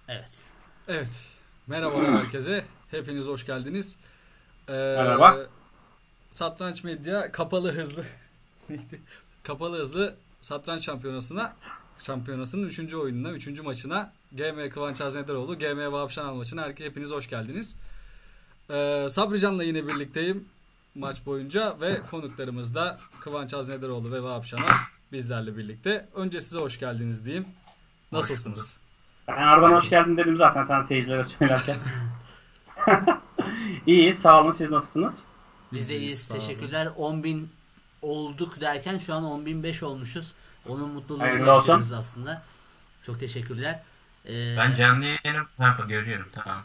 Evet. Evet. Merhabalar herkese. Hepiniz hoş geldiniz. Merhaba. Satranç Medya kapalı hızlı neydi? Kapalı hızlı satranç şampiyonasının 3. oyununa, 3. maçına GM Kıvanç Haznederoğlu, GM Vahap Şanal maçına hepiniz hoş geldiniz. Sabri Can'la yine birlikteyim maç boyunca ve konuklarımız da Kıvanç Haznederoğlu ve Vahap Şanal bizlerle birlikte. Önce size hoş geldiniz diyeyim. Nasılsınız? Ben Ardan hoş geldin dedim zaten sen seyircilere söylerken. İyi, sağ olun. Siz nasılsınız? Biz de iyiyiz. Teşekkürler. 10.000 olduk derken şu an 10.005 olmuşuz. Onun mutluluğunu Hayırlı yaşıyoruz olsun. aslında. Çok teşekkürler. Ben canlı yayınım. Görüyorum, tamam.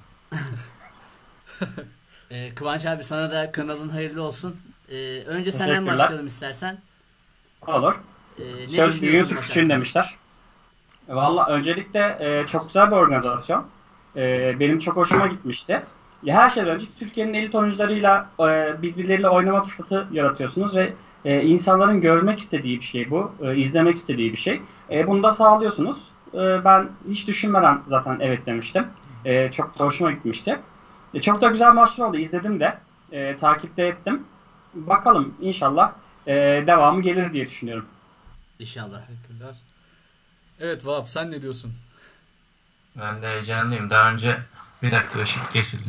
Kıvanç abi sana da kanalın hayırlı olsun. Önce senden Teşekkürler. başlayalım istersen. Olur. Ne Söz büyüğün düşünüyorsun Türk maç için hakkında? demişler. Valla öncelikle çok güzel bir organizasyon. Benim çok hoşuma gitmişti. Ya her şeyden önce Türkiye'nin elit oyuncularıyla birbirleriyle oynama fırsatı yaratıyorsunuz ve insanların görmek istediği bir şey bu. İzlemek istediği bir şey. Bunu da sağlıyorsunuz. Ben hiç düşünmeden zaten evet demiştim. Çok da hoşuma gitmişti. Çok da güzel maçlar oldu. İzledim de. Takipte ettim. Bakalım inşallah devamı gelir diye düşünüyorum. İnşallah. Teşekkürler. Evet Vahap, sen ne diyorsun? Ben de heyecanlıyım. Daha önce bir dakika ışık kesildi.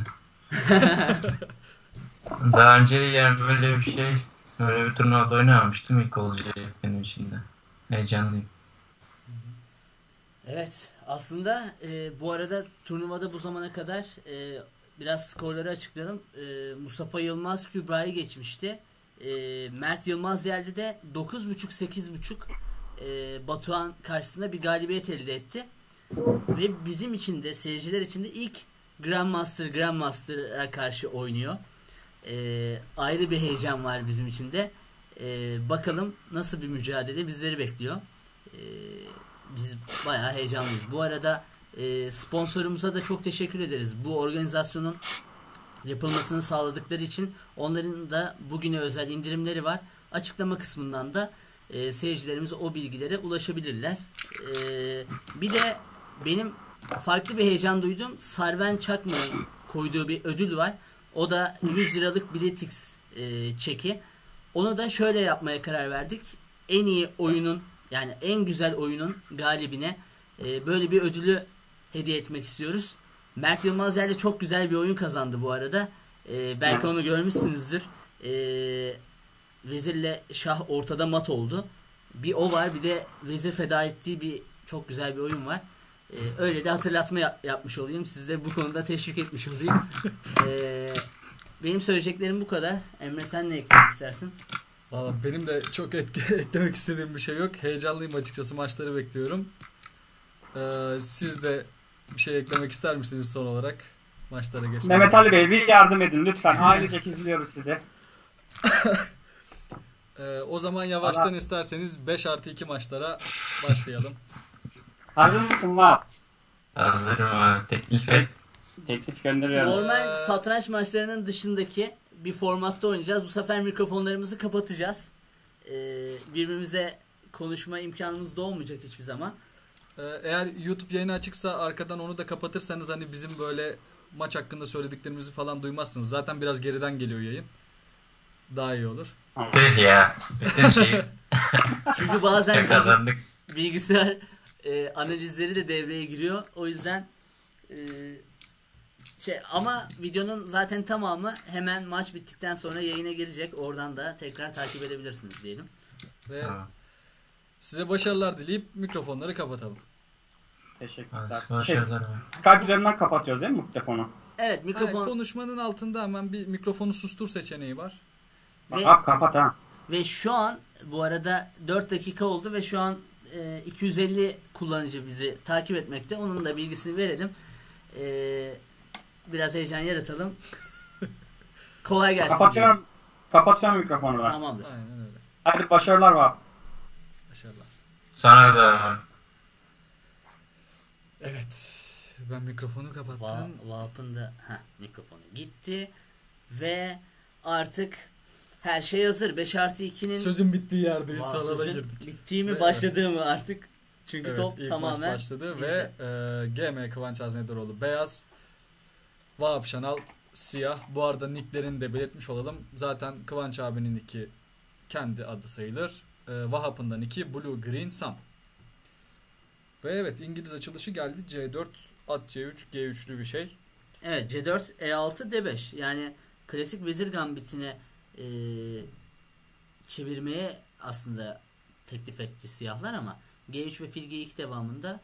Daha önce yani böyle bir turnuvada oynamamıştım. İlk olacak benim için de. Heyecanlıyım. Evet, aslında bu arada turnuvada bu zamana kadar biraz skorları açıklayalım. Mustafa Yılmaz Kübra'yı geçmişti. Mert Yılmaz yerli de 9.5-8.5 Batuhan karşısında bir galibiyet elde etti. Ve bizim için de seyirciler için de ilk Grandmaster'a karşı oynuyor. Ayrı bir heyecan var bizim için de. Bakalım nasıl bir mücadele bizleri bekliyor. Ee, Biz bayağı heyecanlıyız. Bu arada sponsorumuza da çok teşekkür ederiz. Bu organizasyonun yapılmasını sağladıkları için onların da bugüne özel indirimleri var. Açıklama kısmından da seyircilerimiz o bilgilere ulaşabilirler. Bir de benim farklı bir heyecan duyduğum Sarven Çakma'nın koyduğu bir ödül var. O da 100 liralık Biletix çeki. Onu da şöyle yapmaya karar verdik. En iyi oyunun yani en güzel oyunun galibine böyle bir ödülü hediye etmek istiyoruz. Mert Yılmaz yerle çok güzel bir oyun kazandı bu arada. Belki onu görmüşsünüzdür. Vezirle şah ortada mat oldu. Bir o var, bir de vezir feda ettiği bir çok güzel bir oyun var. Öyle de hatırlatma yapmış olayım. Sizi de bu konuda teşvik etmiş olayım. Benim söyleyeceklerim bu kadar. Emre, sen ne eklemek istersin? Valla benim de çok eklemek istediğim bir şey yok. Heyecanlıyım açıkçası. Maçları bekliyorum. Siz de bir şey eklemek ister misiniz son olarak? Maçlara geçmeden Mehmet önce. Ali Bey bir yardım edin lütfen. Ailecek izliyoruz sizi. O zaman yavaştan isterseniz 5+2 maçlara başlayalım. Hazır mısın Vahap? Hazırım abi. Teklif et. Teklif gönderiyorum. Normal satranç maçlarının dışındaki bir formatta oynayacağız. Bu sefer mikrofonlarımızı kapatacağız. Birbirimize konuşma imkanımız da olmayacak hiçbir zaman. Eğer YouTube yayını açıksa arkadan onu da kapatırsanız hani bizim böyle maç hakkında söylediklerimizi falan duymazsınız. Zaten biraz geriden geliyor yayın. Daha iyi olur. Tüh ya. Bütün şeyi Çünkü bazen kazandık. bilgisayar analizleri de devreye giriyor. O yüzden ama videonun zaten tamamı hemen maç bittikten sonra yayına girecek. Oradan da tekrar takip edebilirsiniz diyelim. Ve Tamam. size başarılar dileyip mikrofonları kapatalım. Teşekkürler. Başarılar abi. Skype üzerinden kapatıyoruz değil mi bu telefonu? Evet, mikrofon Konuşmanın altında hemen bir mikrofonu sustur seçeneği var. ve, Kapat ha. ve şu an bu arada 4 dakika oldu ve şu an 250 kullanıcı bizi takip etmekte. Onun da bilgisini verelim. Biraz heyecan yaratalım. Kolay gelsin diyorum. Kapatıyorum mikrofonu ben. Tamamdır. Aynen öyle. Hadi başarılar Vahap. Başarılar. Sana da Evet. Ben mikrofonu kapattım. Vahap'ın da mikrofonu gitti ve artık her şey hazır. 5+2'nin Sözün bittiği yerdeyiz. Falana sözün girdik. bittiği mi Evet. başladığı mı artık Çünkü Evet, top ilk tamamen maç başladı bizde. ve GM Kıvanç Haznederoğlu beyaz, Vahap Şanal siyah. Bu arada nicklerini de belirtmiş olalım. Zaten Kıvanç abinin nicki kendi adı sayılır. Vahap'ın da nicki Blue Green Sun. Ve evet, İngiliz açılışı geldi. C4, at C3, G3'lü bir şey. Evet, C4, E6, D5. Yani klasik vezir gambitine çevirmeye aslında teklif etti siyahlar ama G3 ve fil G2 devamında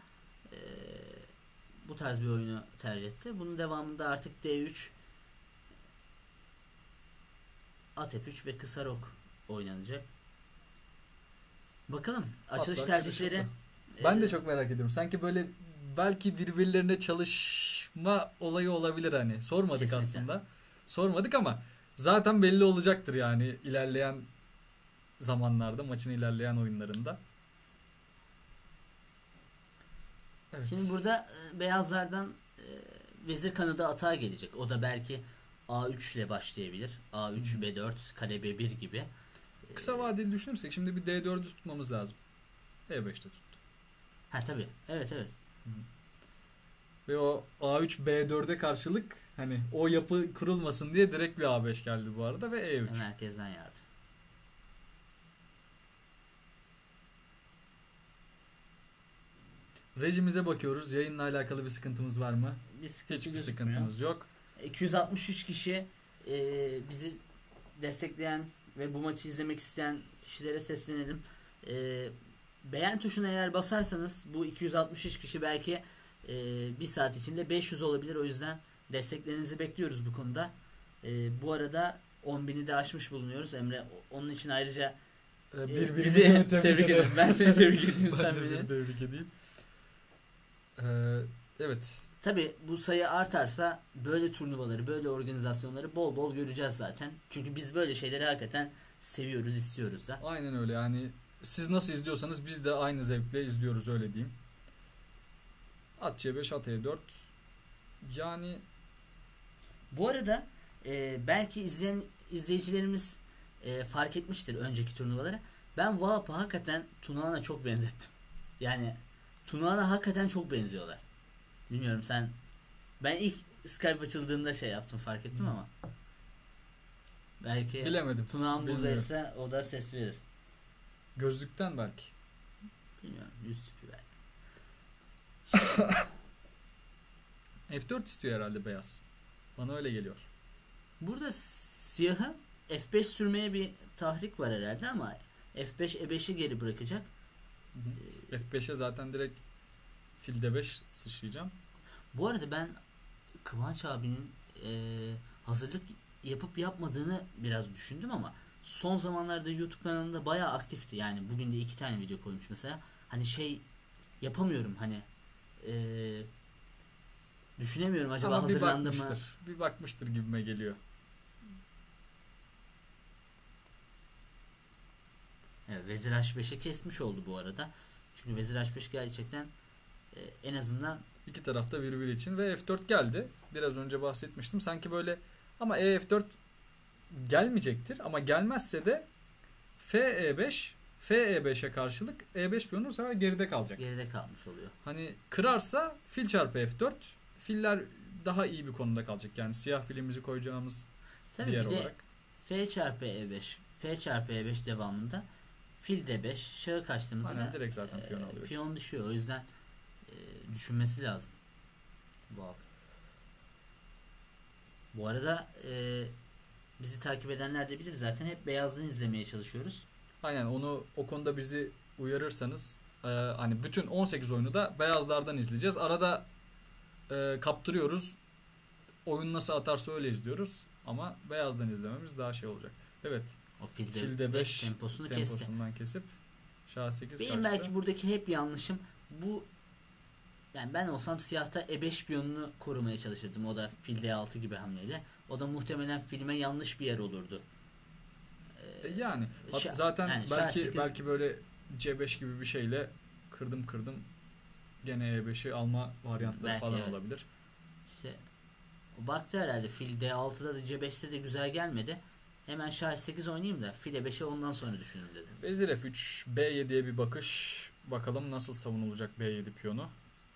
bu tarz bir oyunu tercih etti. Bunun devamında artık D3, at F3 ve kısa rok oynanacak. Bakalım açılış Hatta tercihleri. Ben de çok merak ediyorum. Sanki böyle belki birbirlerine çalışma olayı olabilir hani. Sormadık Kesinlikle. aslında. Sormadık ama zaten belli olacaktır yani ilerleyen zamanlarda, maçın ilerleyen oyunlarında. Evet. Şimdi burada beyazlardan vezir kanadı atağa gelecek. O da belki A3 ile başlayabilir. A3, B4, kale B1 gibi. Kısa vadeli düşünürsek şimdi bir D4'ü tutmamız lazım. E5'te tuttu. Ha tabii. Evet. Ve o A3 B4'e karşılık hani o yapı kurulmasın diye direkt bir A5 geldi bu arada ve E3. Merkezden yardım. Rejimize bakıyoruz. Yayınla alakalı bir sıkıntımız var mı? Hiçbir gözükmüyor. sıkıntımız yok. 263 kişi bizi destekleyen ve bu maçı izlemek isteyen kişilere seslenelim. Beğen tuşuna eğer basarsanız bu 263 kişi belki bir saat içinde 500 olabilir. O yüzden desteklerinizi bekliyoruz bu konuda. Bu arada 10.000'i de aşmış bulunuyoruz. Emre, onun için ayrıca Birbirimizi mi tebrik ederim. Ben seni tebrik edeyim. Ben Sen de beni. seni tebrik edeyim. Evet. Tabii bu sayı artarsa böyle turnuvaları, böyle organizasyonları bol bol göreceğiz zaten. Çünkü biz böyle şeyleri hakikaten seviyoruz, istiyoruz da. Aynen öyle yani. Siz nasıl izliyorsanız biz de aynı zevkle izliyoruz, öyle diyeyim. At C5, at E4. Yani Bu arada belki izleyicilerimiz fark etmiştir önceki turnuvaları. Ben Vahap'ı hakikaten Tunağan'a çok benzettim. Yani Tunağan'a hakikaten çok benziyorlar. Bilmiyorum sen. Ben ilk Skype açıldığında şey yaptım, fark ettim ama. Belki bilemedim. Tunağan Bilmiyorum. buradaysa o da ses verir. Gözlükten belki. Bilmiyorum. Yüz tipi belki. F4 istiyor herhalde beyaz. Bana öyle geliyor. Burada siyahı F5 sürmeye bir tahrik var herhalde ama F5 E5'i geri bırakacak. F5'e zaten direkt fil D5 sıçrayacağım. Bu arada ben Kıvanç abinin hazırlık yapıp yapmadığını biraz düşündüm ama son zamanlarda YouTube kanalında bayağı aktifti. Yani bugün de 2 tane video koymuş mesela. Hani şey yapamıyorum hani düşünemiyorum acaba Ama hazırlandı mı? Bir bakmıştır gibime geliyor. Evet, Vezir H5'i kesmiş oldu bu arada. Çünkü Vezir H5 gerçekten en azından İki tarafta birbiri için ve F4 geldi. Biraz önce bahsetmiştim. Sanki böyle ama F4 gelmeyecektir ama gelmezse de F E5'e karşılık E5 piyonu bu sefer geride kalacak. geride kalmış oluyor. Hani kırarsa fil çarpı F4, filler daha iyi bir konumda kalacak. Yani siyah filimizi koyacağımız Tabii bir yer bir de olarak. F çarpı E5, F çarpı E5 devamında fil D5 şahı kaçtığımızda Aynen, da direkt zaten piyon alıyoruz. piyon düşüyor. O yüzden düşünmesi lazım. Bu arada bizi takip edenler de bilir zaten, hep beyazdan izlemeye çalışıyoruz. Aynen, onu o konuda bizi uyarırsanız hani bütün 18 oyunu da beyazlardan izleyeceğiz. Arada kaptırıyoruz. Oyun nasıl atarsa öyle izliyoruz. Ama beyazdan izlememiz daha şey olacak. Evet. O fil Filde D5 5 temposundan kesip şah 8 Benim kaçtı. belki buradaki hep yanlışım bu, yani ben olsam siyahta E5 piyonunu korumaya çalışırdım. O da fil D6 gibi hamleyle. O da muhtemelen filme yanlış bir yer olurdu. Yani zaten yani belki böyle C5 gibi bir şeyle kırdım gene E5'i alma varyantları Belki falan evet. olabilir. İşte o baktı herhalde, fil D6'da da C5'te de güzel gelmedi. Hemen şah 8 oynayayım da fil E5'e ondan sonra düşünürüm dedi. Vezir F3 B7'ye bir bakış. Bakalım nasıl savunulacak B7 piyonu.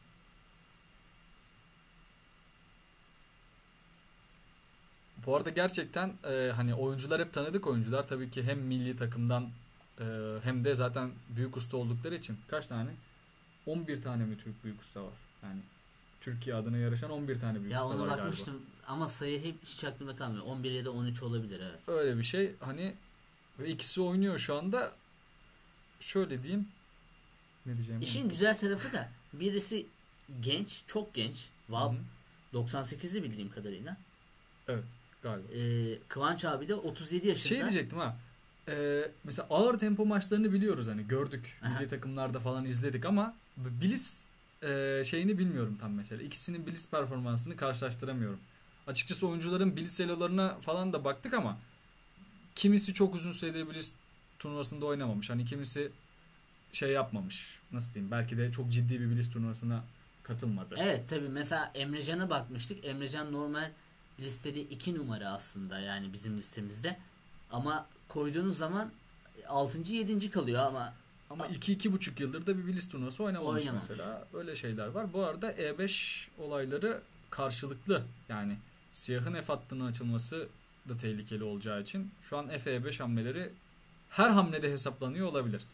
Bu arada gerçekten hani oyuncular hep tanıdık oyuncular. Tabii ki hem milli takımdan hem de zaten büyük usta oldukları için kaç tane? 11 tane mi Türk büyük usta var? Yani Türkiye adına yarışan 11 tane büyük Ya usta ona var bakmıştım galiba. ama sayı hiç aklımda kalmıyor. 11 ya da 13 olabilir, evet. Öyle bir şey. Hani ve ikisi oynuyor şu anda. Şöyle diyeyim. Ne diyeceğimi İşin unuttum. güzel tarafı da birisi genç, çok genç. Vab 98'li bildiğim kadarıyla. Evet galiba. Kıvanç abi de 37 yaşında. Şey diyecektim ha. Mesela ağır tempo maçlarını biliyoruz hani gördük. Aha. Milli takımlarda falan izledik ama Bliss şeyini bilmiyorum tam mesela. İkisinin Bliss performansını karşılaştıramıyorum. Açıkçası oyuncuların Bliss elolarına falan da baktık ama kimisi çok uzun süredir Bliss turnuvasında oynamamış. Hani kimisi şey yapmamış. Nasıl diyeyim? Belki de çok ciddi bir Bliss turnuvasına katılmadı. Evet tabii, mesela Emrecan'a bakmıştık. Emrecan normal listede 2 numara aslında, yani bizim listemizde. Ama koyduğunuz zaman 6. 7. kalıyor Ama 2-2,5 yıldır da bir Bliss turnuvası oynamamış Oynamamış. mesela. Öyle şeyler var. Bu arada E5 olayları karşılıklı. Yani siyahın F hattının açılması da tehlikeli olacağı için şu an F-E5 hamleleri her hamlede hesaplanıyor olabilir.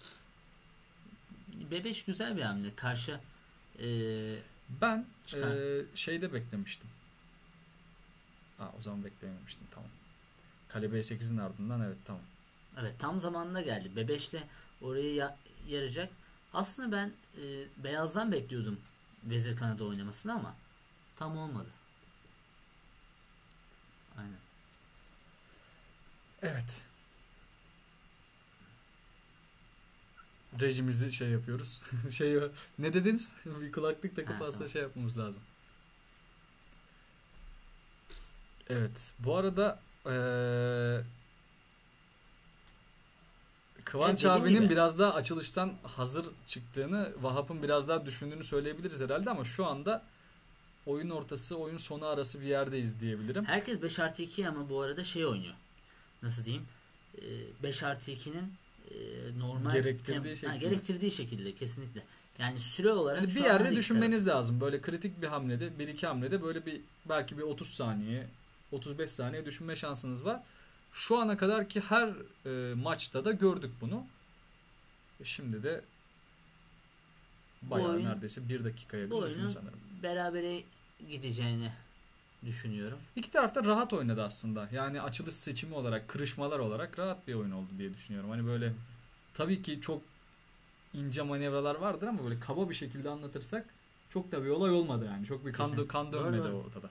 B5 güzel bir hamle. Karşı Ben Çıkar. şeyde beklemiştim. O zaman beklememiştim, tamam. Kale B8'in ardından, evet, tamam. evet, tam zamanında geldi. B5 de orayı yarayacak. Aslında ben beyazdan bekliyordum vezir kanadı oynamasını ama tam olmadı. Aynen. Evet. Rejimizi şey yapıyoruz. Ne dediniz? Bir kulaklık takıp aslında tamam. şey yapmamız lazım. Evet. Bu arada Kıvanç dediğim abinin gibi. biraz daha açılıştan hazır çıktığını, Vahap'ın biraz daha düşündüğünü söyleyebiliriz herhalde ama şu anda oyun ortası, oyun sonu arası bir yerdeyiz diyebilirim. Herkes 5+2 ama bu arada şey oynuyor. Nasıl diyeyim? 5+2'nin normal gerektirdiği şekilde kesinlikle. Yani süre olarak Yani bir yerde düşünmeniz lazım. Böyle kritik bir hamlede, bir iki hamlede böyle bir belki bir 30 saniye, 35 saniye düşünme şansınız var. Şu ana kadar ki her maçta da gördük bunu. Şimdi de bayağı neredeyse 1 dakikaya bir düşün sanırım. Berabere gideceğini düşünüyorum. İki taraf da rahat oynadı aslında. Yani açılış seçimi olarak, kırışmalar olarak rahat bir oyun oldu diye düşünüyorum. Hani böyle tabii ki çok ince manevralar vardır ama böyle kaba bir şekilde anlatırsak çok da bir olay olmadı yani. Çok bir kan dönmedi ortada.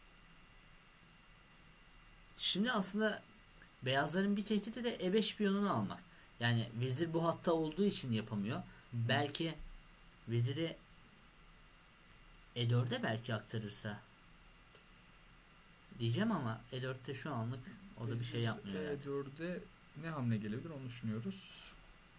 Şimdi aslında beyazların bir tehdidi de E5 piyonunu almak. Yani vezir bu hatta olduğu için yapamıyor. Hı-hı. Belki veziri E4'e belki aktarırsa diyeceğim ama E4'te şu anlık o da bir şey yapmıyor. E4'e ne hamle gelebilir onu düşünüyoruz.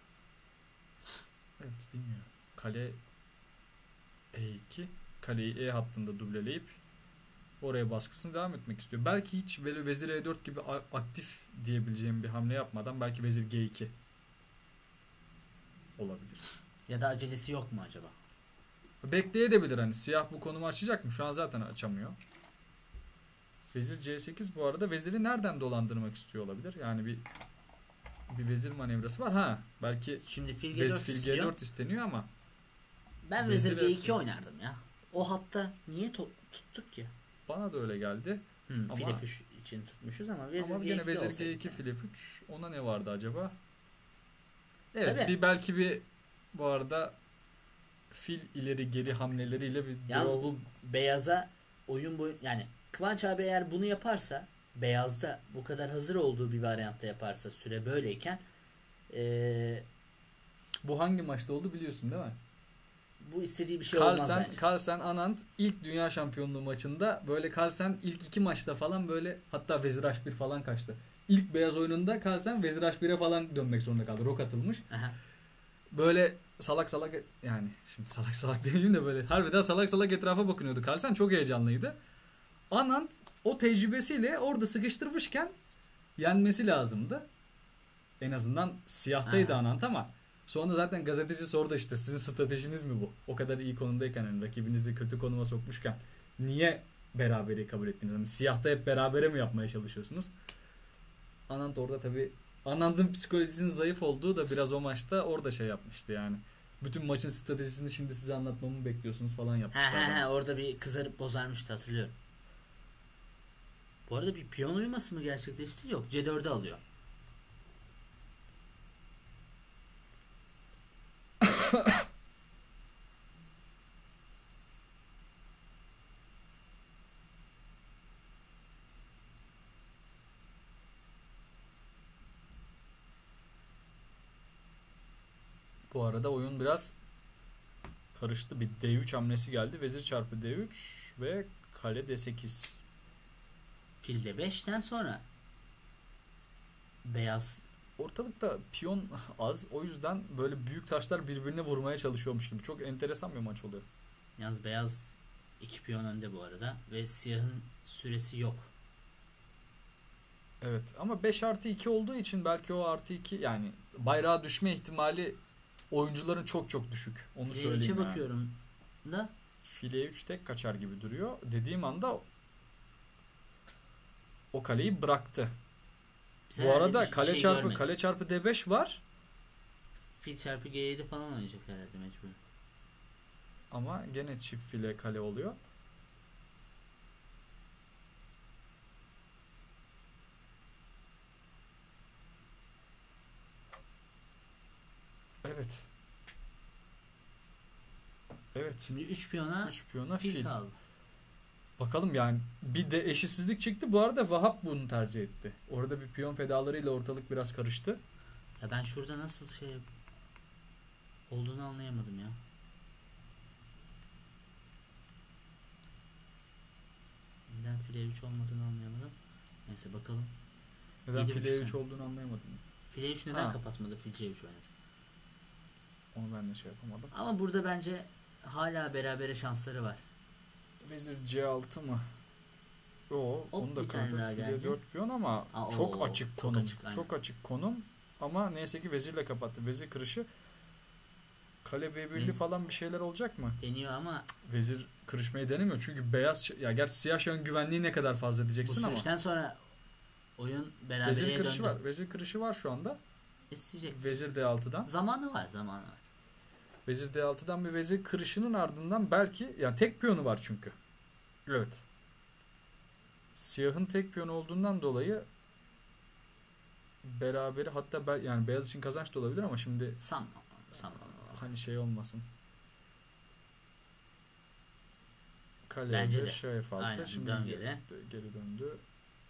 Evet, bilmiyorum. Kale E2. Kaleyi E hattında dubleleyip oraya baskısını devam etmek istiyor. Belki hiç böyle vezir E4 gibi aktif diyebileceğim bir hamle yapmadan belki vezir G2 olabilir. Ya da acelesi yok mu acaba? Bekleyebilir hani. Siyah bu konumu açacak mı? Şu an zaten açamıyor. Vezir C8 bu arada veziri nereden dolandırmak istiyor olabilir? Yani bir vezir manevrası var. Belki şimdi fil G4 isteniyor ama ben vezir G2 oynardım ya. O hatta niye tuttuk ki? Bana da öyle geldi. Fil F3 için tutmuşuz ama vezir G2 gene vezir olsaydı. G2 fil F3 ona ne vardı acaba? Evet, tabii. belki bir bu arada fil ileri geri hamleleriyle bir yalnız bu beyaza oyun boyu, yani Kıvanç abi eğer bunu yaparsa, beyazda bu kadar hazır olduğu bir varyantta yaparsa süre böyleyken bu hangi maçta oldu biliyorsun değil mi? Bu istediği bir şey olmaz bence. Carlsen Anand ilk dünya şampiyonluğu maçında böyle Carlsen ilk 2 maçta falan böyle hatta vezir H1 falan kaçtı. İlk beyaz oyununda Carlsen vezir H1'e falan dönmek zorunda kaldı. Rok atılmış. Aha. Böyle salak yani şimdi salak demeyeyim de böyle harbiden salak etrafa bakınıyordu. Carlsen çok heyecanlıydı. Anand o tecrübesiyle orada sıkıştırmışken yenmesi lazımdı. En azından siyahtaydı Anand ama Sonra zaten gazeteci sordu işte sizin stratejiniz mi bu? O kadar iyi konumdayken yani rakibinizi kötü konuma sokmuşken niye beraberi kabul ettiniz? Hani siyahta hep berabere mi yapmaya çalışıyorsunuz? Anand orada tabii Anand'ın psikolojisinin zayıf olduğu da biraz o maçta orada şey yapmıştı yani. Bütün maçın stratejisini şimdi size anlatmamı bekliyorsunuz falan yapmışlar. Orada bir kızarıp bozarmıştı, hatırlıyorum. Bu arada bir piyon uyuması mı gerçekleşti? Yok, C4'ü alıyor. Bu arada oyun biraz karıştı. Bir D3 hamlesi geldi. Vezir çarpı D3 ve kale D8. Fil D5'ten sonra beyaz. Ortalıkta piyon az. O yüzden böyle büyük taşlar birbirine vurmaya çalışıyormuş gibi. Çok enteresan bir maç oluyor. Yalnız beyaz 2 piyon önde bu arada. Ve siyahın süresi yok. Evet ama 5+2 olduğu için belki o +2 yani bayrağa düşme ihtimali oyuncuların çok çok düşük. Onu söyleyeyim D3'e yani. bakıyorum da. File 3 tek kaçar gibi duruyor. Dediğim anda o kaleyi bıraktı. Biz Bu herhalde arada bir kale şey çarpı görmedik. kale çarpı D5 var Fil çarpı G7 falan oynayacak herhalde mecbur. ama gene çift file kale oluyor. Evet. Evet. Şimdi 3 piyona 3 piyona fil fil. kaldı. Bakalım yani bir de eşitsizlik çıktı. Bu arada Vahap bunu tercih etti. Orada bir piyon fedalarıyla ortalık biraz karıştı. Ya ben şurada nasıl şey olduğunu anlayamadım ya. Neden file 3 olmadığını anlayamadım. Neyse bakalım. Neden 7,5 file 3 sen. olduğunu anlayamadım. File 3 neden Ha. kapatmadı, fil C3 oynadı. Onu ben de şey yapamadım. Ama burada bence hala berabere şansları var. Vezir C6 mı? Yo, onu da bir tane kırdı. daha File geldi. 4 piyon ama Aa, çok oo, açık çok konum. açık, aynen. Çok açık konum. Ama neyse ki vezirle kapattı. Vezir kırışı. Kale B1'li falan bir şeyler olacak mı? Deniyor ama Vezir kırışmayı denemiyor. Çünkü beyaz ya gerçi siyah şahın güvenliği ne kadar fazla bu diyeceksin ama. süreçten sonra oyun Vezir berabereye kırışı döndü. var. Vezir kırışı var şu anda. İsteyecek. Vezir D6'dan. Zamanı var. Vezir D6'dan bir vezir kırışının ardından belki yani tek piyonu var çünkü. Evet. Siyahın tek piyonu olduğundan dolayı beraberi hatta yani beyaz için kazanç da olabilir ama şimdi Sanmam. hani şey olmasın. Kale Bence de de. şah F6. Aynen, Şimdi dön geri. geri döndü.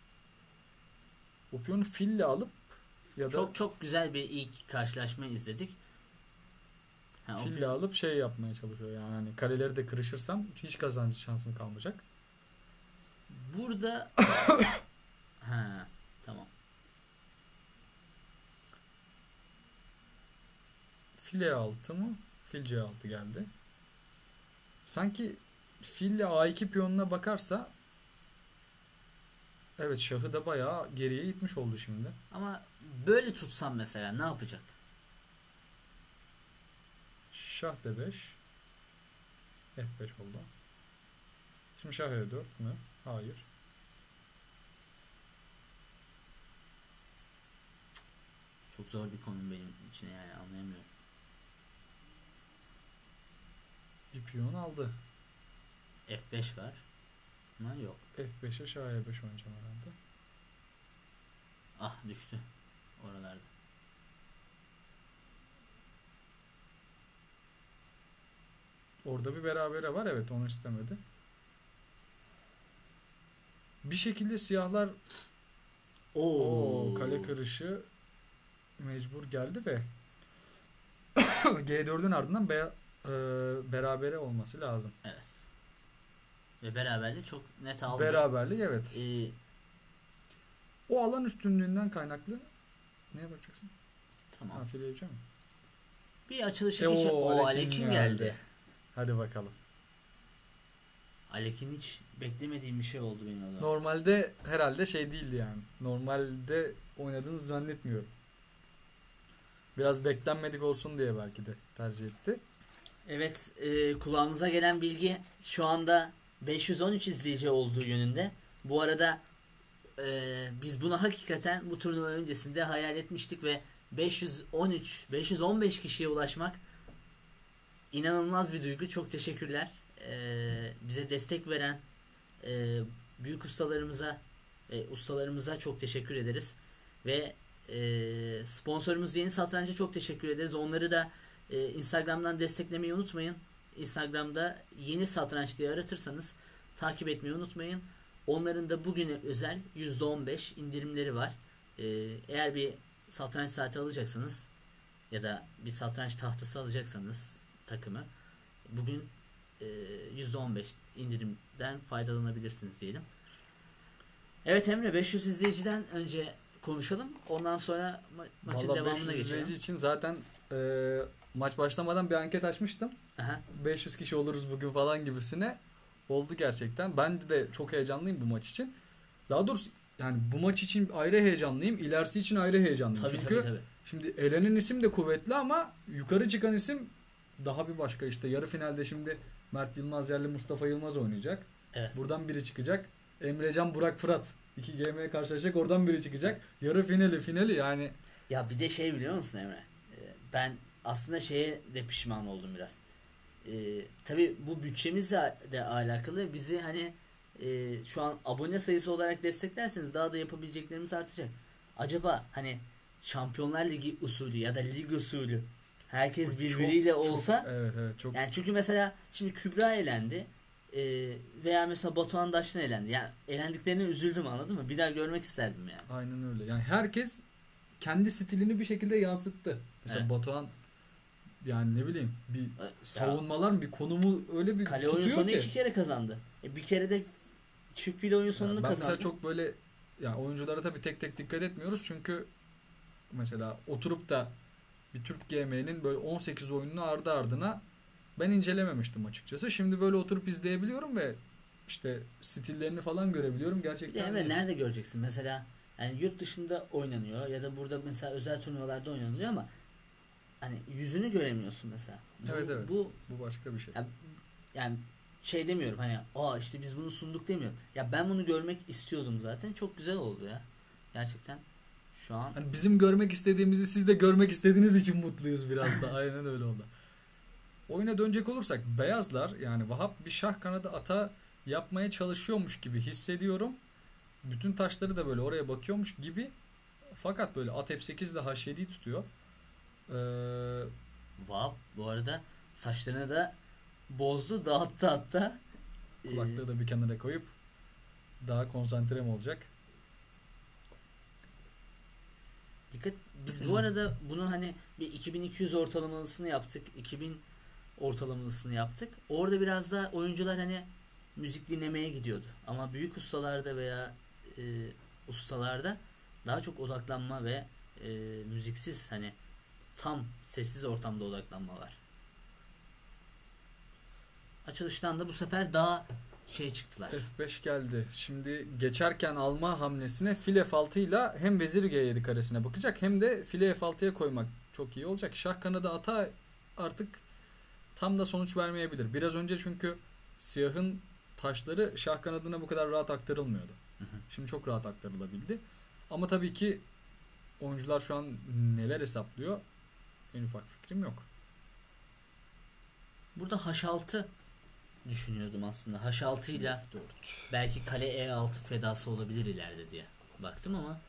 O piyonu fille alıp ya da Çok güzel bir ilk karşılaşma izledik. fille alıp şey yapmaya çalışıyor yani hani kaleleri de kırışırsam hiç kazanç şansım kalmayacak. Burada tamam. Fil E6 mı? Fil C6 geldi. Sanki fille A2 piyonuna bakarsa evet şahı da bayağı geriye itmiş oldu şimdi. Ama böyle tutsam mesela ne yapacak? Şah D5 F5 oldu. Şimdi şah E4 mü? Hayır. Çok zor bir konu benim için yani, anlayamıyorum. Bir piyon aldı. F5 var. Ama yok. F5'e şah E5 oynayacağım herhalde. Ah, düştü. Oralarda. Orada bir berabere var. Evet, onu istemedi. Bir şekilde siyahlar kale kırışı mecbur geldi ve G4'ün ardından berabere olması lazım. Evet. Ve beraberliği çok net aldı. Beraberlik evet. Ee, O alan üstünlüğünden kaynaklı. Neye bakacaksın? tamam. File mi? Bir açılışı için Alekin geldi. Hadi bakalım. Alekin hiç beklemediğim bir şey oldu benim adına. Normalde herhalde şey değildi yani. Normalde oynadığını zannetmiyorum. Biraz beklenmedik olsun diye belki de tercih etti. Evet, kulağımıza gelen bilgi şu anda 513 izleyici olduğu yönünde. Bu arada biz bunu hakikaten bu turnuva öncesinde hayal etmiştik ve 515 kişiye ulaşmak inanılmaz bir duygu. Çok teşekkürler. Bize destek veren büyük ustalarımıza çok teşekkür ederiz. Ve sponsorumuz Yeni Satranç'a çok teşekkür ederiz. Onları da Instagram'dan desteklemeyi unutmayın. Instagram'da Yeni Satranç diye aratırsanız takip etmeyi unutmayın. Onların da bugüne özel %15 indirimleri var. Eğer bir satranç saati alacaksanız ya da bir satranç tahtası alacaksanız takımı bugün %15 indirimden faydalanabilirsiniz diyelim. Evet Emre, 500 izleyiciden önce konuşalım. Ondan sonra maçın Vallahi devamına 500 geçelim. izleyici için zaten maç başlamadan bir anket açmıştım. Aha. 500 kişi oluruz bugün falan gibisine. Oldu gerçekten. Ben de çok heyecanlıyım bu maç için. Daha doğrusu yani bu maç için ayrı heyecanlıyım. İlerisi için ayrı heyecanlıyım. Tabii, Çünkü tabii. şimdi elenen isim de kuvvetli ama yukarı çıkan isim daha bir başka işte. Yarı finalde şimdi Mert Yılmaz yerli Mustafa Yılmaz oynayacak. Evet. Buradan biri çıkacak. Emrecan Burak Fırat. 2 GM karşılaşacak. Oradan biri çıkacak. Yarı finali yani. Ya bir de şey biliyor musun Emre? Ben aslında şeye de pişman oldum biraz. Tabii bu bütçemizle de alakalı. Bizi hani şu an abone sayısı olarak desteklerseniz daha da yapabileceklerimiz artacak. Acaba hani Şampiyonlar Ligi usulü ya da lig usulü herkes birbiriyle olsa Evet çok. yani çünkü mesela şimdi Kübra elendi. Veya mesela Batuhan Daştan elendi. Yani elendiklerine üzüldüm, anladın mı? Bir daha görmek isterdim yani. Aynen öyle. Yani herkes kendi stilini bir şekilde yansıttı. Mesela Evet. Batuhan yani ne bileyim bir savunmalar mı bir konumu öyle bir Kale oyun tutuyor sonu ki. 2 kere kazandı. Bir kere de çift file oyun sonunu Ben kazandı. mesela çok böyle yani oyunculara tabii tek tek dikkat etmiyoruz çünkü mesela oturup da bir Türk GM'nin böyle 18 oyununu ardı ardına ben incelememiştim açıkçası. Şimdi böyle oturup izleyebiliyorum ve işte stillerini falan görebiliyorum. Bir de Gerçekten Emre nerede göreceksin? Mesela yani yurt dışında oynanıyor ya da burada mesela özel turnuvalarda oynanıyor ama hani yüzünü göremiyorsun mesela. Evet. Bu başka bir şey. yani şey demiyorum hani işte biz bunu sunduk demiyorum. Ya ben bunu görmek istiyordum zaten. Çok güzel oldu ya. Gerçekten şu an. Hani bizim görmek istediğimizi siz de görmek istediğiniz için mutluyuz biraz da. Aynen öyle oldu. Oyuna dönecek olursak beyazlar yani Vahap bir şah kanadı ata yapmaya çalışıyormuş gibi hissediyorum. Bütün taşları da böyle oraya bakıyormuş gibi. Fakat böyle at F8 ile H7'yi tutuyor. Vahap bu arada saçlarını da bozdu, dağıttı hatta. Kulaklığı da bir kenara koyup daha konsantre mi olacak? Dikkat. Biz bu arada bunun hani bir 2200 ortalamalısını yaptık. 2000 ortalamalısını yaptık. Orada biraz da oyuncular hani müzik dinlemeye gidiyordu. Ama büyük ustalarda veya ustalarda daha çok odaklanma ve müziksiz hani tam sessiz ortamda odaklanma var. Açılıştan da bu sefer daha çıktılar. F5 geldi. Şimdi geçerken alma hamlesine file F6 ile hem vezir G7 karesine bakacak hem de file F6'ya koymak çok iyi olacak. Şah kanadı ata artık tam da sonuç vermeyebilir. Biraz önce çünkü siyahın taşları şah kanadına bu kadar rahat aktarılmıyordu. Şimdi çok rahat aktarılabildi. Ama tabii ki oyuncular şu an neler hesaplıyor en ufak fikrim yok. Burada H6 düşünüyordum aslında. H6 ile belki kale E6 fedası olabilir ileride diye baktım ama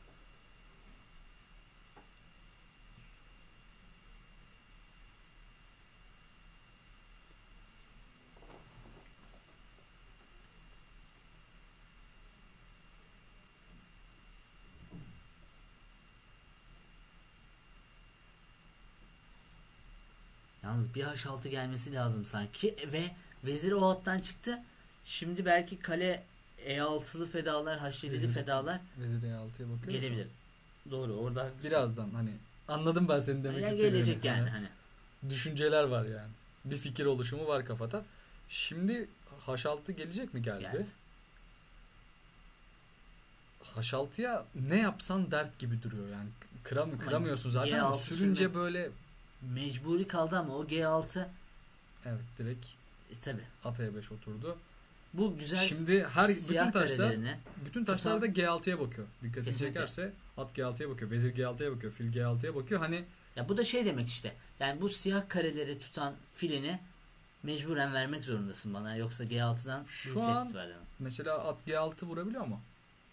yalnız bir H6 gelmesi lazım sanki ve vezir o alttan çıktı. Şimdi belki kale E6'lı fedalar, H7'li fedalar Vezir E6'ya bakıyor. gelebilir. Doğru, orada haklısın. Birazdan hani anladım ben senin demek ya istediğini. gelecek yani hani. Düşünceler var yani. Bir fikir oluşumu var kafada. Şimdi H6 gelecek mi? Geldi. H6'ya ne yapsan dert gibi duruyor yani. Kıramıyorsun zaten ama G6 sürünce sürmek böyle mecburi kaldı ama o G6 evet direkt tabi. at E5 oturdu. Bu güzel Şimdi siyah bütün taşlar da G6'ya bakıyor. Dikkatini Kesinlikle. çekerse at G6'ya bakıyor, vezir G6'ya bakıyor, fil G6'ya bakıyor. Hani ya bu da şey demek işte. Yani bu siyah kareleri tutan filini mecburen vermek zorundasın bana. Yoksa G6'dan Şu bir an- tehdit var demek. mesela at G6 vurabiliyor mu?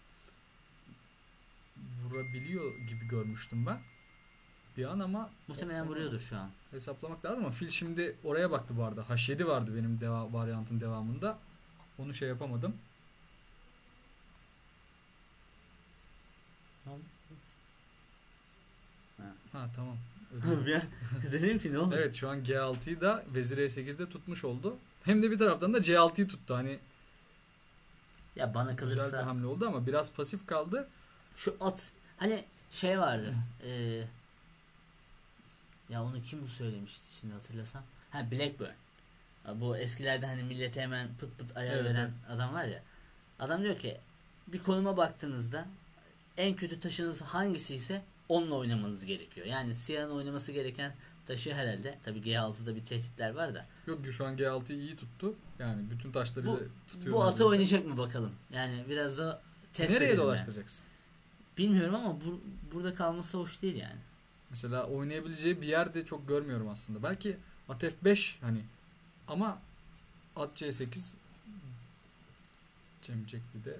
Vurabiliyor gibi görmüştüm ben. Bir an ama Muhtemelen vuruyordur şu an. hesaplamak lazım ama fil şimdi oraya baktı bu arada. H7 vardı benim varyantın devamında. Onu şey yapamadım. Ha tamam. Dedim ki ne oldu? Evet şu an G6'yı da vezir E8'de tutmuş oldu. Hem de bir taraftan da C6'yı tuttu. Hani Ya bana güzel bir kalırsa hamle oldu ama biraz pasif kaldı. şu at hani şey vardı. Ya onu kim söylemişti şimdi hatırlasam. Ha, Blackburn. Bu eskilerde hani millete hemen pıt pıt ayar Evet, veren adam var ya. Adam diyor ki bir konuma baktığınızda en kötü taşınız hangisi ise onunla oynamanız gerekiyor. Yani siyahın oynaması gereken taşı herhalde. Tabii G6'da bir tehditler var da. Yok şu an G6'yı iyi tuttu. Yani bütün taşları Bu, da tutuyor. bu atı neredeyse. oynayacak mı bakalım. Yani biraz da test Nereye edelim dolaştıracaksın? yani. Bilmiyorum ama burada kalması hoş değil yani. Mesela oynayabileceği bir yerde çok görmüyorum aslında. Belki at F5 hani ama at C8 Cemcekli de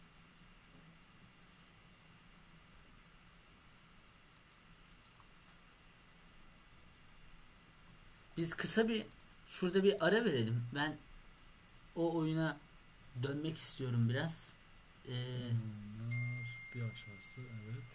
Biz kısa şurada bir ara verelim. Ben o oyuna dönmek istiyorum biraz. bir aşağısı evet.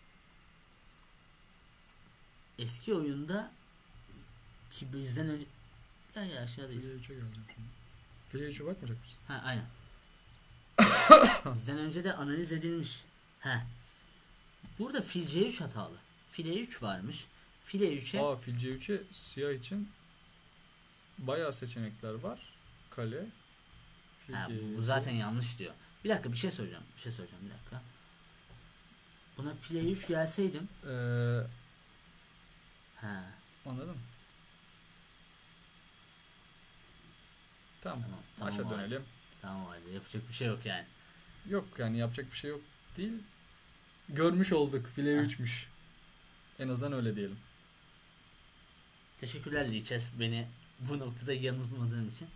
Eski oyunda ki bizden önce ya aşağıdayız. File 3'e geleceğim şimdi. File 3'e bakmayacak mısın? Ha aynen. Bizden önce de analiz edilmiş. Ha. Burada fil C3 hatalı. Fil E3 varmış. Fil E3'e Fil C3'e siyah için bayağı seçenekler var. Kale. Fil ha, G7. bu zaten yanlış diyor. Bir dakika bir şey soracağım. Bir dakika. Buna fil E3 gelseydim. Ha. Anladım. Tamam. Tamam, Maça o halde. dönelim. Tamam o halde. Yapacak bir şey yok yani. Yok yani yapacak bir şey yok değil. Görmüş olduk. File 3'müş. En azından öyle diyelim. Teşekkürler Liches beni bu noktada yanıltmadığın için.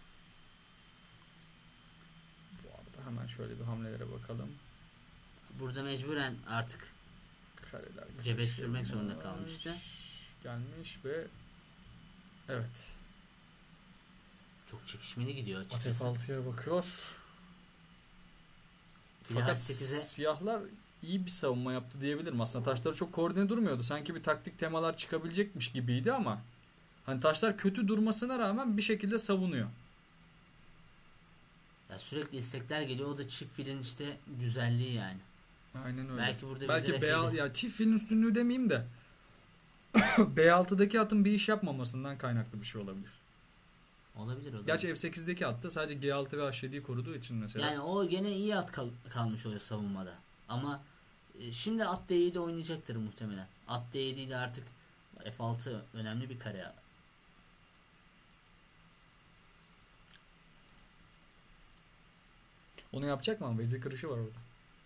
Bu arada hemen şöyle bir hamlelere bakalım. Burada mecburen artık Kareler. cebe sürmek zorunda kalmıştı. Gelmiş ve evet. Çok çekişmeli gidiyor At açıkçası. F6'ya bakıyor. Fil Fakat H8'e siyahlar iyi bir savunma yaptı diyebilirim. Aslında taşları çok koordine durmuyordu. Sanki bir taktik temalar çıkabilecekmiş gibiydi ama hani taşlar kötü durmasına rağmen bir şekilde savunuyor. ya sürekli istekler geliyor. O da çift filin işte güzelliği yani. Aynen öyle. Belki burada Belki bize ya çift filin üstünlüğü demeyeyim de B6'daki atın bir iş yapmamasından kaynaklı bir şey olabilir. Olabilir. Gerçi F8'deki atta sadece G6 ve H7'yi koruduğu için mesela. Yani o gene iyi at kalmış oluyor savunmada. Ama şimdi at D7 oynayacaktır muhtemelen. At D7 ile artık F6 önemli bir kare. Onu yapacak mı ama vezir kırışı var orada.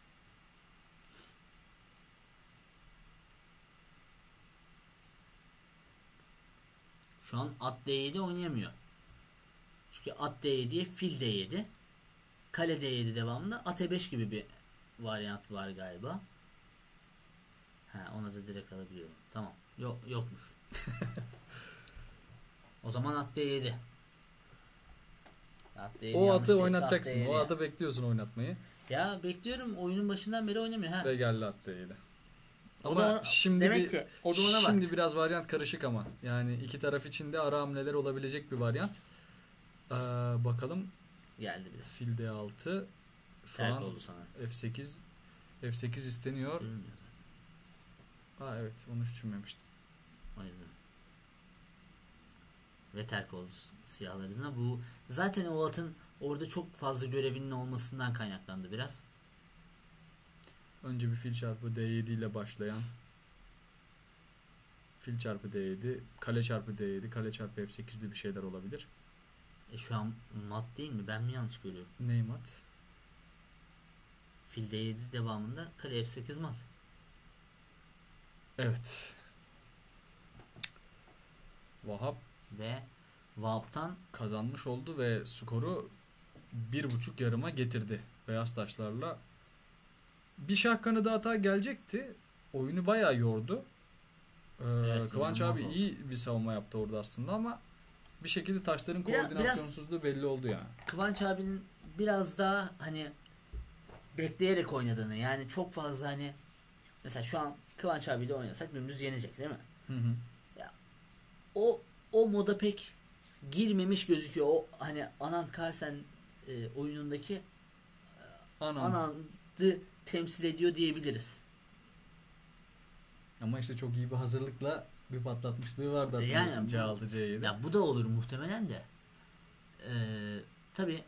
Şu an at D7 oynayamıyor. Çünkü at D7'ye fil D7. Kale D7 devamında at E5 gibi bir varyant var galiba. Ha, ona da direkt alabiliyorum. Tamam. Yokmuş. O zaman at D7. O atı oynatacaksın. O atı bekliyorsun oynatmayı. Ya bekliyorum. Oyunun başından beri oynamıyor. Ha. Ve geldi at değil. O da Şimdi biraz varyant karışık ama. Yani iki taraf için de ara hamleler olabilecek bir varyant. Bakalım. Geldi bile. Fil D6. Şu Terk an oldu sana. F8 isteniyor. Görünmüyor zaten. Evet onu hiç düşünmemiştim. O yüzden. Ve terk oldu siyahlarına. Bu zaten o atın orada çok fazla görevinin olmasından kaynaklandı biraz. Önce bir fil çarpı D7 ile başlayan fil çarpı D7, kale çarpı D7, kale çarpı F8'li bir şeyler olabilir. Şu an mat değil mi? Ben mi yanlış görüyorum? Ney mat? Fil D7 devamında kale F8 mat. Evet. Vahap Ve Vahap'tan kazanmış oldu ve skoru 1.5 yarıma getirdi. Beyaz taşlarla. Bir şah kanadı hata gelecekti. Oyunu bayağı yordu. Evet, Kıvanç inanılmaz abi oldu. iyi bir savunma yaptı orada aslında ama bir şekilde taşların koordinasyonsuzluğu belli oldu yani. Kıvanç abinin biraz daha hani bekleyerek oynadığını, yani çok fazla hani mesela şu an Kıvanç abiyle oynasak dümdüz yenecek değil mi? Hı hı. O moda pek girmemiş gözüküyor. O hani Anand Carlsen oyunundaki Anand'ı temsil ediyor diyebiliriz. Ama işte çok iyi bir hazırlıkla bir patlatmışlığı vardı hatırlıyorsun Yani C6 C7. Ya bu da olur muhtemelen de. Tabii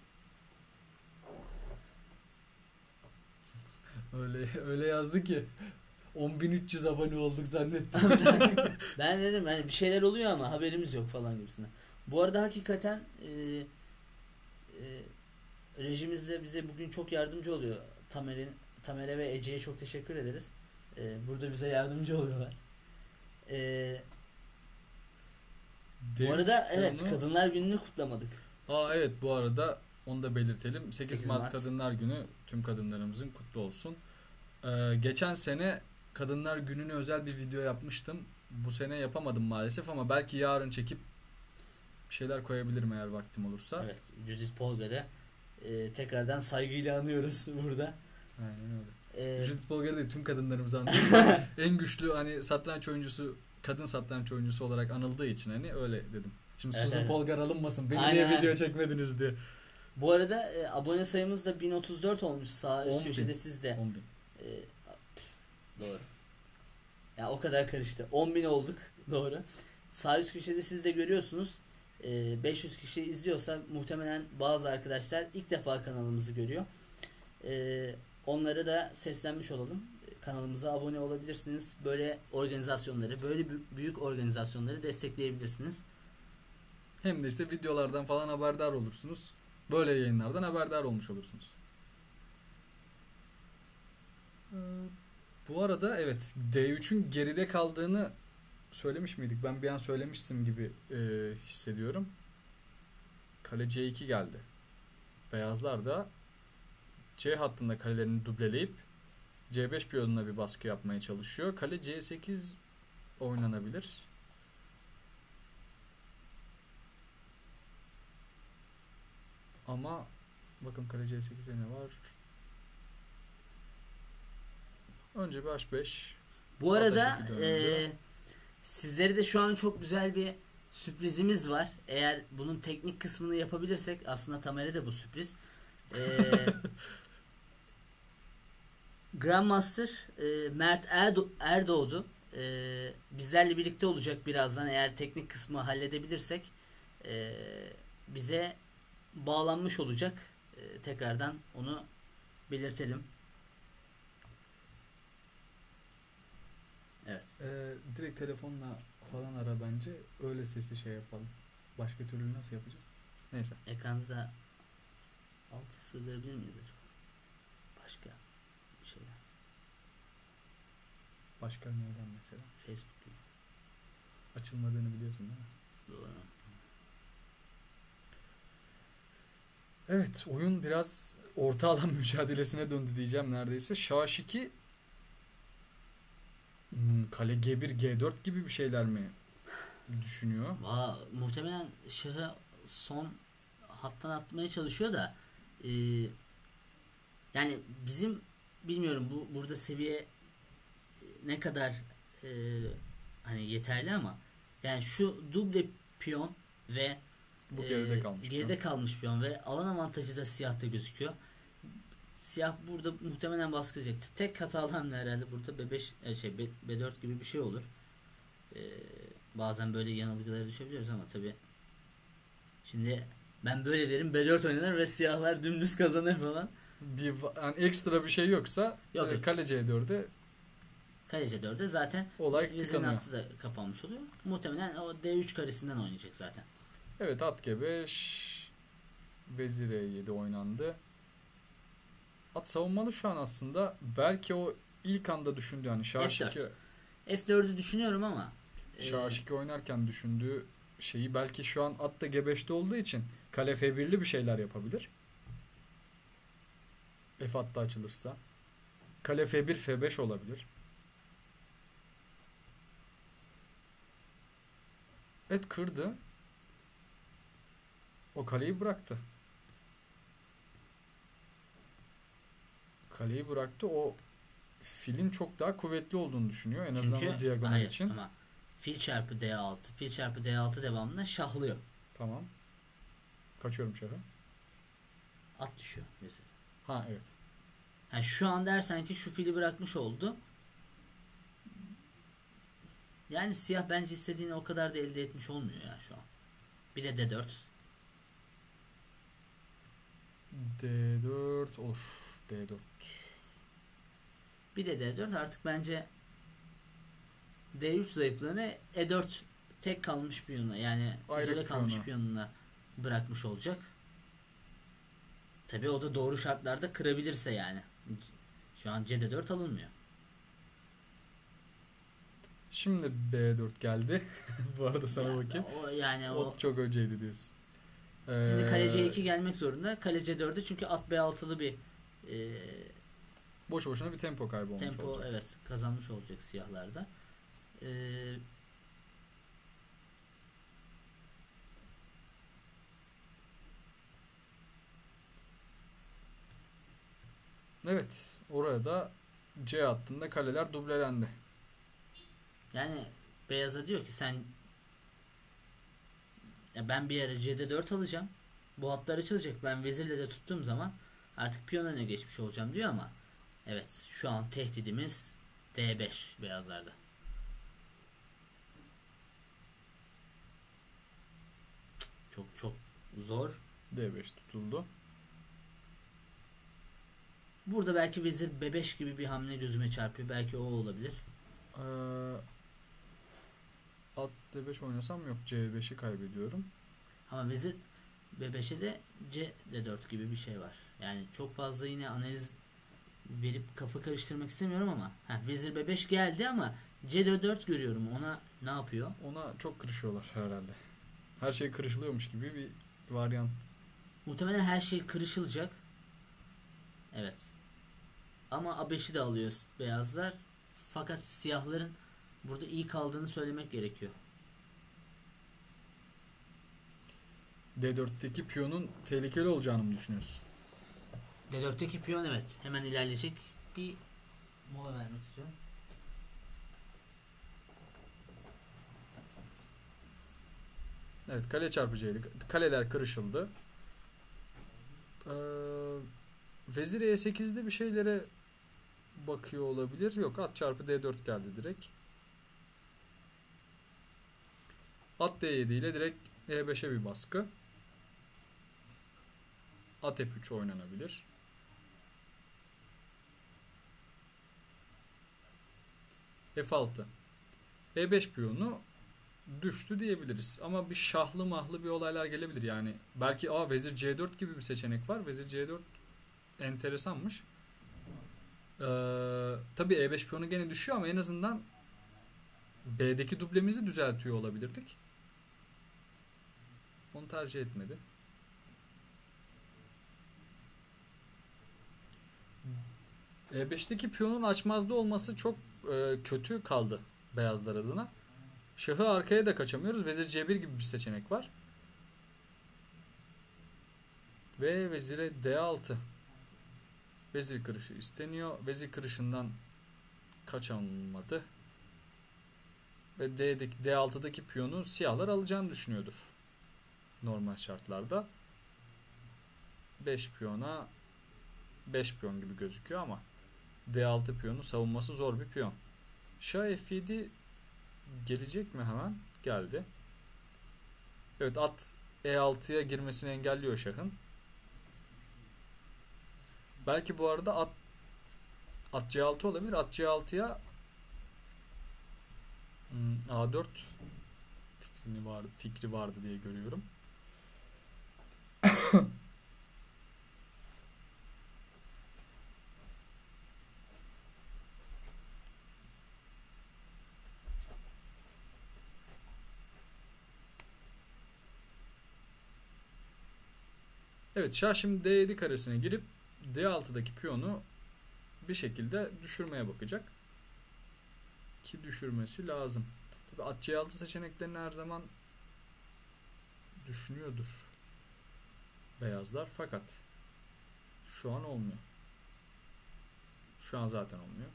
öyle yazdı ki 10.300 abone olduk zannettim. ben dedim hani bir şeyler oluyor ama haberimiz yok falan gibisinden. Bu arada hakikaten rejimiz de bize bugün çok yardımcı oluyor. Tamer'e ve Ece'ye çok teşekkür ederiz. Burada bize yardımcı oluyorlar. Bu arada evet, Kadınlar Günü'nü kutlamadık. Evet, bu arada onu da belirtelim. 8 Mart Mart Kadınlar Günü tüm kadınlarımızın kutlu olsun. Geçen sene Kadınlar Günü'ne özel bir video yapmıştım. Bu sene yapamadım maalesef ama belki yarın çekip bir şeyler koyabilirim eğer vaktim olursa. Evet, Judith Polgar'ı tekrardan saygıyla anıyoruz burada. Aynen öyle. Judith Polgar'ı değil, tüm kadınlarımızı anıyoruz. En güçlü hani satranç oyuncusu, kadın satranç oyuncusu olarak anıldığı için hani öyle dedim. Şimdi Evet, Susan Polgar alınmasın. Beni aynen, niye video çekmediniz diye. Bu arada abone sayımız da 1034 olmuş. Sağ üst köşede sizde. 10.000. Doğru. Ya o kadar karıştı. 10.000 olduk. Doğru. Sağ üst köşede siz de görüyorsunuz. 500 kişi izliyorsa muhtemelen bazı arkadaşlar ilk defa kanalımızı görüyor. Onlara da seslenmiş olalım. Kanalımıza abone olabilirsiniz. Böyle organizasyonları, böyle büyük organizasyonları destekleyebilirsiniz. Hem de işte videolardan falan haberdar olursunuz. Böyle yayınlardan haberdar olmuş olursunuz. Bu arada evet, D3'ün geride kaldığını söylemiş miydik? Ben bir an söylemiştim gibi hissediyorum. Kale C2 geldi. Beyazlar da C hattında kalelerini dubleleyip C5 piyonuna bir baskı yapmaya çalışıyor. Kale C8 oynanabilir. Ama bakın kale C8'e ne var? Önce bir H5. Bu arada sizlere de şu an çok güzel bir sürprizimiz var. Eğer bunun teknik kısmını yapabilirsek, aslında Tamer'e de bu sürpriz. Grandmaster Mert Erdoğdu bizlerle birlikte olacak birazdan, eğer teknik kısmı halledebilirsek bize bağlanmış olacak. Tekrardan onu belirtelim. Evet. Direkt telefonla falan ara bence. Öyle sesli şey yapalım. Başka türlü nasıl yapacağız? Neyse. Ekranda da altı sığdırabilir miyiz acaba? Başka bir şeyler. Başka nereden mesela? Facebook gibi. Açılmadığını biliyorsun değil mi? Doğru. Evet, oyun biraz orta alan mücadelesine döndü diyeceğim neredeyse. Şah 2 kale G1 G4 gibi bir şeyler mi düşünüyor? Valla muhtemelen şahı son hattan atmaya çalışıyor da yani bizim bilmiyorum burada seviye ne kadar hani yeterli ama yani şu duble piyon ve bu geride kalmış piyon ve alan avantajı da siyahta gözüküyor. Siyah burada muhtemelen baskılayacaktır. Tek hatalı hamle herhalde burada B5 B4 gibi bir şey olur. Bazen böyle yanılgılara düşebiliyoruz ama tabii şimdi ben böyle derim, B4 oynanır ve siyahlar dümdüz kazanır falan. yani ekstra bir şey yoksa Yok. kale C4'e Kale C4'de zaten olay vezirin tıkanıyor. hattı da kapanmış oluyor. Muhtemelen o D3 karesinden oynayacak zaten. Evet, at G5, vezir E7 oynandı. At savunmalı şu an aslında. Belki o ilk anda düşündüğü hani F4. F4'ü düşünüyorum ama Şah2 oynarken düşündüğü şeyi belki şu an at da G5'te olduğu için kale F1'li bir şeyler yapabilir. F hattı açılırsa. Kale F1, F5 olabilir. Evet, kırdı. O kaleyi bıraktı. Kaleyi bıraktı. O filin çok daha kuvvetli olduğunu düşünüyor. En azından çünkü o diagonal hayır, için. ama fil çarpı D6, fil çarpı D6 devamında şahlıyor. Tamam. Kaçıyorum şaha. At düşüyor mesela. Ha evet. Yani şu an dersen ki şu fili bırakmış oldu. Yani siyah bence istediğini o kadar da elde etmiş olmuyor ya şu an. Bir de D4. D4. Of. D4. Bir de D4 artık bence D3 zayıflığını E4 tek kalmış piyonuna, yani Ayrı izole kalmış piyona. piyonuna bırakmış olacak. Tabii o da doğru şartlarda kırabilirse yani. Şu an CD4 alınmıyor. Şimdi B4 geldi. Bu arada sana Ya, bakayım. o yani O çok önceydi diyorsun. şimdi kale C2 gelmek zorunda. Kale C4'e çünkü at B6'lı bir boş boşuna bir tempo kaybı olmuş tempo olacak. evet kazanmış olacak siyahlarda. Evet. Oraya da C hattında kaleler dublelendi. Yani beyaza diyor ki sen ya ben bir yere CD4 alacağım. Bu hatlar açılacak. Ben vezirle de tuttuğum zaman artık piyon öne geçmiş olacağım diyor ama evet şu an tehdidimiz D5 beyazlarda. Çok çok zor. D5 tutuldu. Burada belki vezir B5 gibi bir hamle gözüme çarpıyor. Belki o olabilir. At D5 oynasam yok. C5'i kaybediyorum. Ama vezir B5'e de C D4 gibi bir şey var. Yani çok fazla yine analiz verip kafa karıştırmak istemiyorum ama vezir B5 geldi ama C D4 görüyorum. Ona ne yapıyor? Ona çok kırışıyorlar herhalde. Her şey kırışılıyormuş gibi bir varyant. Muhtemelen her şey kırışılacak. Evet. Ama A5'i de alıyor beyazlar. Fakat siyahların burada iyi kaldığını söylemek gerekiyor. D4'teki piyonun tehlikeli olacağını mı düşünüyorsun? D4'teki piyon evet. Hemen ilerleyecek. Bir mola vermek istiyorum. Evet, kale çarpıcıydı. Kaleler kırışıldı. Vezir E8'de bir şeylere bakıyor olabilir. Yok, at çarpı D4 geldi direkt. At D7 ile direkt E5'e bir baskı. At F3 oynanabilir. F6. E5 piyonu düştü diyebiliriz. Ama bir şahlı mahlı bir olaylar gelebilir yani. Belki vezir C4 gibi bir seçenek var. Vezir C4 enteresanmış. Tabii E5 piyonu gene düşüyor ama en azından B'deki dublemizi düzeltiyor olabilirdik. Onu tercih etmedi. E5'teki piyonun açmazda olması çok kötü kaldı beyazlar adına. Şahı arkaya da kaçamıyoruz. Vezir C1 gibi bir seçenek var. Ve vezire D6. Vezir kırışı isteniyor. Vezir kırışından kaçamadı. Ve D6'daki piyonu siyahlar alacağını düşünüyordur. Normal şartlarda. 5 piyona 5 piyon gibi gözüküyor ama D6 piyonu savunması zor bir piyon. Şah F7 gelecek mi hemen? Geldi. Evet, at E6'ya girmesini engelliyor şahın. Belki bu arada at C6 olabilir. At C6'ya A4 fikri vardı diye görüyorum. Evet, şah şimdi D7 karesine girip D6'daki piyonu bir şekilde düşürmeye bakacak. Ki düşürmesi lazım. Tabii at C6 seçeneklerini her zaman düşünüyordur beyazlar, fakat şu an olmuyor. Şu an zaten olmuyor.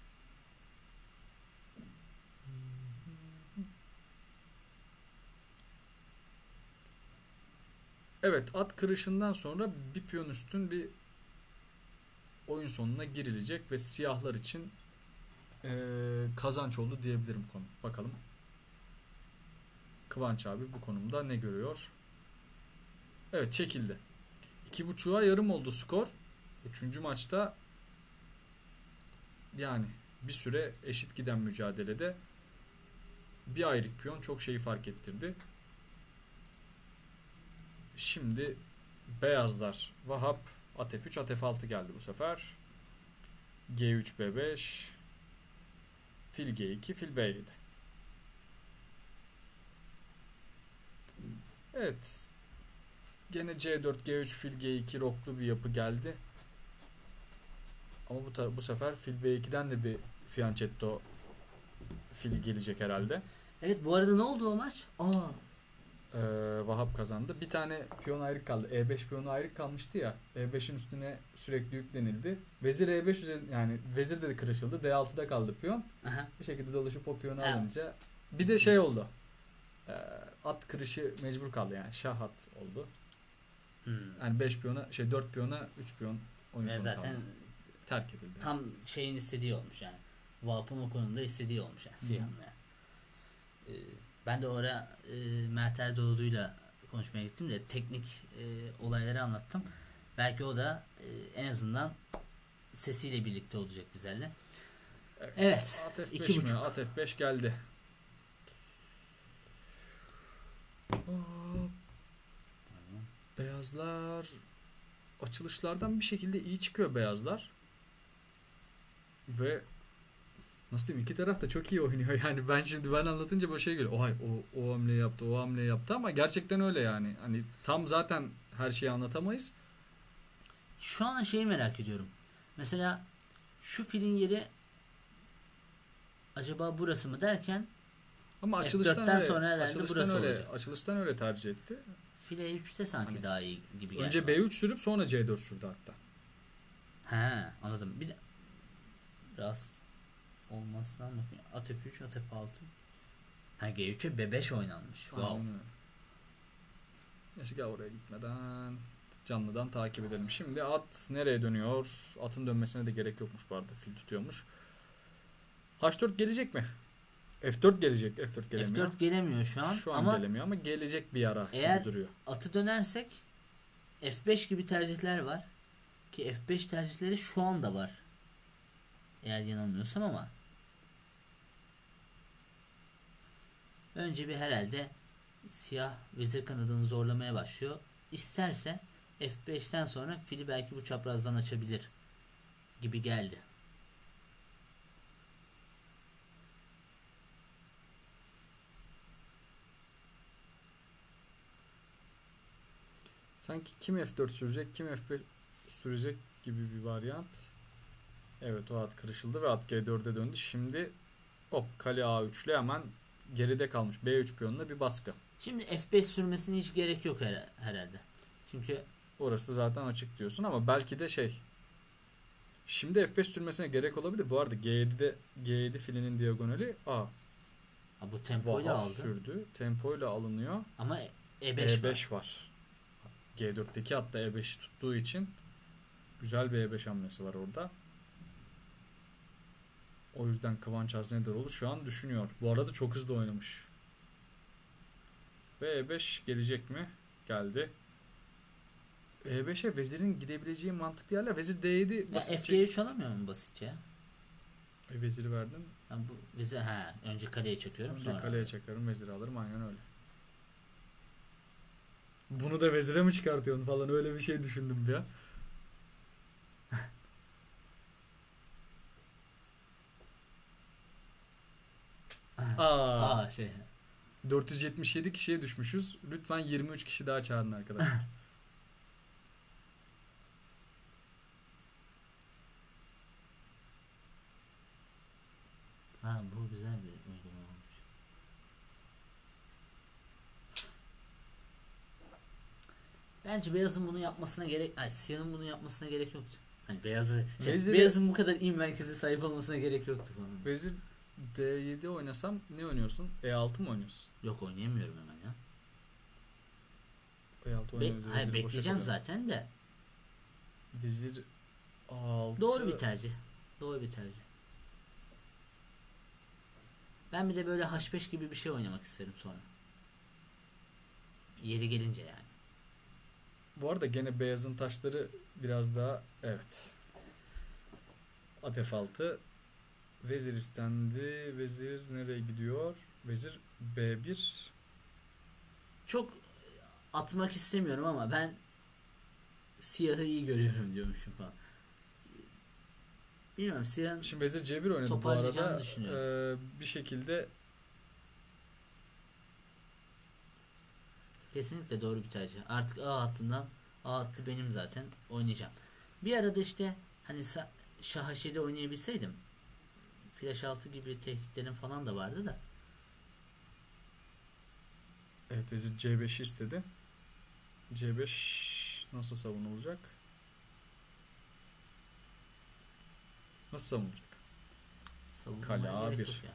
Evet, at kırışından sonra bir piyon üstün bir oyun sonuna girilecek ve siyahlar için kazanç oldu diyebilirim konu. Bakalım Kıvanç abi bu konumda ne görüyor? Evet, çekildi. 2.5'a yarım oldu skor. 3. maçta yani bir süre eşit giden mücadelede bir ayrık piyon çok şeyi fark ettirdi. Şimdi beyazlar Vahap at F3 at F6 geldi bu sefer. G3 B5 fil G2 fil B7. Evet. Gene C4 G3 fil G2 roklu bir yapı geldi. Ama bu sefer fil B2'den de bir fianchetto fili gelecek herhalde. Evet, bu arada ne oldu o maç? Vahap kazandı. Bir tane piyon ayrık kaldı. E5 piyonu ayrık kalmıştı ya. E5'in üstüne sürekli yüklenildi. Vezir E5 üzerine, yani vezir de kırışıldı. D6'da kaldı piyon. Aha. Bir şekilde dolaşıp o piyonu alınca bir de şey oldu. At kırışı mecbur kaldı, yani şah at oldu. Yani 5 piyona 4 piyona 3 piyon oyun sonu zaten kaldı. Terk edildi. Tam şeyin istediği olmuş yani. Vahap'ın o konuda istediği olmuş yani siyahın yani. Ben de o ara Mert Erdoğdu'yla konuşmaya gittim de teknik olayları anlattım. Belki o da en azından sesiyle birlikte olacak bizlerle. Evet. At F5 mi? At F5 geldi. Beyazlar açılışlardan bir şekilde iyi çıkıyor beyazlar. Ve nasıl diyeyim, iki taraf da çok iyi oynuyor yani. Ben anlatınca böyle şey geliyor. O hamle yaptı, o hamle yaptı, ama gerçekten öyle yani. Hani tam zaten her şeyi anlatamayız. Şu an şeyi merak ediyorum. Mesela şu filin yeri acaba burası mı derken, ama açılıştan F4'ten sonra herhalde burası olacak. Açılıştan öyle tercih etti. File 3'te sanki hani daha iyi gibi geldi. Önce B3 sürüp sonra C4 sürdü hatta. He, anladım. Bir de biraz olmazsa ama at F3 at F6. Ha, G3'e B5 oynanmış. Wow. Neyse, oraya gitmeden canlıdan takip edelim. Şimdi at nereye dönüyor? Atın dönmesine de gerek yokmuş bu arada. Fil tutuyormuş. H4 gelecek mi? F4 gelecek. F4 gelemiyor. F4 gelemiyor şu an. Şu an ama gelemiyor ama gelecek bir ara gibi duruyor. Eğer atı dönersek F5 gibi tercihler var. Ki F5 tercihleri şu anda var. Eğer yanılmıyorsam ama. Önce bir herhalde siyah vezir kanadını zorlamaya başlıyor. İsterse F5'ten sonra fili belki bu çaprazdan açabilir gibi geldi. Sanki kim F4 sürecek, kim F5 sürecek gibi bir varyant. Evet, o at kırışıldı ve at G4'e döndü. Şimdi kale A3'le hemen geride kalmış B3 piyonuna bir baskı. Şimdi F5 sürmesine hiç gerek yok herhalde. Çünkü orası zaten açık diyorsun ama belki de şimdi F5 sürmesine gerek olabilir. Bu arada G7 filinin diagonali bu tempoyla aldı. Sürdü. Tempoyla alınıyor. Ama E5 var. G4'teki hatta E5'i tuttuğu için güzel bir E5 hamlesi var orada. O yüzden Kıvanç Haznedaroğlu şu an düşünüyor. Bu arada çok hızlı oynamış. Ve E5 gelecek mi? Geldi. E5'e vezirin gidebileceği mantıklı yerler. Vezir D7 Ya basit FG3 alamıyor mu basitçe? Veziri verdim. Ben bu vezir önce kaleye çekiyorum Önce sonra. kaleye çakarım, veziri alırım, aynen öyle. Bunu da vezire mi çıkartıyorsun falan, öyle bir şey düşündüm ya. Aa, Aa şey. 477 kişiye düşmüşüz. Lütfen 23 kişi daha çağırın arkadaşlar. Bu güzel bir uygulama olmuş. Bence beyazın bunu yapmasına siyahın bunu yapmasına gerek yoktu. Hani beyazın bu kadar iyi merkeze sahip olmasına gerek yoktu falan. Vezir D7 oynasam ne oynuyorsun? E6 mı oynuyorsun? Yok, oynayamıyorum hemen ya. E6 oynuyoruz. Hayır, bekleyeceğim zaten de. Vezir A6. Doğru bir tercih. Doğru bir tercih. Ben bir de böyle H5 gibi bir şey oynamak isterim sonra. Yeri gelince yani. Bu arada gene beyazın taşları biraz daha, evet. At F6. Vezir istendi. Vezir nereye gidiyor? Vezir B1. Çok atmak istemiyorum ama ben siyahı iyi görüyorum diyormuşum falan. Bilmiyorum, siyahın Şimdi vezir C1 oynadı bu toparlayacağını arada. düşünüyorum. Bir şekilde kesinlikle doğru bir tercih. Artık A hattı benim zaten, oynayacağım. Bir arada işte hani Şah H7 oynayabilseydim, Flash 6 gibi tehditlerin falan da vardı da. evet, vezir C5'i istedi. C5 nasıl savunulacak? Nasıl savunulacak? Savunmaya Kale gerek A1. yok ya.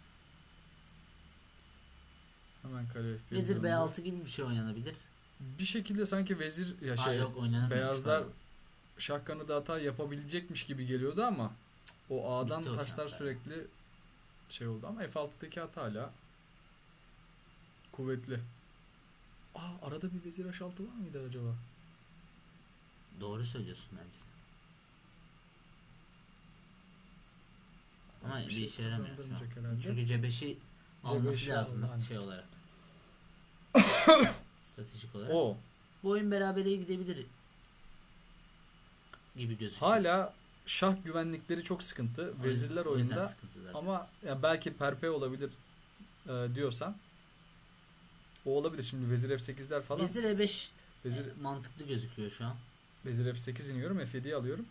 Hemen kale F1. Vezir B6 gibi bir şey oynanabilir. Bir şekilde sanki vezir Yok, oynanamıyor. beyazlar şah kanadı hata yapabilecekmiş gibi geliyordu ama o A'dan Bitti o taşlar şanslar. sürekli şey oldu ama F6'daki hata hala kuvvetli. Arada bir vezir H6 var mıydı acaba? Doğru söylüyorsun bence. Ama bir işe yaramıyor şu an. kazandırmayacak herhalde. Çünkü C5'i alması C5'i lazım aldı, hani. şey olarak. Stratejik olarak. O Bu oyun berabere gidebilir gibi gözüküyor. hala şah güvenlikleri çok sıkıntı. Vezirler O yüzden oyunda sıkıntı zaten. ama yani belki perpe olabilir diyorsan o olabilir. Şimdi vezir F8'ler falan. Vezir E5 Vezir mantıklı gözüküyor şu an. Vezir F8 iniyorum, F7'yi alıyorum.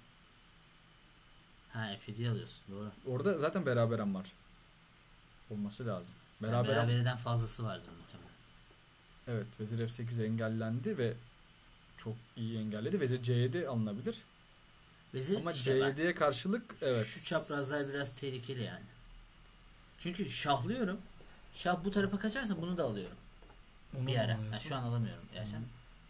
F7'yi alıyorsun, doğru. Orada zaten beraberem var. Olması lazım. Berabereden fazlası vardır muhtemelen. Evet, vezir F8 engellendi ve çok iyi engelledi. Vezir C7 alınabilir. Ama C7'ye karşılık evet. Şu çaprazlar biraz tehlikeli yani. Çünkü şahlıyorum. Şah bu tarafa kaçarsa bunu da alıyorum. Onu Bir ara. alıyorsun. Şu an alamıyorum gerçekten.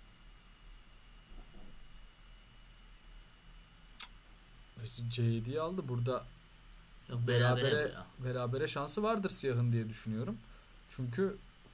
Vezir C7'yi aldı. Burada Yok, berabere şansı vardır siyahın diye düşünüyorum. Çünkü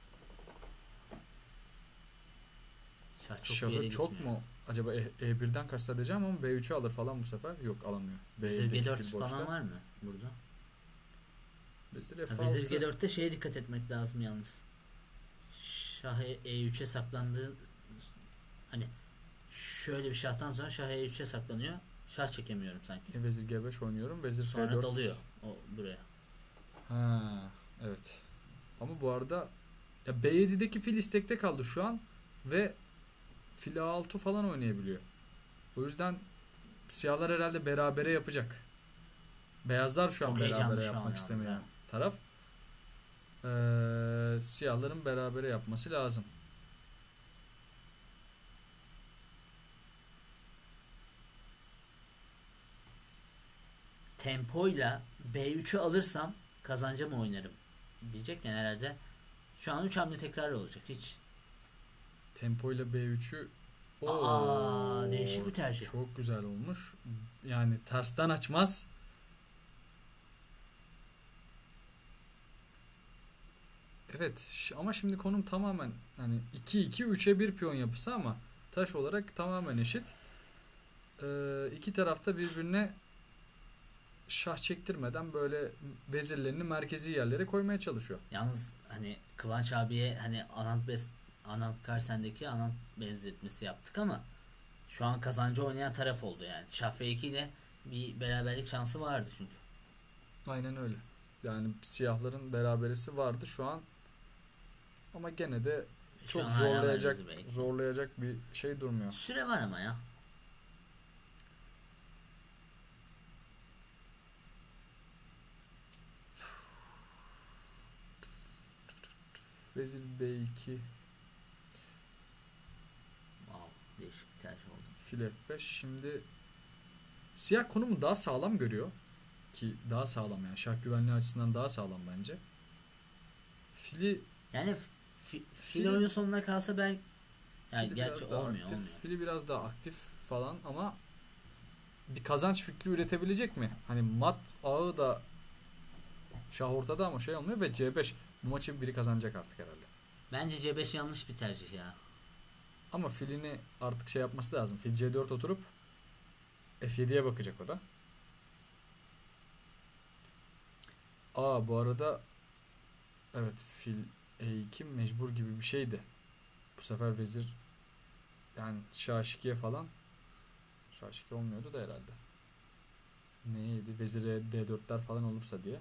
şahı çok mu? Acaba E1'den kaçsa diyeceğim ama B3'ü alır falan bu sefer. Yok, alamıyor. Vezir G4 falan var mı burada? Vezir F6. Vezir G4'te şeye dikkat etmek lazım yalnız. Şah E3'e saklandığı, hani şöyle bir şahtan sonra şah E3'e saklanıyor. Şah çekemiyorum sanki. Vezir G5 oynuyorum. Vezir Sonra F4. dalıyor o buraya. Evet. Ama bu arada ya B7'deki fil istekte kaldı şu an ve fil A6 falan oynayabiliyor. O yüzden siyahlar herhalde berabere yapacak. Beyazlar şu an berabere yapmak istemeyen taraf. Siyahların berabere yapması lazım. Tempoyla B3'ü alırsam kazanca mı oynarım diyecek yani herhalde. Şu an 3 hamle tekrar olacak hiç. Tempoyla B3'ü değişik bir tercih. Çok güzel olmuş. Yani tersten açmaz. Evet ama şimdi konum tamamen hani 2-2-3'e 1 piyon yapısı ama taş olarak tamamen eşit. İki tarafta birbirine şah çektirmeden böyle vezirlerini merkezi yerlere koymaya çalışıyor. Yalnız hani Kıvanç abiye hani Anant Carlsen'deki Anant benzetmesi yaptık ama şu an kazancı oynayan taraf oldu yani. Şah F2 ile bir beraberlik şansı vardı çünkü. Aynen öyle. Yani siyahların beraberisi vardı şu an. Ama gene de Şu çok an hala var zorlayacak bizi belki. zorlayacak bir şey durmuyor. Süre var ama ya. Vezir B2, Wow, değişik bir tercih oldu. fil F5. Şimdi siyah konumu daha sağlam görüyor. Ki daha sağlam yani. Şah güvenliği açısından daha sağlam bence. Fili Yani fil Fili- oyun sonuna kalsa belki yani Fili gerçi biraz daha olmuyor. aktif. Fili biraz daha aktif falan ama bir kazanç fikri üretebilecek mi? Hani mat ağı da şah ortada ama şey olmuyor ve C5 bu maçı biri kazanacak artık herhalde. Bence C5 yanlış bir tercih ya. Ama filini artık şey yapması lazım. Fil C4 oturup F7'ye bakacak o da. Bu arada evet fil E2 mecbur gibi bir şeydi. Bu sefer vezir yani şah H2'ye falan şah H2 olmuyordu da herhalde. Neydi? Vezire D4'ler falan olursa diye.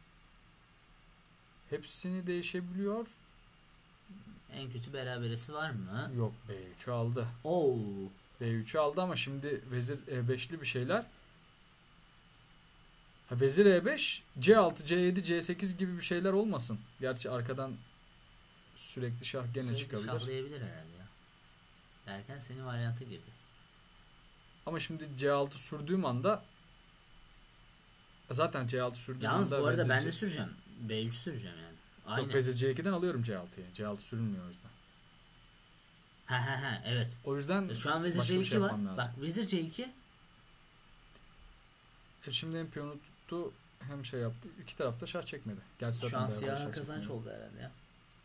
Hepsini değişebiliyor. En kötü beraberesi var mı? Yok B3'ü aldı. Oo. B3'ü aldı ama şimdi vezir E5'li bir şeyler. Vezir E5, C6, C7, C8 gibi bir şeyler olmasın. Gerçi arkadan sürekli şah gene Sürekli çıkabilir. şahlayabilir herhalde ya. Derken senin varyanta girdi. Ama şimdi C6 sürdüğüm anda zaten C6 sürdüğüm Yalnız anda bu arada vezir ben de süreceğim. B3 süreceğim yani. Aynen. Yok, vezir C2'den alıyorum C6'yı. C6 sürülmüyor o yüzden. Evet. O yüzden Şu an vezir başka bir C2 şey var. yapmam lazım. Bak vezir C2 Şimdi hem piyonu tuttu hem şey yaptı. İki tarafta şah çekmedi. Gerçi zaten şu an beraber siyahın şah kazanç çekmedi. oldu herhalde ya.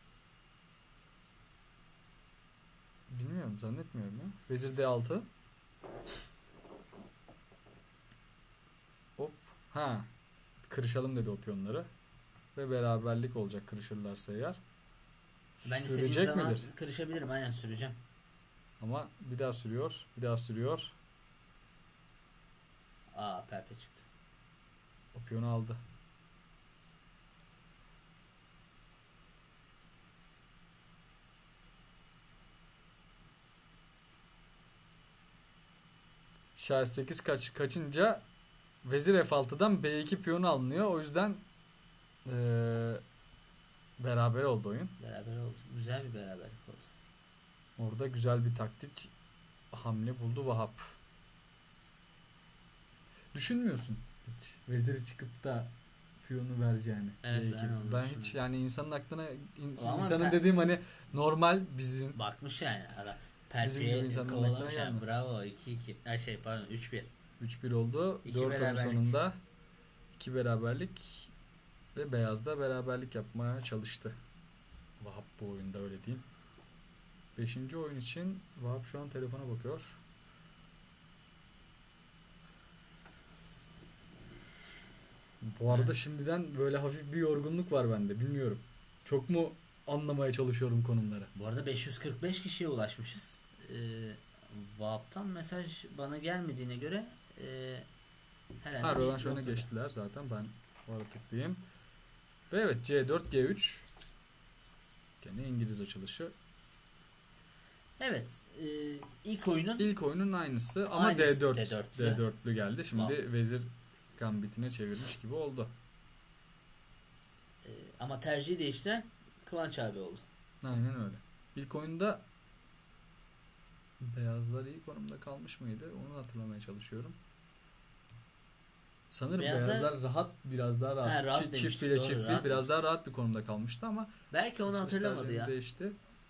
Bilmiyorum, zannetmiyorum ya. Vezir D6. Hop. Kırışalım dedi o piyonları. Ve beraberlik olacak kırışırlarsa eğer. Ben istediğim Sürecek zaman midir? kırışabilirim. Aynen süreceğim. Ama bir daha sürüyor. Bir daha sürüyor. Perpe çıktı. O piyonu aldı. Şah 8 kaçınca vezir F6'dan B2 piyonu alınıyor. O yüzden beraber oldu oyun. Beraber oldu. Güzel bir beraberlik oldu. Orada güzel bir taktik hamle buldu Vahap. Düşünmüyorsun hiç veziri çıkıp da piyonu vereceğini. Evet, B2. ben onu Ben hiç düşünmüyorum. yani insanın aklına Ama insanın ben- dediğim hani normal bizim Bakmış yani. Adam Bizim gibi Perpe'ye insanların kovalamış aklına yani. gelmiyor. Bravo. 2-2. Pardon 3-1. 3-1 oldu. İki 4 oyun beraberlik. sonunda 2 beraberlik ve beyazda beraberlik yapmaya çalıştı. Vahap bu oyunda, öyle diyeyim. 5. oyun için Vahap şu an telefona bakıyor. Bu arada şimdiden böyle hafif bir yorgunluk var bende. Bilmiyorum. Çok mu anlamaya çalışıyorum konumları? Bu arada 545 kişiye ulaşmışız. WhatsApp'tan mesaj bana gelmediğine göre herhalde Rövanş öne noktada. geçtiler zaten. Ben bu arada tıklayayım. Ve evet C4, G3. Gene İngiliz açılışı. Evet. İlk oyunun İlk oyunun aynısı ama Aynısı, D4. D4'lü. D4'lü geldi. Şimdi vezir gambitine çevirmiş gibi oldu. ama tercihi değiştiren Kıvanç abi oldu. Aynen öyle. İlk oyunda beyazlar iyi konumda kalmış mıydı? Onu hatırlamaya çalışıyorum. Sanırım beyazlar rahat, biraz daha rahat. rahat Çift demiştik, file doğru, çift fil rahat biraz daha rahat bir konumda kalmıştı ama Belki onu hatırlamadı tercihini ya. değişti.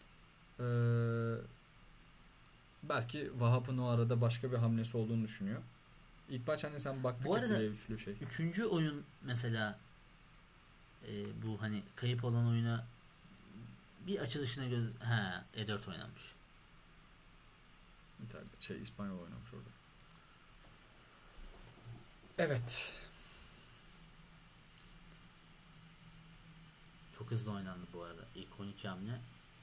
Belki Vahap'ın o arada başka bir hamlesi olduğunu düşünüyor. İlk maç hani sen baktık Bu arada file üçlü şey. Üçüncü oyun mesela bu hani kayıp olan oyuna bir açılışına E4 oynanmış. İspanyol oynamış orada. Evet. Çok hızlı oynandı bu arada. İlk 12 hamle.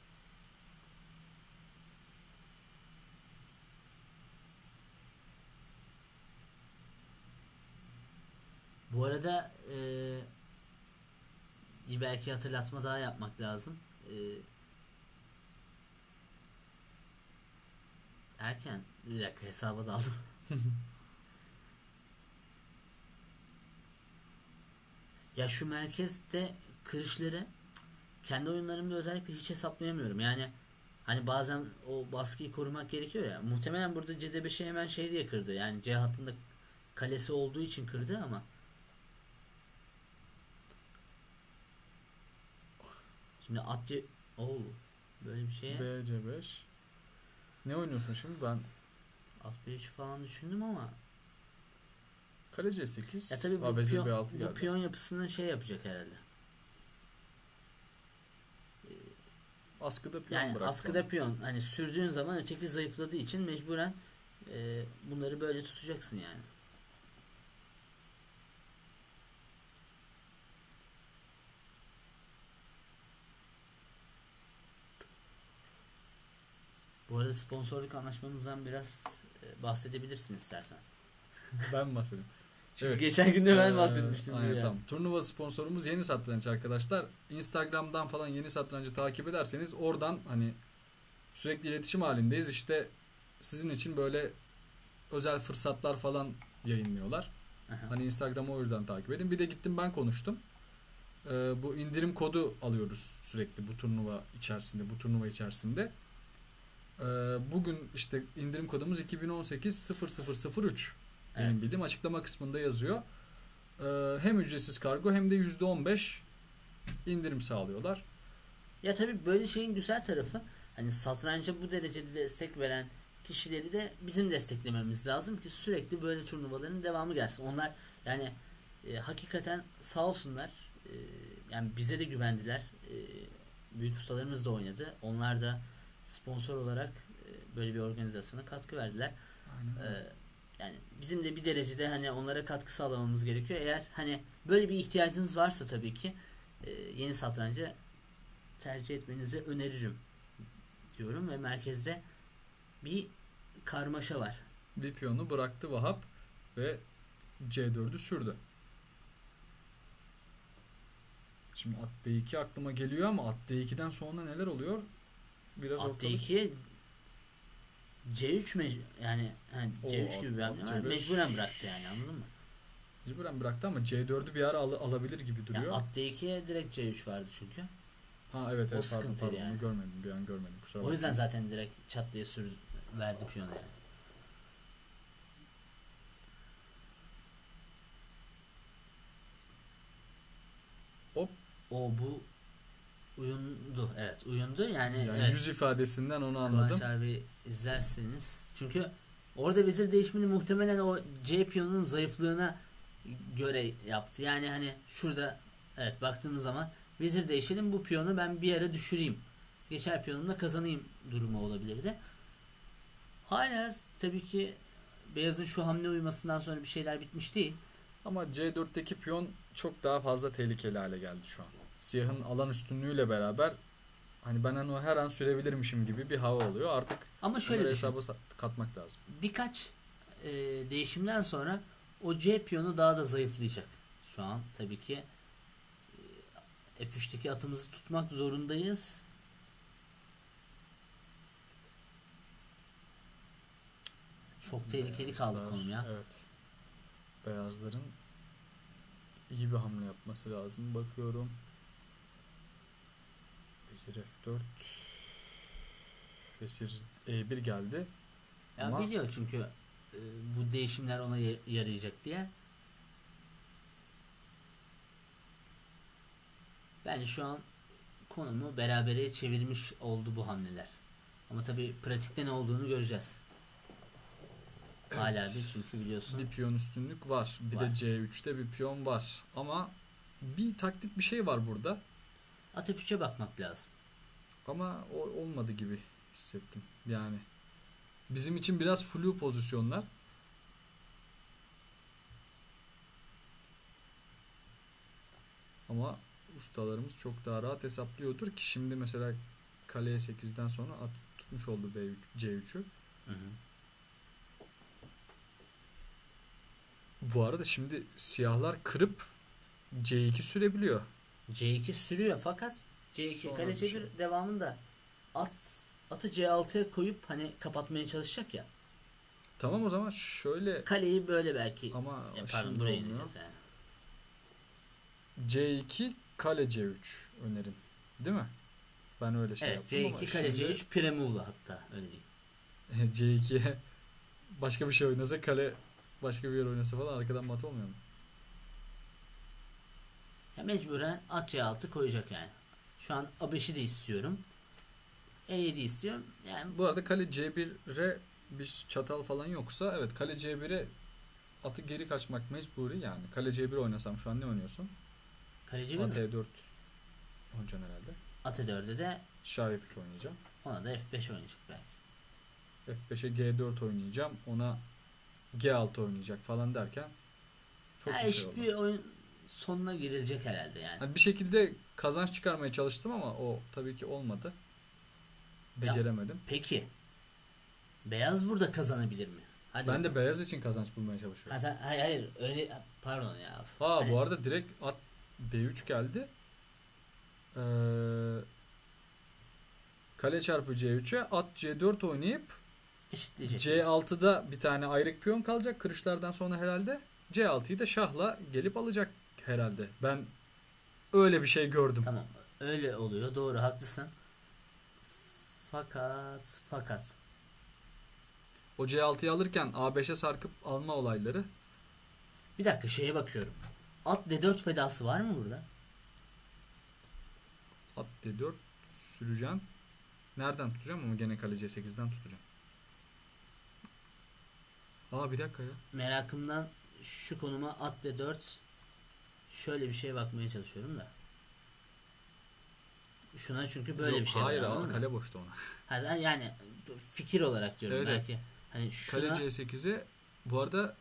Bu arada bir belki hatırlatma daha yapmak lazım. Erken. Bir dakika hesaba daldım. Ya şu merkezde kırışları kendi oyunlarımda özellikle hiç hesaplayamıyorum. Yani hani bazen o baskıyı korumak gerekiyor ya. Muhtemelen burada Cedebeş'i hemen şey diye kırdı. Yani C hattında kalesi olduğu için kırdı ama şimdi at C... Oo, böyle bir şeye BC5. Ne oynuyorsun şimdi? Ben at B3 falan düşündüm ama kale C8. ya tabii bu, vezir piyon, B6 bu geldi. piyon yapısını şey yapacak herhalde. Askıda piyon Yani bıraktı. askıda piyon hani sürdüğün zaman öteki zayıfladığı için mecburen bunları böyle tutacaksın yani. Bu arada sponsorluk anlaşmamızdan biraz bahsedebilirsin istersen. Ben bahsedeyim. Çünkü geçen gün de ben bahsetmiştim. Aynen, Yani. tamam. Turnuva sponsorumuz Yeni Satranç arkadaşlar. Instagram'dan falan Yeni Satrancı takip ederseniz oradan hani sürekli iletişim halindeyiz. İşte sizin için böyle özel fırsatlar falan yayınlıyorlar. Aha. Hani Instagram'ı o yüzden takip edin. Bir de gittim ben konuştum. Bu indirim kodu alıyoruz sürekli bu turnuva içerisinde. Bugün işte indirim kodumuz 2018 0003. Benim Evet. bildiğim açıklama kısmında yazıyor. Hem ücretsiz kargo hem de %15 indirim sağlıyorlar. Ya tabii böyle şeyin güzel tarafı hani satranca bu derecede destek veren kişileri de bizim desteklememiz lazım ki sürekli böyle turnuvaların devamı gelsin. Onlar yani hakikaten sağ olsunlar. Yani bize de güvendiler. Büyük ustalarımız da oynadı. Onlar da sponsor olarak böyle bir organizasyona katkı verdiler. Aynen. Yani bizim de bir derecede hani onlara katkı sağlamamız gerekiyor. Eğer hani böyle bir ihtiyacınız varsa tabii ki Yeni Satrancı tercih etmenizi öneririm diyorum ve merkezde bir karmaşa var. Bir piyonu bıraktı Vahap ve C4'ü sürdü. Şimdi at D2 aklıma geliyor ama at D2'den sonra neler oluyor? Biraz At ortalık. D2'ye C3 yani C3 gibi bir hamle var. Mecburen bıraktı yani, anladın mı? Mecburen bıraktı ama C4'ü bir ara alabilir gibi duruyor. Yani at D2'ye direkt C3 vardı çünkü. Ha evet, O pardon, sıkıntıydı yani. onu görmedim, bir an görmedim. Kusura O yüzden bakmayın. zaten direkt çat diye verdi piyonu yani. Hop. O bu uyundu. Evet, uyundu. Yani Yani yüz ifadesinden onu anladım. Kıvanç abi izlerseniz. Çünkü orada vezir değişimini muhtemelen o C piyonunun zayıflığına göre yaptı. Yani hani şurada evet baktığımız zaman vezir değişelim, bu piyonu ben bir yere düşüreyim. Geçer piyonumla kazanayım durumu olabilirdi. Hala tabii ki beyazın şu hamle uyumasından sonra bir şeyler bitmiş değil. Ama C4'teki piyon çok daha fazla tehlikeli hale geldi şu an. Siyahın alan üstünlüğüyle beraber hani ben onu her an sürebilirmişim gibi bir hava oluyor. Artık Ama şöyle bunları düşün. hesaba katmak lazım. Birkaç değişimden sonra o C piyonu daha da zayıflayacak. Şu an tabii ki F3'teki atımızı tutmak zorundayız. Çok tehlikeli kaldı Beyazlar, konum ya. Evet. Beyazların iyi bir hamle yapması lazım. Bakıyorum. Vezir F4. Vezir E1 geldi. Ya Ama biliyor çünkü bu değişimler ona yarayacak diye. Bence şu an konumu berabere çevirmiş oldu bu hamleler. Ama tabii pratikte ne olduğunu göreceğiz. Evet. Hala bir, çünkü biliyorsun. Bir piyon üstünlük var. Bir Var. de C3'te bir piyon var. Ama bir taktik bir şey var burada. At F3'e bakmak lazım. Ama o olmadı gibi hissettim. Yani bizim için biraz flu pozisyonlar. Ama ustalarımız çok daha rahat hesaplıyordur ki şimdi mesela kaleye 8'den sonra at tutmuş oldu C3'ü. Hı hı. Bu arada şimdi siyahlar kırıp C2 sürebiliyor. C2 sürüyor fakat C2 Sonra kale bir C1 şey. devamında atı C6'ya koyup hani kapatmaya çalışacak ya. Tamam o zaman şöyle Kaleyi böyle belki ama pardon şimdi buraya olmuyor. ineceğiz yani. C2 kale C3 önerim. Değil mi? Ben öyle şey Evet yaptım ama C2 kale şimdi C3 premove'lu hatta öyle değil. C2'ye başka bir şey oynasa kale başka bir yer oynasa falan arkadan mat olmuyor mu? Ya mecburen at C6 koyacak yani. Şu an A5'i de istiyorum. E7 istiyorum. Yani Bu arada kale C1'e bir çatal falan yoksa evet kale C1'e atı geri kaçmak mecburi yani. Kale C1 oynasam şu an ne oynuyorsun? kale C1 At mi? E4 oynayacaksın herhalde. At E4'e de Şah F3 oynayacağım. ona da F5 oynayacak belki. F5'e G4 oynayacağım. Ona G6 oynayacak falan derken çok Ya bir şey eşit oldu. bir oyun sonuna girilecek herhalde yani. Hani bir şekilde kazanç çıkarmaya çalıştım ama o tabii ki olmadı. Beceremedim. Peki. Beyaz burada kazanabilir mi? Hadi Ben bakalım. de beyaz için kazanç bulmaya çalışıyorum. Ha, hayır öyle pardon ya. Bu arada direkt at D3 geldi. Kale çarpı C3'e at C4 oynayıp eşitleyecek. C6'da bir tane ayrık piyon kalacak kırışlardan sonra herhalde. C6'yı da şahla gelip alacak herhalde. Ben öyle bir şey gördüm. Tamam. Öyle oluyor. Doğru haklısın. Fakat O C6'yı alırken A5'e sarkıp alma olayları. bir dakika şeye bakıyorum. At D4 fedası var mı burada? At D4 süreceğim. Nereden tutacağım ama gene kale C8'den tutacağım. Bir dakika ya. Merakımdan şu konuma at D4 şöyle bir şeye bakmaya çalışıyorum da. Şuna çünkü böyle Yok, bir şey hayır var. Anladın mı? kale boşta ona. Ha, yani fikir olarak diyorum Evet. belki. Hani şuna Kale C8'e bu arada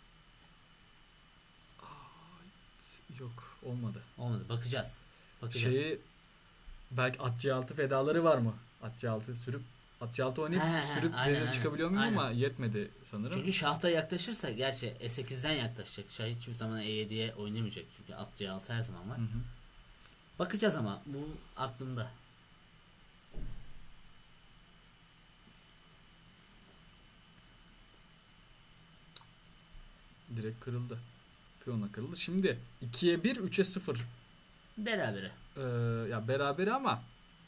yok olmadı. olmadı. Bakacağız. Bakacağız. Belki at C6 fedaları var mı? At C6 sürüp at C6 oynayıp sürüp aynen, vezir çıkabiliyor muyum aynen. ama yetmedi sanırım. Çünkü şahta yaklaşırsa gerçi E8'den yaklaşacak. Şah hiçbir zaman E7'ye oynamayacak. Çünkü at C6 her zaman var. Hı hı. Bakacağız ama bu aklımda. Direkt kırıldı. Piyonla kırıldı. Şimdi 2'ye 1, 3'e 0. Berabere. Ya berabere ama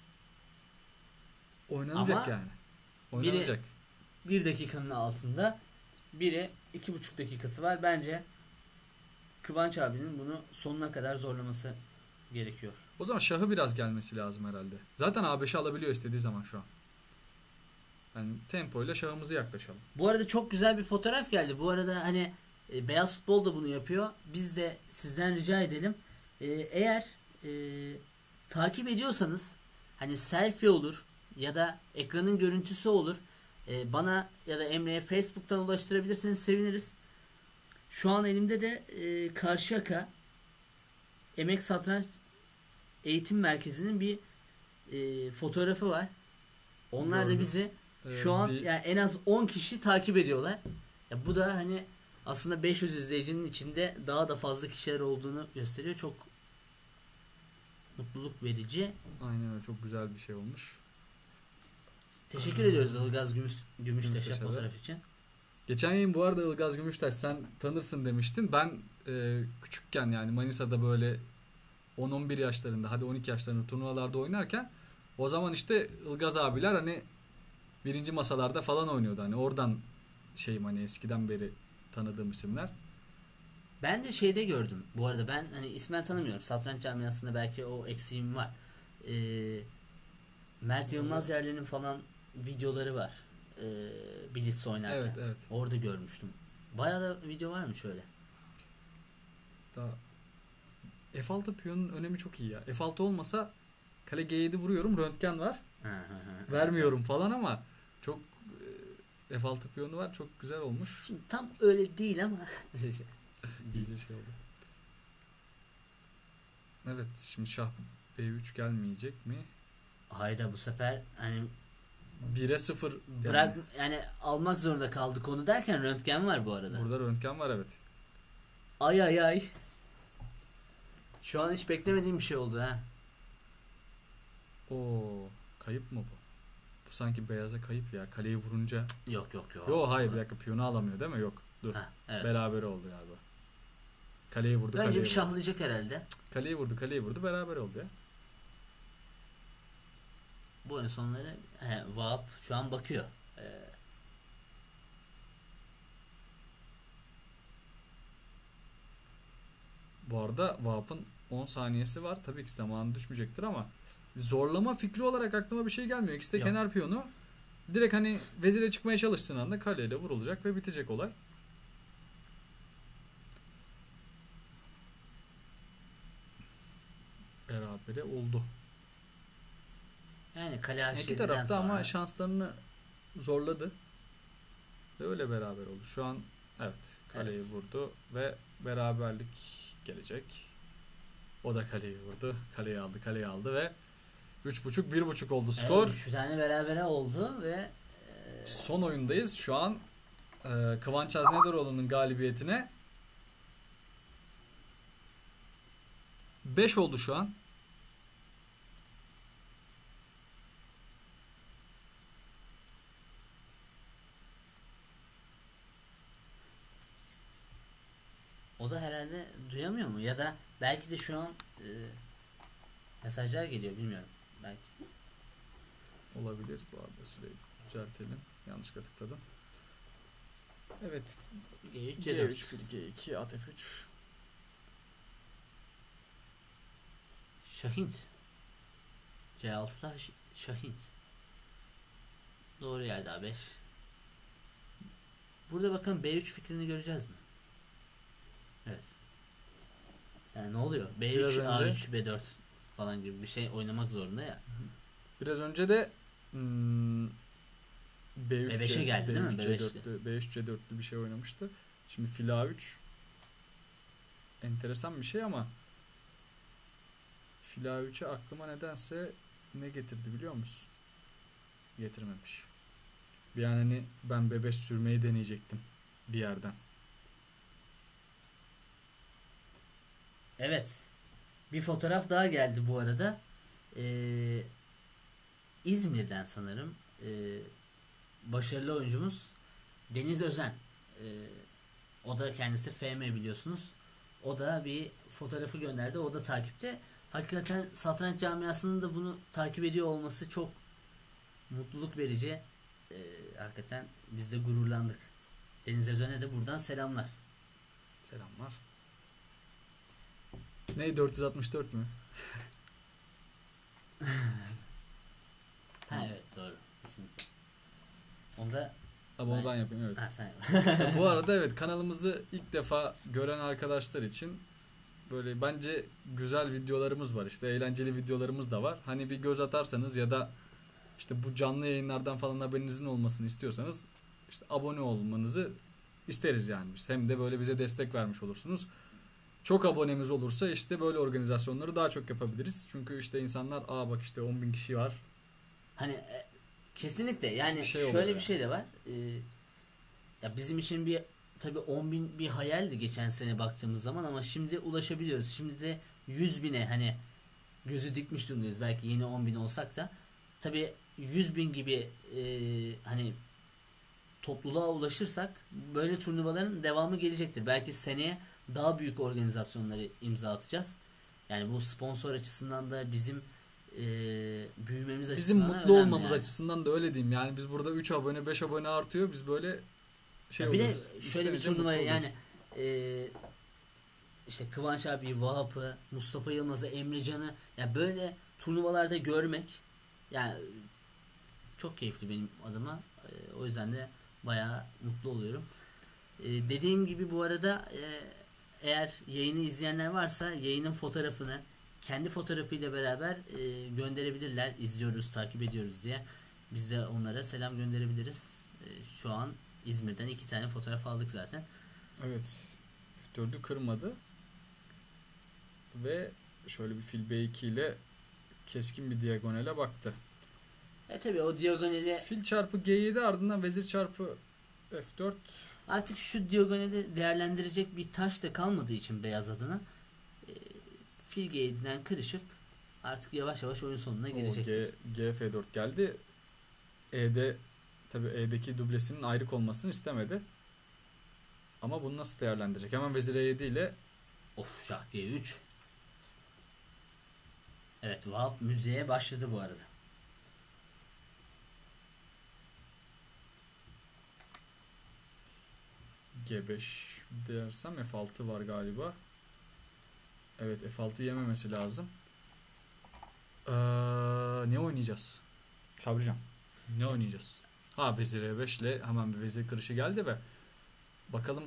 oynanacak Ama yani. Oynanacak. Bir dakikanın altında. Biri 2,5 dakikası var. Bence Kıvanç abinin bunu sonuna kadar zorlaması gerekiyor. O zaman şahı biraz gelmesi lazım herhalde. Zaten A5'i alabiliyor istediği zaman şu an. Yani tempoyla şahımızı yaklaşalım. Bu arada çok güzel bir fotoğraf geldi. Bu arada hani Beyaz Futbol da bunu yapıyor. Biz de sizden rica edelim. Eğer takip ediyorsanız hani selfie olur ya da ekranın görüntüsü olur. Bana ya da Emre'ye Facebook'tan ulaştırabilirseniz seviniriz. Şu an elimde de Karşıyaka Emek Satranç Eğitim Merkezi'nin bir fotoğrafı var. Onlar da Gördüm. bizi şu an yani en az 10 kişi takip ediyorlar. Ya bu da hani aslında 500 izleyicinin içinde daha da fazla kişiler olduğunu gösteriyor. Çok mutluluk verici. Aynen öyle, çok güzel bir şey olmuş. Teşekkür ediyoruz Ilgaz Gümüştaş'a Gümüştaş'a da. fotoğraf için. Geçen yayın bu arada Ilgaz Gümüştaş sen tanırsın demiştin. Ben küçükken yani Manisa'da böyle 10-11 yaşlarında hadi 12 yaşlarında turnuvalarda oynarken o zaman işte Ilgaz abiler hani birinci masalarda falan oynuyordu. Hani oradan hani eskiden beri tanıdığım isimler. Ben de şeyde gördüm. Bu arada ben hani ismen tanımıyorum. Satranç camiasında belki o eksiğim var. Mert Yılmaz Yerli'nin falan videoları var. Blitz oynarken. Evet, evet. Orada görmüştüm. Bayağı da video var mı şöyle? Daha F6 piyonun önemi çok iyi ya. F6 olmasa kale G7 vuruyorum, röntgen var. Vermiyorum falan ama çok F6 piyonu var. Çok güzel olmuş. Şimdi tam öyle değil ama İyi şey oldu. Evet, şimdi şah B3 gelmeyecek mi? hayda bu sefer hani 1'e 0 bırak yani almak zorunda kaldık onu derken röntgen var bu arada. Burada röntgen var, evet. Ay ay ay. Şu an hiç beklemediğim bir şey oldu ha. Oo, kayıp mı bu? Bu sanki beyaza kayıp ya. Kaleyi vurunca. Yok. Yo hayır, bir dakika, piyonu alamıyor değil mi? Yok. Dur. Ha, evet. Beraber oldu galiba. Kaleyi vurdu. Bence kaleyi bir şahlayacak herhalde. vurdu. Kaleyi vurdu. Beraber oldu ya. Bu oyun sonları Vahap şu an bakıyor. Bu arada Vahap'ın 10 saniyesi var. Tabii ki zamanı düşmeyecektir ama zorlama fikri olarak aklıma bir şey gelmiyor. İkisi de Yok. kenar piyonu. Direkt hani vezire çıkmaya çalıştığın anda kaleyle vurulacak ve bitecek olay. Berabere oldu. Yani kale İki H7'den tarafta sonra ama şanslarını zorladı. Ve öyle beraber oldu. Şu an evet, kaleyi Evet. vurdu ve beraberlik gelecek. O da kaleyi vurdu. Kaleyi aldı ve 3.5 1.5 oldu skor. Evet, 3 tane berabere oldu ve Son oyundayız. Şu an Kıvanç Haznederoğlu'nun galibiyetine 5 oldu şu an. o da herhalde duyamıyor mu? Ya da belki de şu an mesajlar geliyor, bilmiyorum. Belki. Olabilir. Bu arada süreyi düzeltelim. Yanlışlıkla tıkladım. Evet. G3, C4. G3, 1, G2, at F3. Şahint. C6'da Şahint. Doğru yerde A5. Burada bakın B3 fikrini göreceğiz mi? Evet. Yani ne oluyor? B3, Biraz önce- A3, B4 falan gibi bir şey oynamak zorunda ya. Biraz önce de B5'e geldi değil mi? B3 C4'lü bir şey oynamıştı. Şimdi fil A3 enteresan bir şey ama fil A3'e aklıma nedense ne getirdi biliyor musun? Getirmemiş. Bir an hani ben B5 sürmeyi deneyecektim bir yerden. Evet. Bir fotoğraf daha geldi bu arada. İzmir'den sanırım. Başarılı oyuncumuz Deniz Özen. O da kendisi FM biliyorsunuz. O da bir fotoğrafı gönderdi. O da takipte. Hakikaten satranç camiasının da bunu takip ediyor olması çok mutluluk verici. Hakikaten biz de gururlandık. Deniz Özen'e de buradan selamlar. Selamlar. Ne 464 mü? Ha evet, doğru. Kesinlikle. Onda Ama onu ben yapayım, evet. ha, sen yap. Bu arada evet, kanalımızı ilk defa gören arkadaşlar için böyle bence güzel videolarımız var, işte eğlenceli videolarımız da var. Hani bir göz atarsanız ya da işte bu canlı yayınlardan falan haberinizin olmasını istiyorsanız işte abone olmanızı isteriz yani biz. Hem de böyle bize destek vermiş olursunuz. Çok abonemiz olursa işte böyle organizasyonları daha çok yapabiliriz. Çünkü işte insanlar bak işte 10.000 kişi var. Hani kesinlikle yani Bir şey şöyle oluyor bir yani. şey de var. Ya bizim için bir tabii 10.000 bir hayaldi geçen sene baktığımız zaman ama şimdi ulaşabiliyoruz. Şimdi de 100.000'e hani gözü dikmiş durumdayız. Belki yeni 10.000 olsak da tabii 100.000 gibi hani topluluğa ulaşırsak böyle turnuvaların devamı gelecektir. Belki seneye daha büyük organizasyonları imza atacağız. Yani bu sponsor açısından da bizim büyümemiz açısından Bizim mutlu önemli olmamız yani. açısından da öyle diyeyim. Yani biz burada 3 abone 5 abone artıyor. Biz böyle şey Ya bir de oluyoruz. şöyle bir İçten içe turnuvaya mutlu yani oluyoruz. işte Kıvanç abi, Vahap'ı, Mustafa Yılmaz'ı, Emrecan'ı yani böyle turnuvalarda görmek yani çok keyifli benim adıma. O yüzden de bayağı mutlu oluyorum. Dediğim gibi bu arada eğer yayını izleyenler varsa yayının fotoğrafını kendi fotoğrafıyla beraber gönderebilirler. İzliyoruz, takip ediyoruz diye. Biz de onlara selam gönderebiliriz. Şu an İzmir'den 2 tane fotoğraf aldık zaten. Evet. F4'ü kırmadı. Ve şöyle bir fil B2 ile keskin bir diagonale baktı. Tabii o diagonali Fil çarpı G7 ardından vezir çarpı F4. artık şu diagonali değerlendirecek bir taş da kalmadığı için beyaz adına fil G7'den kırışıp artık yavaş yavaş oyun sonuna girecektir. G F4 geldi. E'de tabii E'deki dublesinin ayrık olmasını istemedi. Ama bunu nasıl değerlendirecek? Hemen vezir E7 ile Of, şah G3. Evet, Vahap müziğe başladı bu arada. G5 dersem F6 var galiba. Evet, F6 yememesi lazım. Ne oynayacağız? Sabrıcan. Ne oynayacağız? Vezir E5 ile hemen bir vezir kırışı geldi ve bakalım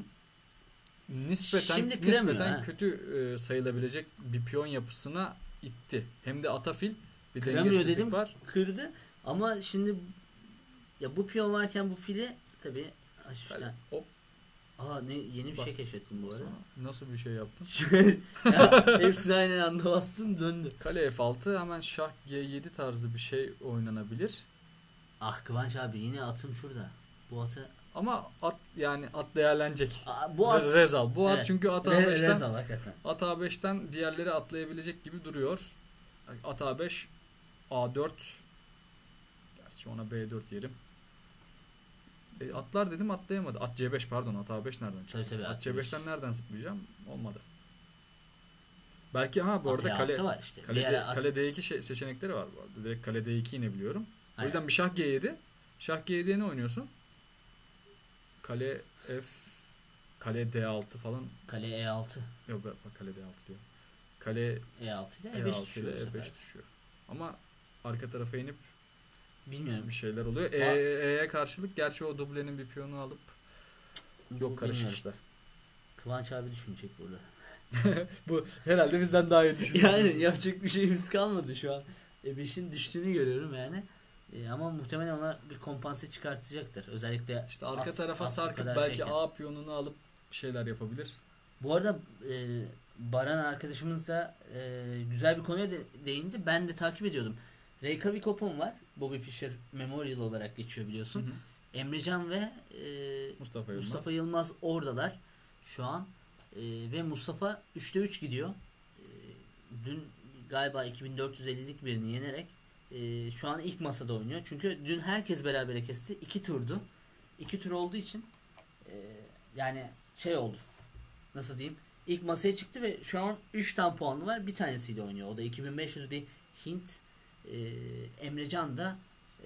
nispeten kötü sayılabilecek bir piyon yapısına itti. Hem de atafil bir dengesizlik dedim, var. Kırdı ama şimdi ya bu piyon varken bu fili tabii hafiften. Hop. Yeni bir şey keşfettim bu arada. Nasıl bir şey yaptın? Hepsini aynı anda bastım, döndü. Kale F6, hemen şah G7 tarzı bir şey oynanabilir. Kıvanç abi, yine atım şurada. Bu atı ama at değerlenecek. Bu at Rezal. Bu at evet. çünkü at Rezal hakikaten. At A5'ten diğerleri atlayabilecek gibi duruyor. At A5 A4. Gerçi ona B4 yerim. Atlar dedim, atlayamadı. At C5 pardon. At A5 nereden çıktı? Tabii, at C5'ten nereden zıplayacağım? Olmadı. Belki bu arada kale var işte. Kale D2 seçenekleri var bu arada. Direkt kale D2 inebiliyorum. O yüzden bir şah G7. Şah G7'ye ne oynuyorsun? Kale D6 falan. Kale E6. Yok bak, kale D6 diyor. Kale E6 ile E5 ile E5 düşüyor. Ama arka tarafa inip bilmiyorum, bir şeyler oluyor. E'ye karşılık gerçi o dublenin bir piyonu alıp yok, karışık işler. Kıvanç abi düşünecek burada. Bu herhalde bizden daha iyi düşünüyor. Yani yapacak bir şeyimiz kalmadı şu an. E5'in düştüğünü görüyorum yani. Ama muhtemelen ona bir kompanse çıkartacaktır. Özellikle işte arka tarafa sarkıp belki A piyonunu alıp bir şeyler yapabilir. Bu arada Baran arkadaşımız da güzel bir konuya değindi. Ben de takip ediyordum. Reykjavik Open var. Bobby Fischer Memorial olarak geçiyor biliyorsun. Hı hı. Emrecan ve Mustafa Yılmaz oradalar şu an. Ve Mustafa 3'te 3 gidiyor. Dün galiba 2450'lik birini yenerek şu an ilk masada oynuyor. Çünkü dün herkes berabere kesti. 2 turdu. 2 tur olduğu için yani oldu. Nasıl diyeyim? İlk masaya çıktı ve şu an 3 tane puanı var. Bir tanesiyle oynuyor. O da 2500 bir Hint. Emrecan da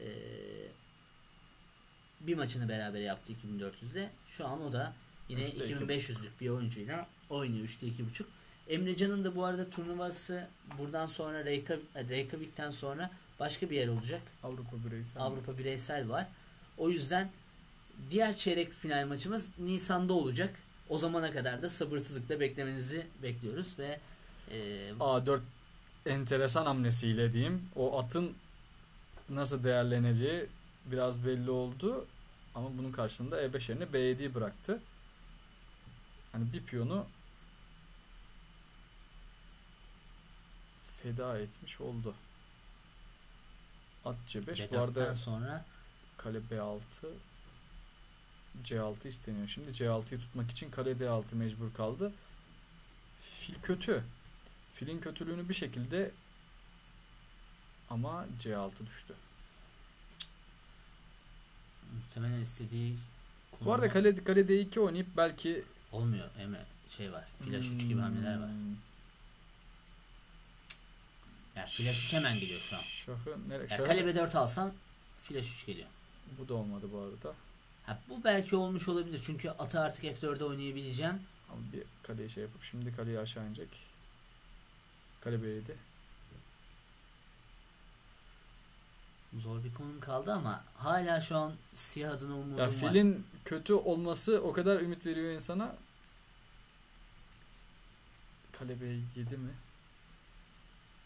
bir maçını beraber yaptı 2400'de. Şu an o da yine 2500'lük bir oyuncuyla oynuyor. 3'te 2.5. Emrecan'ın da bu arada turnuvası buradan sonra Reykjavik'ten sonra başka bir yer olacak. Avrupa bireysel var. O yüzden diğer çeyrek final maçımız Nisan'da olacak. O zamana kadar da sabırsızlıkla beklemenizi bekliyoruz ve A4 enteresan hamlesiyle diyeyim. O atın nasıl değerleneceği biraz belli oldu. Ama bunun karşılığında E5 yerine B7'yi bıraktı. Hani bir piyonu feda etmiş oldu. At C5. Bu arada sonra kale B6 C6 isteniyor. Şimdi C6'yı tutmak için kale D6 mecbur kaldı. Fil kötü. Filin kötülüğünü bir şekilde ama C6 düştü. Muhtemelen istediği bu arada kale D2 oynayıp belki olmuyor. Emre var. Flash 3 gibi hamleler var. Yani flash 3 hemen geliyor şu an. Kale B4 alsam flash 3 geliyor. Bu da olmadı bu arada. Bu belki olmuş olabilir. Çünkü atı artık F4'e oynayabileceğim. Ama bir kaleyi yapıp şimdi kaleyi aşağı inecek. Kale B7. Zor bir konum kaldı ama hala şu an siyah adına umudum var. Filin kötü olması o kadar ümit veriyor insana. Kale B7 mi?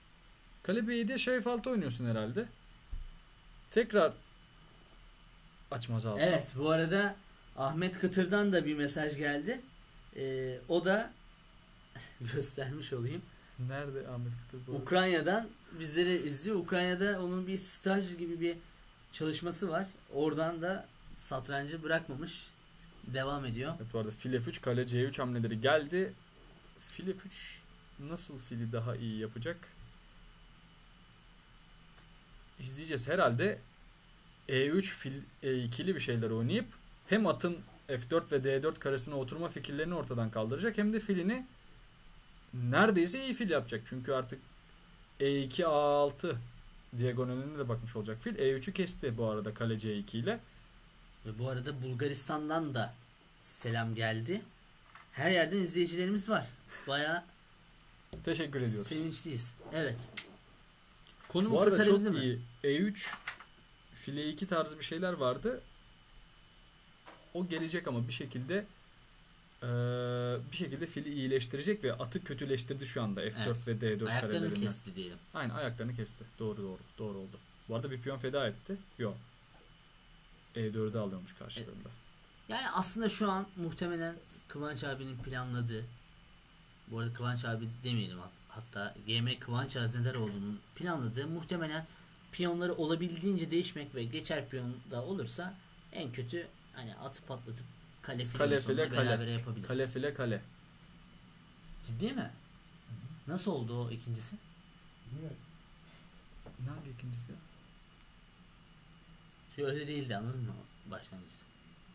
Kale B7'ye şah F6 oynuyorsun herhalde. Tekrar açmazı alsın. Evet, bu arada Ahmet Kıtır'dan da bir mesaj geldi. O da göstermiş olayım. Nerede Ahmet Kıtır bu? Ukrayna'dan bizleri izliyor. Ukrayna'da onun bir staj gibi bir çalışması var. Oradan da satrancı bırakmamış. Devam ediyor. Evet, bu arada fil F3, kale C3 hamleleri geldi. Fil F3 nasıl fili daha iyi yapacak? İzleyeceğiz. Herhalde E3 fil E2'li bir şeyler oynayıp hem atın F4 ve D4 karesine oturma fikirlerini ortadan kaldıracak hem de filini neredeyse iyi fil yapacak. Çünkü artık E2 A6 diagonaline de bakmış olacak fil. E3'ü kesti bu arada kale C2 ile. Ve bu arada Bulgaristan'dan da selam geldi. Her yerden izleyicilerimiz var. Bayağı Teşekkür ediyoruz. sevinçliyiz. Evet. Konumu Bu arada çok kurtarabildi mi? iyi. E3 file 2 tarzı bir şeyler vardı. O gelecek ama bir şekilde fili iyileştirecek ve atı kötüleştirdi şu anda F4 Evet. ve D4 Ayaklarını karelerinden. kesti diyelim. Aynen, ayaklarını kesti. Doğru oldu. Bu arada bir piyon feda etti. Yok. E4'ü alıyormuş karşılarında. Yani aslında şu an muhtemelen Kıvanç abinin planladığı, bu arada Kıvanç abi demeyelim, hatta GM Kıvanç Haznedaroğlu'nun planladığı muhtemelen piyonları olabildiğince değişmek ve geçer piyon da olursa en kötü hani atı patlatıp kale file beraber yapabilir. Kale file kale. Ciddi mi? Nasıl oldu o ikincisi? Hangi ikincisi? Şey öyle değildi, anladın mı başlangıçta?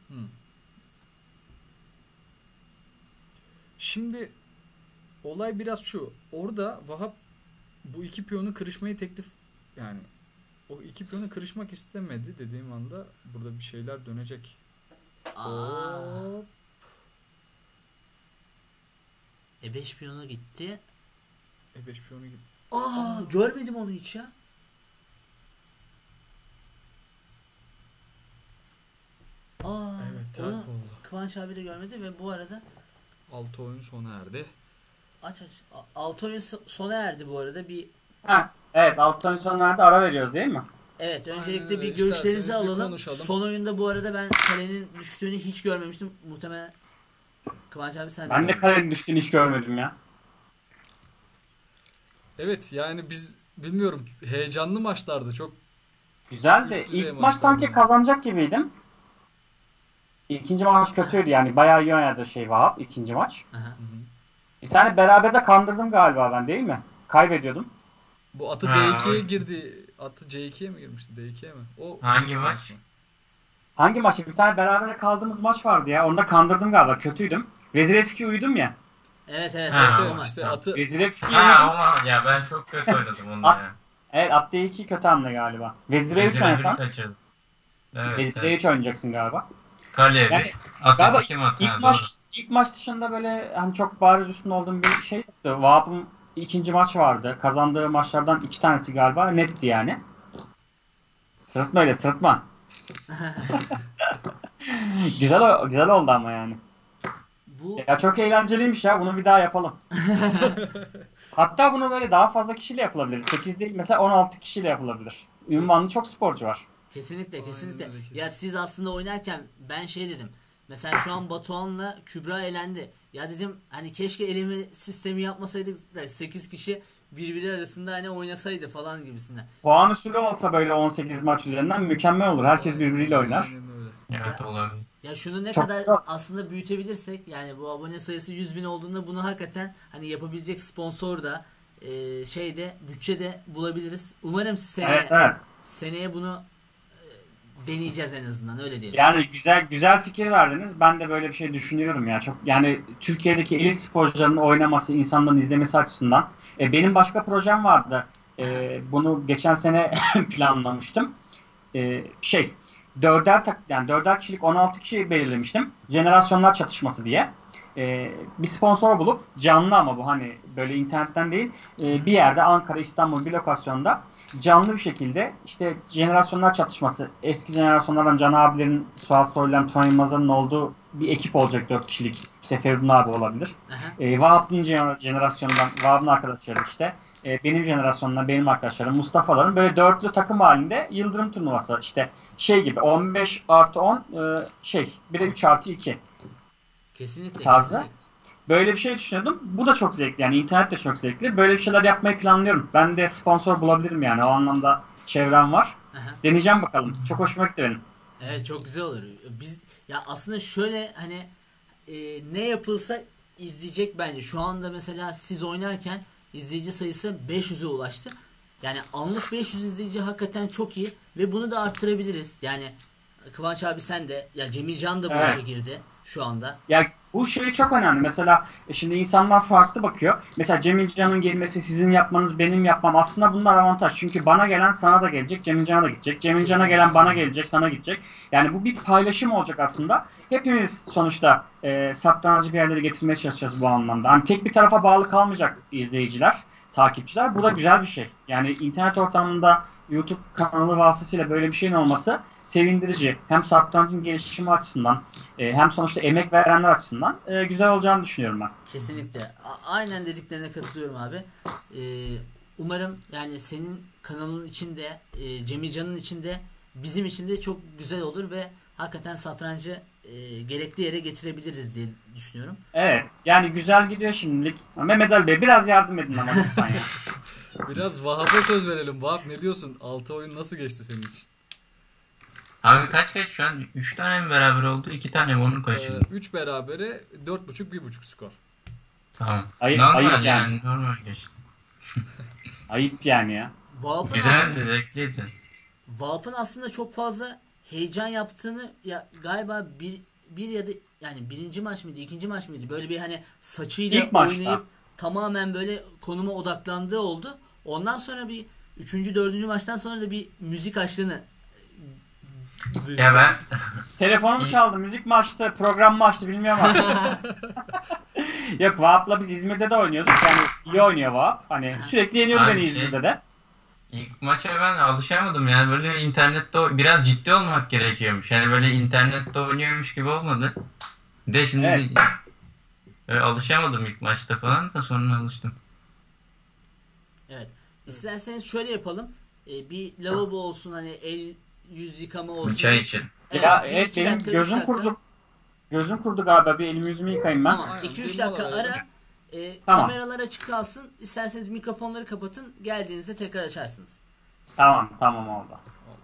Şimdi olay biraz şu. Orada Vahap bu iki piyonu kırışmayı yani o iki piyonu kırışmak istemedi dediğim anda burada bir şeyler dönecek. Hop. E5 piyonu gitti. E5 piyonu gitti. Görmedim onu hiç ya. Evet, terk onu oldu. Kıvanç abi de görmedi ve bu arada 6 oyun sona erdi. aç. 6 oyun sona erdi bu arada. Evet, alttan sonlarda ara veriyoruz değil mi? Evet, Aynen öncelikle öyle. bir görüşlerinizi İsterseniz bir alalım. konuşalım. Son oyunda bu arada ben kalenin düştüğünü hiç görmemiştim. Muhtemelen Kıvanç abi sen de Ben de gördün. kalenin düştüğünü hiç görmedim ya. Evet, yani biz bilmiyorum, heyecanlı maçlardı çok. Güzel de Üst düzey ilk maç maçlar sanki yani. kazanacak gibiydim. İkinci maç kötüydü yani. Bayağı iyi oynadı Vahap ikinci maç. Aha. Bir tane beraberde kandırdım galiba ben, değil mi? Kaybediyordum. Bu atı Ha, D2'ye o- girdi. Atı C2'ye mi girmişti? D2'ye mi? O Hangi maç? mı? Hangi maçı? Bir tane berabere kaldığımız maç vardı ya. Onda kandırdım galiba. Kötüydüm. Vezir F2 uyudum ya. Evet. Ha, Evet, o maç. işte atı Vezir F2 Ha uyudum. ama ya ben çok kötü oynadım onu ya. Evet, at D2 kötü hamle galiba. Vezir Vezir E3 oynasan. kaçırdım. Evet, Vezir evet. E3 oynayacaksın galiba. Kale Yani bir. At galiba F2 mi at? İlk Ha, maç, doğru. ilk maç dışında böyle hani çok bariz üstün olduğum bir şey yoktu. Vahap'ın ikinci maç vardı. Kazandığı maçlardan 2 tanesi galiba netti yani. Sırıtma öyle, sırıtma. Güzel oldu ama yani. Bu Ya çok eğlenceliymiş ya. Bunu bir daha yapalım. Hatta bunu böyle daha fazla kişiyle yapılabilir. 8 değil, mesela 16 kişiyle yapılabilir. Ünvanlı çok sporcu var. kesinlikle. Aynen öyle, kesinlikle. Ya siz aslında oynarken ben şey dedim. Mesela şu an Batuhan'la Kübra elendi. Ya dedim hani keşke eleme sistemi yapmasaydık da 8 kişi birbiri arasında hani oynasaydı falan gibisinden. Puan usulü olsa böyle 18 maç üzerinden mükemmel olur. Herkes birbiriyle oynar. Aynen öyle. Evet olabilir. Ya şunu ne Çok kadar güzel. aslında büyütebilirsek, yani bu abone sayısı 100.000 olduğunda bunu hakikaten hani yapabilecek sponsor da şeyde bütçe de bulabiliriz. Umarım Evet. seneye bunu deneyeceğiz, en azından öyle diyelim. Yani güzel fikir verdiniz. Ben de böyle bir şey düşünüyorum ya. Çok yani Türkiye'deki elit sporcuların oynaması, insanların izlemesi açısından. Benim başka projem vardı. Bunu geçen sene planlamıştım. Dörder kişilik 16 kişi belirlemiştim. Jenerasyonlar çatışması diye. Bir sponsor bulup canlı, ama bu hani böyle internetten değil, bir yerde Ankara, İstanbul bir lokasyonda canlı bir şekilde işte jenerasyonlar çatışması, eski jenerasyonlardan Can abilerin, Suat Soylu'dan, Tony Yılmaz'ın olduğu bir ekip olacak, 4 kişilik. İşte Feridun abi olabilir. Vahap'ın jenerasyonundan, Vahap'ın arkadaşları işte. Benim jenerasyonumdan benim arkadaşlarım, Mustafa'ların böyle dörtlü takım halinde Yıldırım turnuvası. İşte şey gibi 15 artı 10 bir de 3 artı 2 Kesinlikle. tarzı. Kesinlikle. Böyle bir şey düşünüyordum. Bu da çok zevkli. Yani internet de çok zevkli. Böyle bir şeyler yapmayı planlıyorum. Ben de sponsor bulabilirim yani. O anlamda çevrem var. Aha. Deneyeceğim bakalım. Çok hoşuma gitti benim. Evet, çok güzel olur. Biz ya aslında şöyle hani ne yapılsa izleyecek bence. Şu anda mesela siz oynarken izleyici sayısı 500'e ulaştı. Yani anlık 500 izleyici hakikaten çok iyi ve bunu da arttırabiliriz. Yani Kıvanç abi sen de, ya Cemil Can da bu Evet. işe girdi şu anda. Ya bu şey çok önemli. Mesela şimdi insanlar farklı bakıyor. Mesela Cemil Can'ın gelmesi, sizin yapmanız, benim yapmam. Aslında bunlar avantaj. Çünkü bana gelen sana da gelecek, Cemil Can'a da gidecek. Cemil Can'a gelen bana gelecek, sana gidecek. Yani bu bir paylaşım olacak aslında. Hepimiz sonuçta satrancı bir yerlere getirmeye çalışacağız bu anlamda. Hani tek bir tarafa bağlı kalmayacak izleyiciler, takipçiler. Bu da güzel bir şey. Yani internet ortamında YouTube kanalı vasıtasıyla böyle bir şeyin olması sevindirici. Hem satrancın gelişimi açısından hem sonuçta emek verenler açısından güzel olacağını düşünüyorum ben. Kesinlikle. Aynen dediklerine katılıyorum abi. Umarım yani senin kanalın içinde, Cemil Can'ın içinde, bizim için de çok güzel olur ve hakikaten satrancı gerekli yere getirebiliriz diye düşünüyorum. Evet. Yani güzel gidiyor şimdilik. Mehmet Ali Bey biraz yardım edin ama lütfen ya. Biraz Vahap'a söz verelim. Vahap ne diyorsun? 6 oyun nasıl geçti senin için? Abi kaç şu an? 3 tane mi beraber oldu? 2 tane mi onun kaçırdı? 3 berabere 4.5-1.5 skor. Tamam. Ayıp Normal yani. yani. Normal geçti. Ayıp yani ya. Güzeldi, zevkliydi. Valp'ın aslında çok fazla heyecan yaptığını galiba bir ya da yani birinci maç mıydı, ikinci maç mıydı? Böyle bir hani saçıyla İlk maçta. oynayıp tamamen böyle konuma odaklandığı oldu. Ondan sonra bir üçüncü, dördüncü maçtan sonra da bir müzik açtığını duydum. Ya ben Telefonum çaldı, müzik mi açtı, program mı açtı bilmiyorum artık. Yok, Vahap'la biz İzmir'de de oynuyorduk. Yani iyi oynuyor Vahap. Hani sürekli yeniyordu Abi beni İzmir'de de. ilk maça ben alışamadım yani böyle internette biraz ciddi olmak gerekiyormuş. Yani böyle internette oynuyormuş gibi olmadı. Bir de şimdi Evet. alışamadım ilk maçta falan da sonra alıştım. Evet. İsterseniz şöyle yapalım. Bir lavabo olsun, hani el yüz yıkama olsun. Çay için. Evet, Ya bir evet, iki benim dakika, üç gözüm dakika. kurdu. Gözüm kurdu galiba. Bir elimi yüzümü yıkayayım ben. Tamam. Aynen, 2-3 bir dakika mola ara. verelim. Tamam. Kameralar açık kalsın. İsterseniz mikrofonları kapatın. Geldiğinizde tekrar açarsınız. Tamam oldu.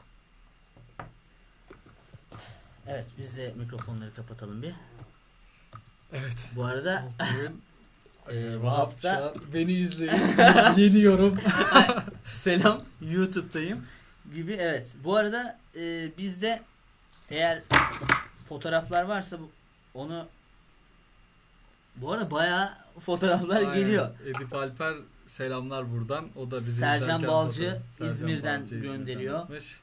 Evet, biz de mikrofonları kapatalım bir. Evet. Bu arada Bugün Vahap Vahap şu da an beni izleyin. Yeniyorum. selam, YouTube'dayım gibi. Evet. Bu arada bizde eğer fotoğraflar varsa onu, bu arada bayağı fotoğraflar Aynen. geliyor. Edip Alper selamlar buradan. O da bizi Sercan izlerken Balcı Sercan İzmir'den Balcı gönderiyor. atmış.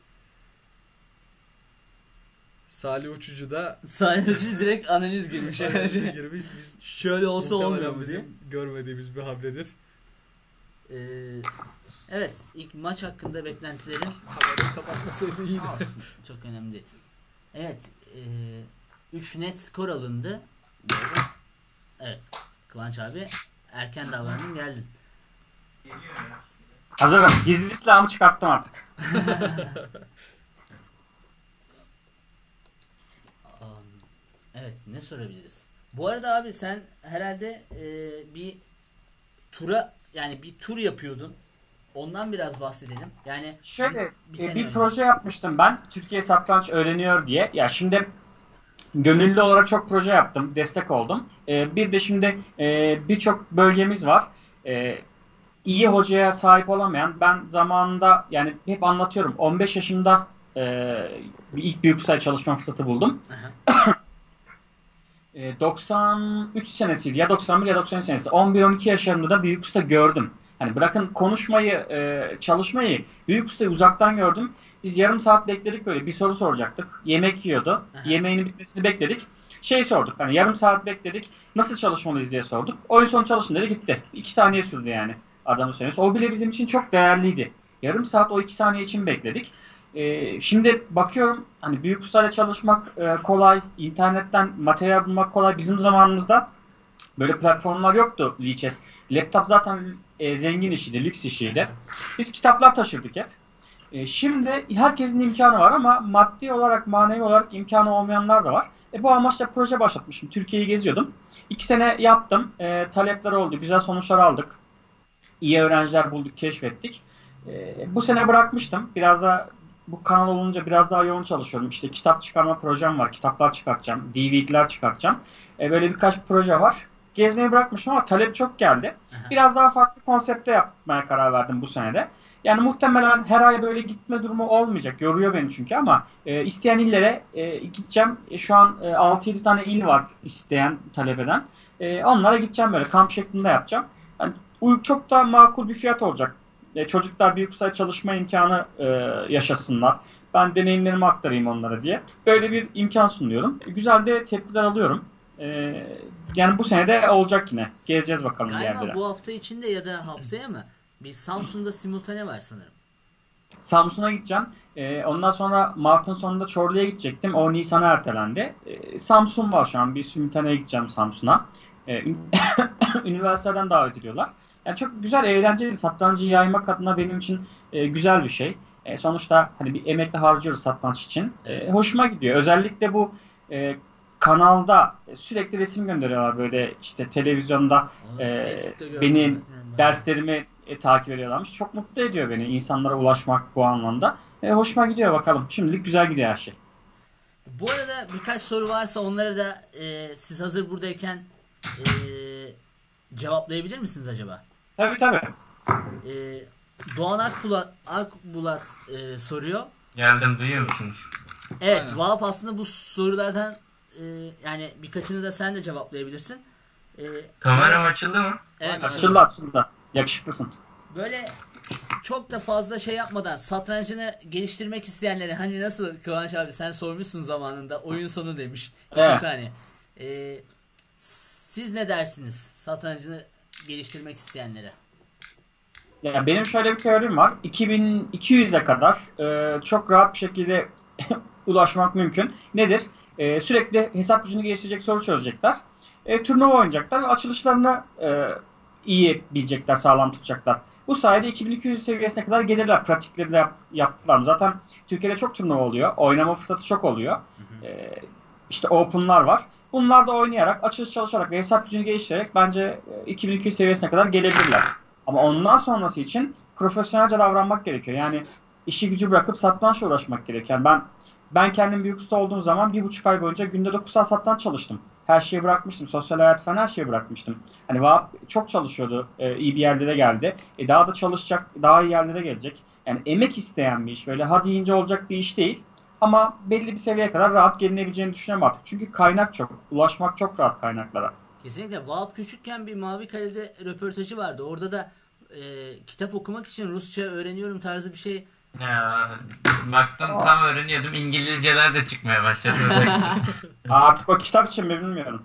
Salih Uçucu da Sadece direkt analiz girmiş. aracına girmiş. Biz Şöyle olsa olmuyor muhtemelen mu diye. bizim görmediğimiz bir hamledir. Evet, ilk maç hakkında beklentilerin Kamerayı kapatmasaydı iyiydi. olsun. Çok önemli değil. Evet, 3 net skor alındı. Bu arada, evet, Kıvanç abi erken davrandın, geldin. Hazırım. Gizli silahımı çıkarttım artık. Evet, ne sorabiliriz? Bu arada abi sen herhalde bir tura, yani bir tur yapıyordun. Ondan biraz bahsedelim. Yani Şöyle sene bir önce. proje yapmıştım ben. Türkiye Satranç Öğreniyor diye. Ya şimdi gönüllü olarak çok proje yaptım. Destek oldum. Bir de şimdi birçok bölgemiz var. İyi hocaya sahip olamayan, ben zamanında yani hep anlatıyorum. 15 yaşında ilk büyük ustaya çalışma fırsatı buldum. Aha. 93 senesiydi ya 91 ya 93 senesi. 11-12 yaşlarında da büyük usta gördüm. Hani bırakın konuşmayı, çalışmayı, büyük ustayı uzaktan gördüm. Biz yarım saat bekledik, böyle bir soru soracaktık. Yemek yiyordu. Aha. Yemeğinin bitmesini bekledik. Sorduk, hani yarım saat bekledik. Nasıl çalışmalıyız diye sorduk. Oyun sonu çalışın dedi, gitti. 2 saniye sürdü yani adamın söylemesi. O bile bizim için çok değerliydi. Yarım saat o 2 saniye için bekledik. Şimdi bakıyorum hani büyük ustayla çalışmak kolay, internetten materyal bulmak kolay. Bizim zamanımızda böyle platformlar yoktu Lichess. Laptop zaten zengin işiydi, lüks işiydi. Biz kitaplar taşırdık hep. Şimdi herkesin imkanı var ama maddi olarak, manevi olarak imkanı olmayanlar da var. Bu amaçla proje başlatmışım. Türkiye'yi geziyordum. 2 sene yaptım. Talepler oldu. Güzel sonuçlar aldık. İyi öğrenciler bulduk, keşfettik. Bu sene bırakmıştım. Biraz da bu kanal olunca biraz daha yoğun çalışıyorum. İşte kitap çıkarma projem var. Kitaplar çıkartacağım. DVD'ler çıkartacağım. Böyle birkaç proje var. Gezmeyi bırakmışım ama talep çok geldi. Biraz daha farklı konsepte yapmaya karar verdim bu senede. Yani muhtemelen her ay böyle gitme durumu olmayacak. Yoruyor beni çünkü ama isteyen illere gideceğim. Şu an 6-7 tane il var isteyen, talep eden. Onlara gideceğim, böyle kamp şeklinde yapacağım. Yani çok daha makul bir fiyat olacak. Çocuklar bir yüksek çalışma imkanı yaşasınlar. Ben deneyimlerimi aktarayım onlara diye. Böyle bir imkan sunuyorum. Güzel de tepkiler alıyorum. Yani bu sene de olacak yine. Gezeceğiz bakalım bir yerlere. Galiba bu hafta içinde ya da haftaya mı? Biz Samsun'da simultane var sanırım. Samsun'a gideceğim. Ondan sonra Mart'ın sonunda Çorlu'ya gidecektim. O Nisan'a ertelendi. Samsun var şu an. Bir simultaneye gideceğim Samsun'a. Üniversiteden davet ediyorlar. Yani çok güzel, eğlenceli. Satrancı yaymak adına benim için güzel bir şey. Sonuçta hani bir emek de harcıyoruz satranç için. Hoşuma gidiyor. Özellikle bu kanalda sürekli resim gönderiyorlar, böyle işte televizyonda benim derslerimi takip ediyorlarmış. Çok mutlu ediyor beni insanlara ulaşmak bu anlamda. Hoşuma gidiyor bakalım. Şimdilik güzel gidiyor her şey. Bu arada birkaç soru varsa onlara da siz hazır buradayken cevaplayabilir misiniz acaba? Tabii. Doğan Akbulat soruyor. Geldim, duyuyor musunuz? Evet, Aynen. Vahap aslında bu sorulardan yani birkaçını da sen de cevaplayabilirsin. Kameram açıldı mı? Evet, Açıldı. Yakışıklısın. böyle çok da fazla şey yapmadan satrancını geliştirmek isteyenlere, hani nasıl Kıvanç abi sen sormuşsun zamanında, oyun sonu demiş. Evet. 2 saniye. Siz ne dersiniz satrancını geliştirmek isteyenlere? Ya benim şöyle bir teorim var. 2200'e kadar çok rahat bir şekilde ulaşmak mümkün. Nedir? Sürekli hesap gücünü geliştirecek, soru çözecekler. Turnuva oynayacaklar ve açılışlarını iyi bilecekler, sağlam tutacaklar. Bu sayede 2200 seviyesine kadar gelirler. Pratikleri de yaptılar. Zaten Türkiye'de çok turnuva oluyor. Oynama fırsatı çok oluyor. İşte Open'lar var. Bunlar da oynayarak, açılış çalışarak ve hesap gücünü geliştirerek bence 2200 seviyesine kadar gelebilirler. Ama ondan sonrası için profesyonelce davranmak gerekiyor. Yani işi gücü bırakıp satrançla uğraşmak gerekiyor. Yani ben kendim büyük usta olduğum zaman 1,5 ay boyunca günde 9 saat satranç çalıştım. Her şeyi bırakmıştım. Sosyal hayat falan, her şeyi bırakmıştım. Hani Vahap çok çalışıyordu. İyi bir yerlere geldi. Daha da çalışacak, daha iyi yerlere gelecek. Yani emek isteyen bir iş. Böyle hadi yiyince olacak bir iş değil. Ama belli bir seviyeye kadar rahat gelinebileceğini düşünüyorum artık. Çünkü kaynak çok. Ulaşmak çok rahat kaynaklara. Kesinlikle. Vahap küçükken bir Mavi Kale'de röportajı vardı. Orada da kitap okumak için Rusça öğreniyorum tarzı bir şey. Ya, baktım tam öğreniyordum. İngilizceler de çıkmaya başladı. Artık o kitap için mi bilmiyorum.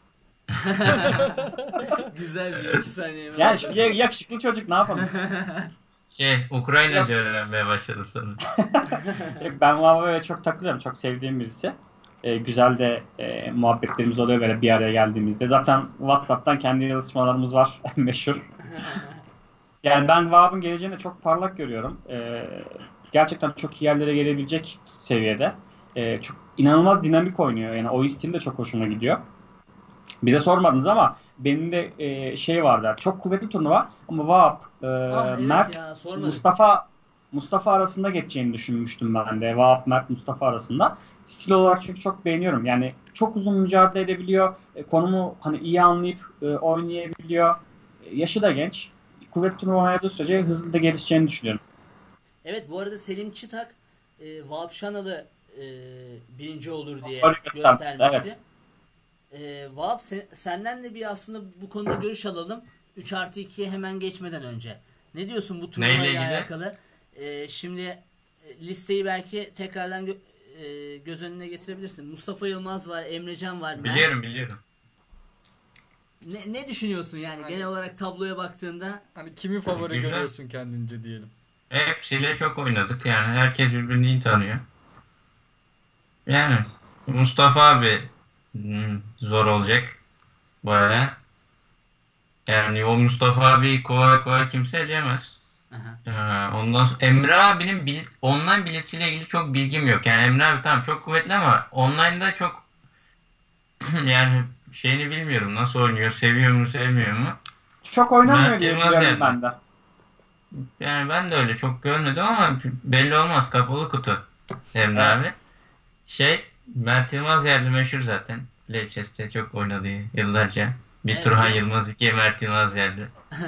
Güzel bir 2 saniye. Yani şimdi yakışıklı çocuk, ne yapalım? Ukraynaca öğrenmeye başladım sanırım. Ben Vahap'a çok takılıyorum. Çok sevdiğim birisi. Güzel de muhabbetlerimiz oluyor böyle bir araya geldiğimizde. Zaten WhatsApp'tan kendi yazışmalarımız var. Meşhur. Yani ben Vahap'ın geleceğini çok parlak görüyorum. Gerçekten çok iyi yerlere gelebilecek seviyede. Çok inanılmaz dinamik oynuyor. Yani oyun stili de çok hoşuma gidiyor. Bize sormadınız ama benim de şey vardı. Çok kuvvetli turnuva ama Vahap, Evet Mert, ya, Mustafa arasında geçeceğini düşünmüştüm ben de. Vahap, Mert, Mustafa arasında. Stil olarak çünkü çok beğeniyorum. Yani çok uzun mücadele edebiliyor. Konumu hani iyi anlayıp oynayabiliyor. Yaşı da genç. Kuvvetli turnuva oynadığı sürece hızlı da gelişeceğini düşünüyorum. Evet, bu arada Selim Çıtak Vahap Şanal'ı birinci olur diye Öyle göstermişti. Vahap senden de bir aslında bu konuda görüş alalım. 3+2'ye hemen geçmeden önce. Ne diyorsun bu turnuvayla alakalı? Şimdi listeyi belki tekrardan göz önüne getirebilirsin. Mustafa Yılmaz var, Emrecan var, Mert. Biliyorum. Ne düşünüyorsun yani genel olarak tabloya baktığında? Hani kimi favori Güzel. görüyorsun kendince diyelim. Hepsiyle çok oynadık yani. Herkes birbirini iyi tanıyor. Yani Mustafa abi zor olacak. Baya. Yani o Mustafa abi kolay kolay kimse eleyemez. Ondan sonra Emre abinin online biletiyle ilgili çok bilgim yok. Yani Emre abi tamam çok kuvvetli ama online'da çok yani şeyini bilmiyorum. Nasıl oynuyor, seviyor mu, sevmiyor mu? Çok oynamıyor Mert diye Yılmaz biliyorum yani. ben de. Yani ben de öyle çok görmedim ama belli olmaz. Kapalı kutu Emre Evet. abi. Mert Yılmaz yerli meşhur zaten. Leicester çok oynadı yıllarca. Bir Evet, Turhan bir de- Yılmaz, iki Mert Yılmaz yerli.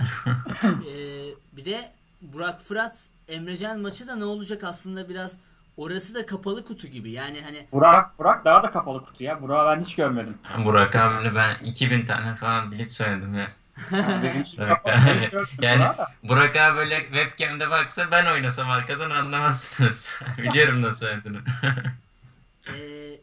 Bir de Burak Fırat Emrecan maçı da ne olacak aslında biraz orası da kapalı kutu gibi. Yani hani Burak daha da kapalı kutu ya. Burak'ı ben hiç görmedim. Burak abiyle ben 2000 tane falan bilet söyledim ya. Benim için Burak kapalı. Ben hiç abi, görmedim yani Burak'ı da. Burak abi böyle webcam'de baksa ben oynasam arkadan anlamazsınız. Biliyorum nasıl oynadığını. Ee,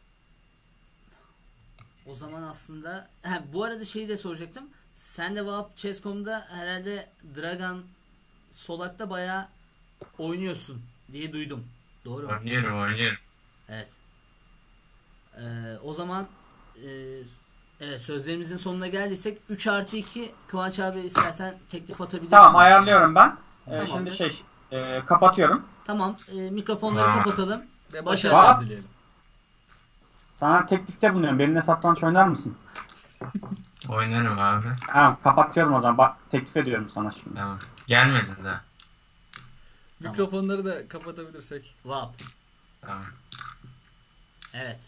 o zaman aslında bu arada şeyi de soracaktım. Sen de Vahap Chess.com'da herhalde Dragan Solak'ta bayağı oynuyorsun diye duydum. Doğru mu? Oynuyorum. Evet. O zaman evet sözlerimizin sonuna geldiysek 3+2 Kıvanç abi istersen teklif atabilirsin. Tamam ayarlıyorum ben. Tamamdır. Şimdi kapatıyorum. Tamam. Mikrofonları Aa. kapatalım. Ve Başarılar başarılar dileyelim. Sana teklifte bulunuyorum. Benimle satranç oynar mısın? Oynarım abi. Tamam kapatıyorum o zaman. Bak, teklif ediyorum sana şimdi. Tamam. Gelmedin daha. Tamam. Mikrofonları da kapatabilirsek. Vap. Tamam. Evet.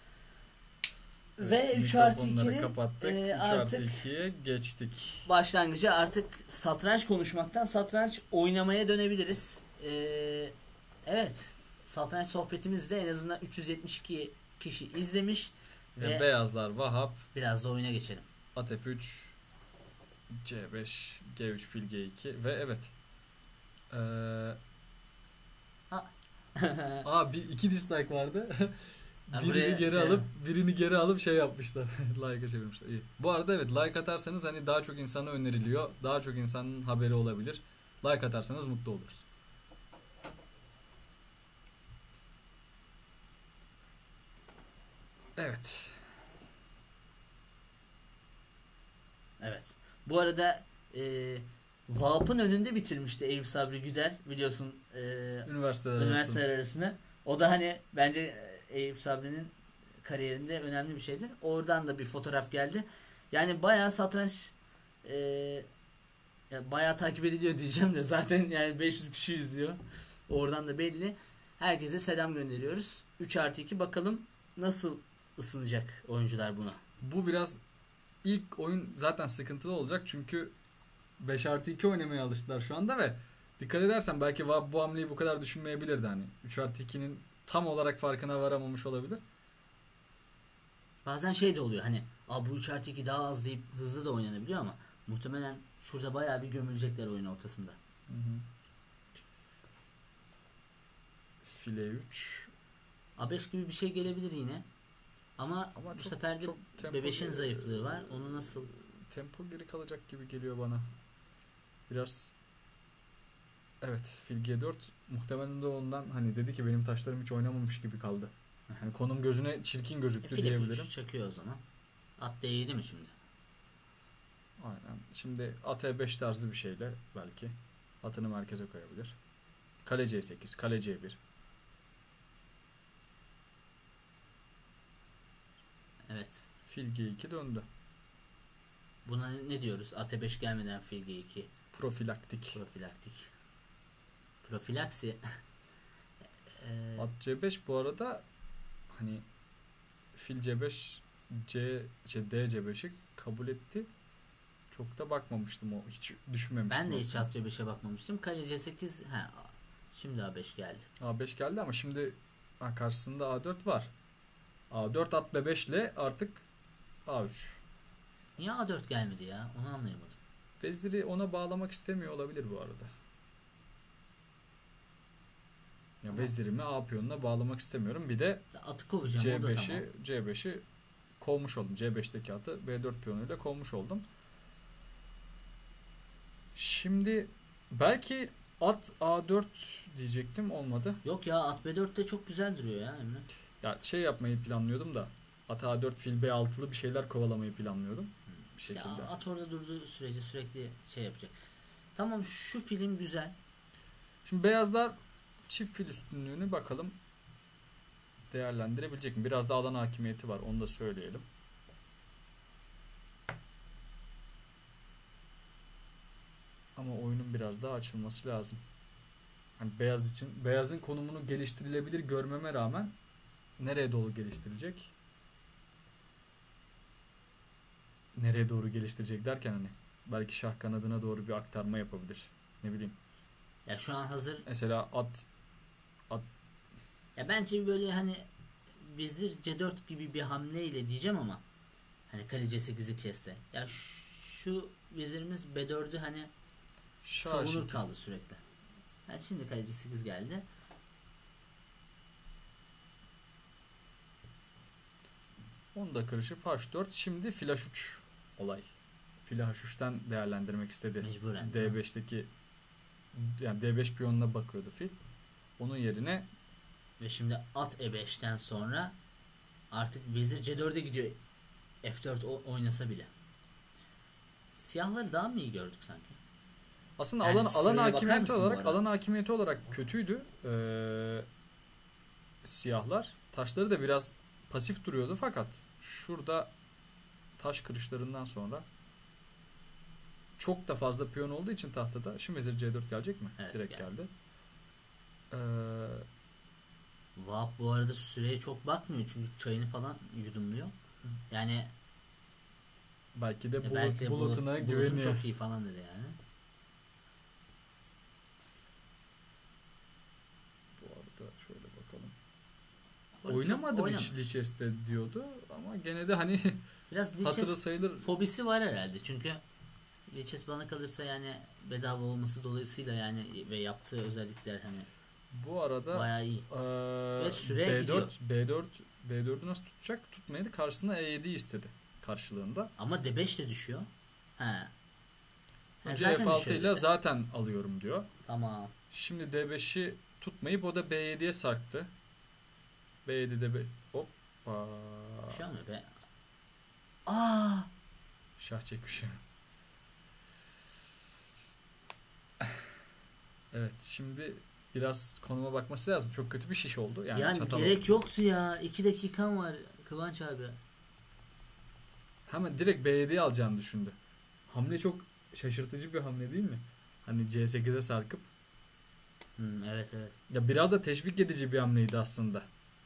Ve Mikrofonları 3+2'nin kapattık. 3 artık artı 2'ye geçtik. başlangıcı artık satranç konuşmaktan satranç oynamaya dönebiliriz. Evet. Satranç sohbetimizde en azından 372 kişi izlemiş ve Beyazlar Vahap, biraz da oyuna geçelim. at F3, C5, G3, fil G2 ve evet. İki dislike vardı. buraya birini geri alıp şey yapmışlar. Like'a çevirmişler. İyi. Bu arada evet like atarsanız hani daha çok insana öneriliyor. Daha çok insanın haberi olabilir. Like atarsanız mutlu oluruz. Evet. Evet. Bu arada Vap'ın önünde bitirmişti Eyüp Sabri Güder biliyorsun üniversiteler arasını. O da hani bence Eyüp Sabri'nin kariyerinde önemli bir şeydir. Oradan da bir fotoğraf geldi. Yani bayağı satranç bayağı takip ediliyor diyeceğim de zaten yani 500 kişi izliyor. Oradan da belli. Herkese selam gönderiyoruz. 3+2 bakalım nasıl ısınacak oyuncular buna. Bu biraz ilk oyun zaten sıkıntılı olacak çünkü 5+2 oynamaya alıştılar şu anda ve dikkat edersen belki bu hamleyi bu kadar düşünmeyebilirdi hani. 3+2'nin tam olarak farkına varamamış olabilir. Bazen şey de oluyor hani bu 3+2 daha az deyip hızlı da oynanabiliyor ama muhtemelen şurada bayağı bir gömülecekler oyun ortasında. File 3. A5 gibi bir şey gelebilir yine. Ama bu sefer de Bebeş'in zayıflığı var. Onu nasıl? Tempo geri kalacak gibi geliyor bana. Biraz. Evet, fil G4 muhtemelen de ondan hani dedi ki benim taşlarım hiç oynamamış gibi kaldı. Yani konum gözüne çirkin gözüktü diyebilirim. Çakıyor o zaman. At D7 mi şimdi? Aynen. Şimdi at E5 tarzı bir şeyle belki atını merkeze koyabilir. Kale C8, kale C1. Evet. Fil G2 döndü. Buna ne diyoruz? At E5 gelmeden fil G2. Profilaktik. Profilaksi. At C5 bu arada hani fil C5 D C5'i kabul etti. Çok da bakmamıştım o. Hiç düşünmemiştim. Ben de hiç at C5'e bakmamıştım. Kale C8 şimdi A5 geldi. A5 geldi ama şimdi karşısında A4 var. A4 at B5 ile artık A3. Niye A4 gelmedi ya? Onu anlayamadım. Veziri ona bağlamak istemiyor olabilir bu arada. Ya vezirimi A piyonuna bağlamak istemiyorum. Bir de atı kovacağım. C5'i kovmuş oldum. C5'teki atı B4 piyonuyla kovmuş oldum. Şimdi belki at A4 diyecektim, olmadı. Yok ya, at B4'te çok güzel duruyor ya Emre. Ya şey yapmayı planlıyordum da at A4 fil B6'lı bir şeyler kovalamayı planlıyordum. Bir İşte şekilde. at orada durduğu sürece sürekli şey yapacak. tamam şu film güzel. Şimdi beyazlar çift fil üstünlüğünü bakalım değerlendirebilecek mi? Biraz da alan hakimiyeti var. Onu da söyleyelim. Ama oyunun biraz daha açılması lazım. Hani beyaz için beyazın konumunu geliştirilebilir görmeme rağmen nereye doğru geliştirecek? Nereye doğru geliştirecek derken hani belki şah kanadına doğru bir aktarma yapabilir. Ne bileyim. Ya şu an hazır. Mesela at Ya bence böyle hani vezir C4 gibi bir hamleyle diyeceğim ama hani kale C8'i kesse. Ya şu vezirimiz B4'ü hani şah savunur şekli. kaldı sürekli. Yani şimdi kale C8 geldi. Onu da kırışıp H4. Şimdi fil H3 olay. Fil H3'ten değerlendirmek istedi. Mecburen. D5'teki yani D5 piyonuna bakıyordu fil. Onun yerine Ve şimdi at E5'ten sonra artık vezir C4'e gidiyor. F4 oynasa bile. Siyahları daha mı iyi gördük sanki? aslında Yani alan sıraya bakar hakimiyeti mısın bu olarak arada? alan hakimiyeti olarak kötüydü. Siyahlar. Taşları da biraz pasif duruyordu fakat şurada taş kırışlarından sonra çok da fazla piyon olduğu için tahtada şimdi vezir C4 gelecek mi? Evet, Direkt geldi. Vahap bu arada süreye çok bakmıyor çünkü çayını falan yudumluyor. Yani Belki de belki de bulutuna bulutun güveniyor. çok iyi falan dedi yani. Bu arada şöyle bakalım. Bu arada Oynamadı çok mı oynamamış. Lichess'te diyordu ama gene de hani Biraz hatırı Lichess sayılır. fobisi var herhalde çünkü Lichess bana kalırsa yani bedava olması dolayısıyla yani ve yaptığı özellikler hani Bu arada bayağı iyi. Ve süre B4 gidiyor. B4'ü nasıl tutacak? Tutmaydı. Karşısına E7 istedi karşılığında. Ama D5 de düşüyor. He. Önce Zaten F6 düşüyor ile bir de. zaten alıyorum diyor. Tamam. Şimdi D5'i tutmayıp o da B7'ye sarktı. B7'de hoppa. Düşüyor mu be? Aa! Şah çekmiş. Evet şimdi biraz konuma bakması lazım. Çok kötü bir şiş oldu. Yani çatal gerek yoktu ya. 2 dakikam var Kıvanç abi. hemen direkt B7'ye alacağını düşündü. Hamle çok şaşırtıcı bir hamle değil mi? Hani C8'e sarkıp. Evet evet. Ya biraz da teşvik edici bir hamleydi aslında.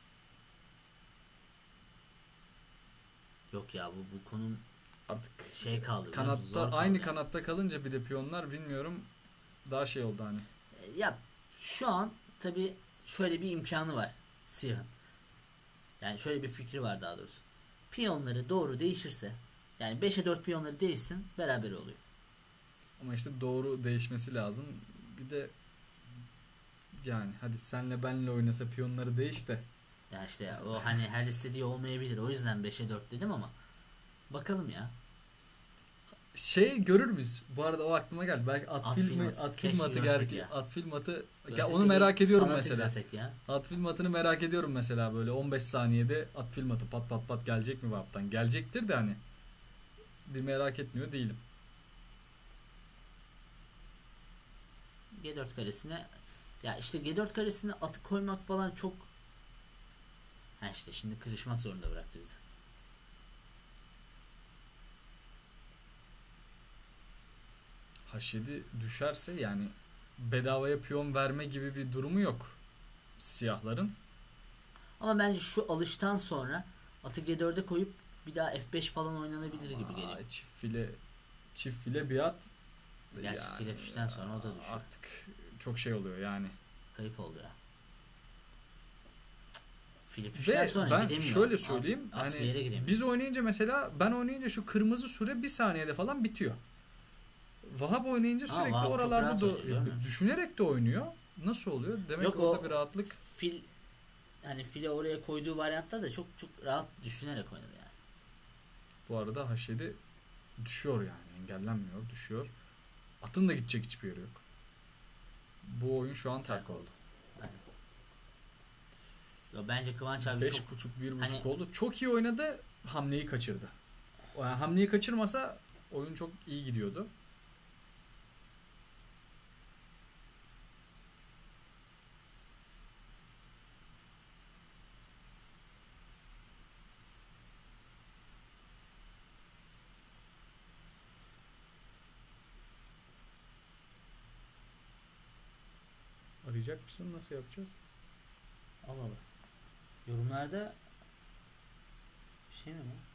Yok ya bu konum Artık şey kaldı. biraz kanatta zor kaldı aynı yani. kanatta kalınca bir de piyonlar bilmiyorum daha şey oldu hani. Ya şu an tabi şöyle bir imkanı var siyahın. Yani şöyle bir fikri var daha doğrusu. Piyonları doğru değişirse yani 5'e 4 piyonları değişsin beraber oluyor. Ama işte doğru değişmesi lazım. Bir de yani hadi senle benle oynasa piyonları değiş de. Yani işte o hani her istediği olmayabilir. O yüzden 5'e 4 dedim ama bakalım ya. Şey görür müyüz? Bu arada o aklıma geldi. Belki At film atı. at film Keşke atı görsek gerçi ya. at film atı Görsek onu de merak bir ediyorum sanat mesela. izlesek ya. At film atını merak ediyorum mesela böyle 15 saniyede at film atı pat pat pat gelecek mi Vap'tan? Gelecektir de hani bir merak etmiyor değilim. G4 karesine ya işte G4 karesine atı koymak falan çok işte şimdi kırışmak zorunda bıraktı bizi. H7 düşerse yani bedavaya piyon verme gibi bir durumu yok siyahların. Ama bence şu alıştan sonra atı G4'e koyup bir daha F5 falan oynanabilir gibi geliyor. Çift file bir at. Gerçi file F3'ten sonra o da düşüyor. Artık çok şey oluyor yani. Kayıp oldu ya. File Ve F3'ten sonra ben gidemiyor. şöyle söyleyeyim. At bir yere Hani gidemiyor. biz oynayınca mesela ben oynayınca şu kırmızı süre bir saniyede falan bitiyor. Vahap oynayınca sürekli Vahap çok oralarda rahat oynuyor, değil mi? düşünerek de oynuyor. Nasıl oluyor? Demek Yok, ki orada o- bir rahatlık. Fil hani file oraya koyduğu varyatta da çok çok rahat düşünerek oynadı yani. Bu arada H7 düşüyor yani. Engellenmiyor. Düşüyor. Atın da gidecek hiçbir yeri yok. Bu oyun şu an terk oldu. Aynen. Ya bence Kıvanç abi çok 5.5 1.5 hani- oldu. Çok iyi oynadı. Hamleyi kaçırdı. Yani hamleyi kaçırmasa oyun çok iyi gidiyordu. Tıklayacak mısın? Nasıl yapacağız? Allah Allah. Yorumlarda bir şey mi var?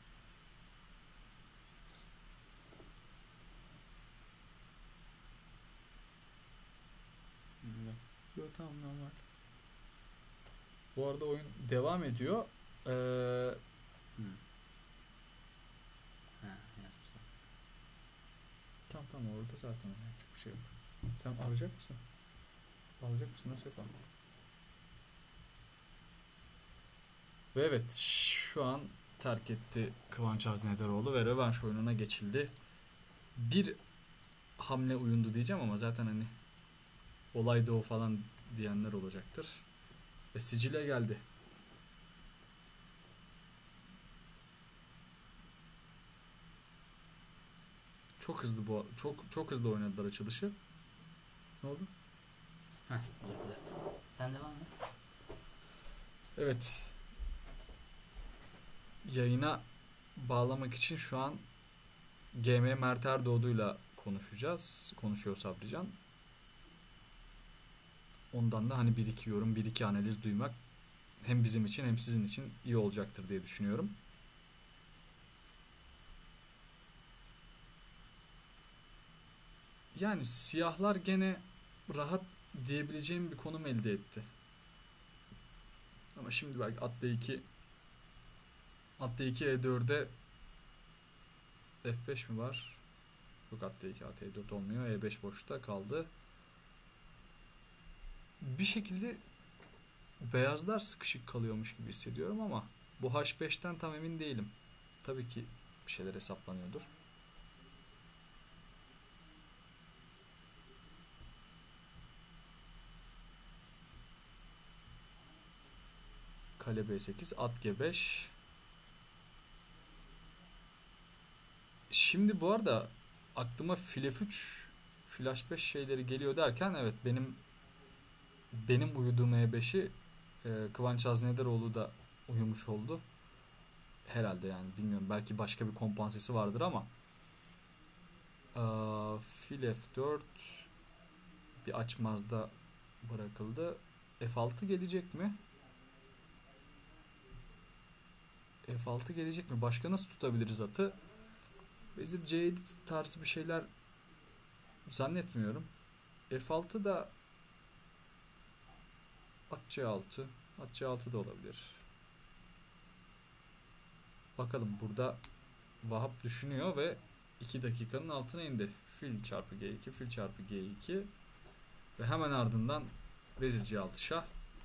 Yok. Yok, tamam, normal. Bu arada oyun devam ediyor. Ha, yazmışsın. Tamam, orada zaten yapacak bir şey yok. Sen alacak mısın? Alacak mısın? Nasıl yapalım? Ve evet, şu an terk etti Kıvanç Haznederoğlu ve rövanş oyununa geçildi. Bir hamle uyundu diyeceğim ama zaten hani olaydı o falan diyenler olacaktır. Ve sicile geldi. Çok hızlı çok hızlı oynadılar açılışı. Ne oldu? Heh, dur bir dakika. Sen devam et. Evet. Yayına bağlamak için şu an GM Mert Erdoğdu'yla konuşacağız. Konuşuyor Sabrican. Ondan da hani bir iki yorum, bir iki analiz duymak hem bizim için hem sizin için iyi olacaktır diye düşünüyorum. Yani siyahlar gene rahat diyebileceğim bir konum elde etti. Ama şimdi belki at D2 E4'e F5 mi var? Yok, at D2 at E4 olmuyor. E5 boşta kaldı. Bir şekilde beyazlar sıkışık kalıyormuş gibi hissediyorum ama bu H5'ten tam emin değilim. Tabii ki bir şeyler hesaplanıyordur. Kale B8, at G5. Şimdi bu arada aklıma fil F3, fil H5 şeyleri geliyor derken evet benim uyuduğum E5'i Kıvanç Haznederoğlu da uyumuş oldu. Herhalde yani bilmiyorum. Belki başka bir kompansesi vardır ama fil F4 bir açmazda bırakıldı. F6 gelecek mi? F6 gelecek mi? Başka nasıl tutabiliriz atı? Vezir C7 tarzı bir şeyler zannetmiyorum. F6 da at C6. At C6 da olabilir. Bakalım, burada Vahap düşünüyor ve 2 dakikanın altına indi. Fil çarpı G2, fil çarpı G2 ve hemen ardından vezir C6 şah.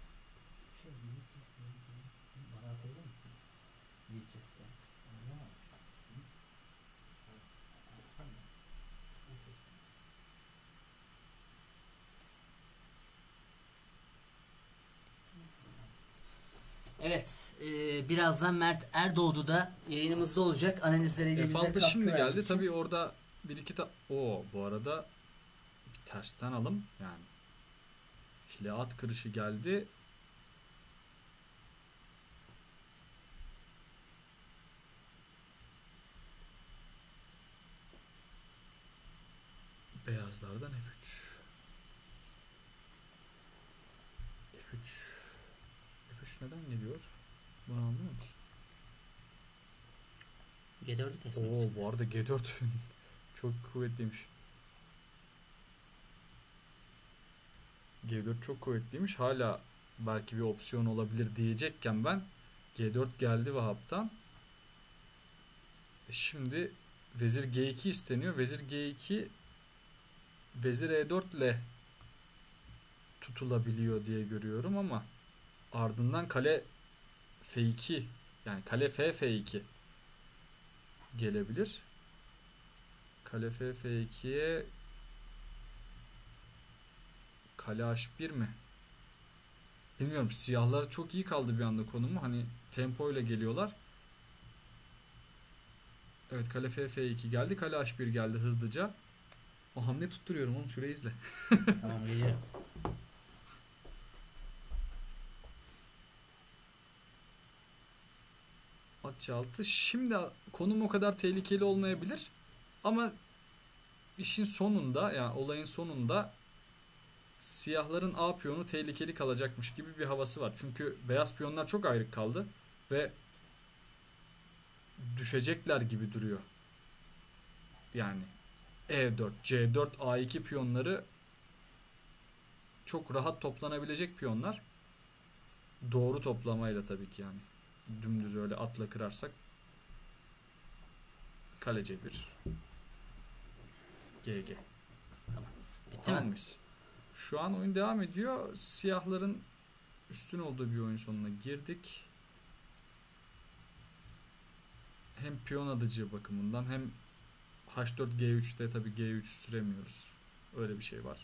Evet, birazdan Mert Erdoğdu da yayınımızda olacak. Analizleriyle bize F6 katkı şimdi geldi. vermek için. Tabii orada bir iki bu arada bir tersten alım yani. File at kırışı geldi. Beyazlardan F3. F3 neden geliyor? Bunu anlıyor musun? G4'ü kesmek için. Bu arada G4 çok kuvvetliymiş. G4 çok kuvvetliymiş. Hala belki bir opsiyon olabilir diyecekken ben G4 geldi Vahap'tan. Şimdi vezir G2 isteniyor. Vezir G2 vezir E4 ile tutulabiliyor diye görüyorum ama ardından kale F2 yani kale F2 gelebilir. Kale F2'ye kale H1 mi? Bilmiyorum. Siyahlar çok iyi kaldı bir anda konumu. Hani tempo ile geliyorlar. Evet, kale F2 geldi. Kale H1 geldi hızlıca. O hamle tutturuyorum oğlum. Şurayı izle. Tamam, geliyorum. At C6. Şimdi konum o kadar tehlikeli olmayabilir. Ama işin sonunda yani olayın sonunda siyahların A piyonu tehlikeli kalacakmış gibi bir havası var. Çünkü beyaz piyonlar çok ayrık kaldı ve düşecekler gibi duruyor. Yani E4, C4, A2 piyonları çok rahat toplanabilecek piyonlar. Doğru toplamayla tabii ki yani. Dümdüz öyle atla kırarsak kale C1 GG. Tamam. Bitti Tamam mi? mıyız? Şu an oyun devam ediyor. Siyahların üstün olduğu bir oyun sonuna girdik. Hem piyon adıcı bakımından hem H4 G3'te tabii G3 süremiyoruz. Öyle bir şey var.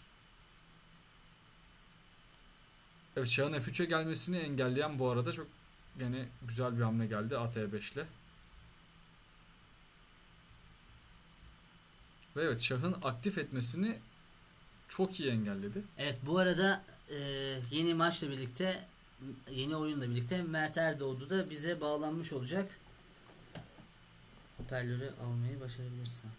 Evet, şahın F3'e gelmesini engelleyen bu arada çok gene güzel bir hamle geldi at E5 ile. Ve evet, şahın aktif etmesini çok iyi engelledi. Evet, bu arada yeni maçla birlikte, yeni oyunla birlikte Mert Erdoğdu da bize bağlanmış olacak. Hoparlörü almayı başarabilirsem.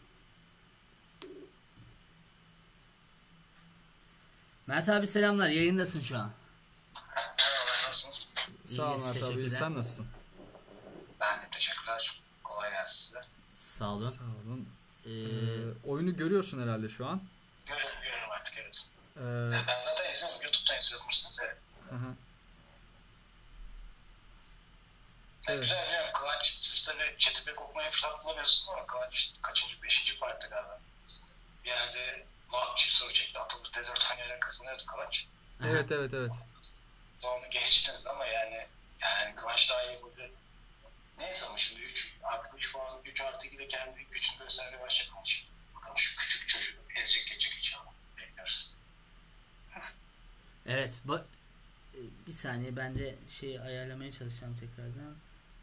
Mert abi selamlar. Yayındasın şu an. Merhaba, nasılsınız? Sağ ol Mert abi. teşekkürler. Sen nasılsın? Ben de teşekkürler. Kolay gelsin size. Sağ olun. Sağ olun. Ee, Oyunu görüyorsun herhalde şu an. Görüyorum artık, evet. Ee, Ben zaten izliyorum. YouTube'dan izliyorum sizi. hı hı. Evet. Evet. Güzel biliyorum. Kıvanç, siz tabii chat'i pek okumaya fırsat bulamıyorsunuz ama Kıvanç kaçıncı? 5. parti galiba. Bir yerde Vahap çift soru çekti. Atılır D4 oynayla kazanıyordu Kıvanç. Evet. Onu geçtiniz ama yani Kıvanç daha iyi buldu. Neyse ama şimdi 3 puan, 3 artı 2 de kendi gücünü göstermeye başlayacak Kıvanç. Bakalım şu küçük çocuk ezecek geçecek inşallah. Bekliyoruz. evet. Bir saniye, ben de şeyi ayarlamaya çalışacağım tekrardan.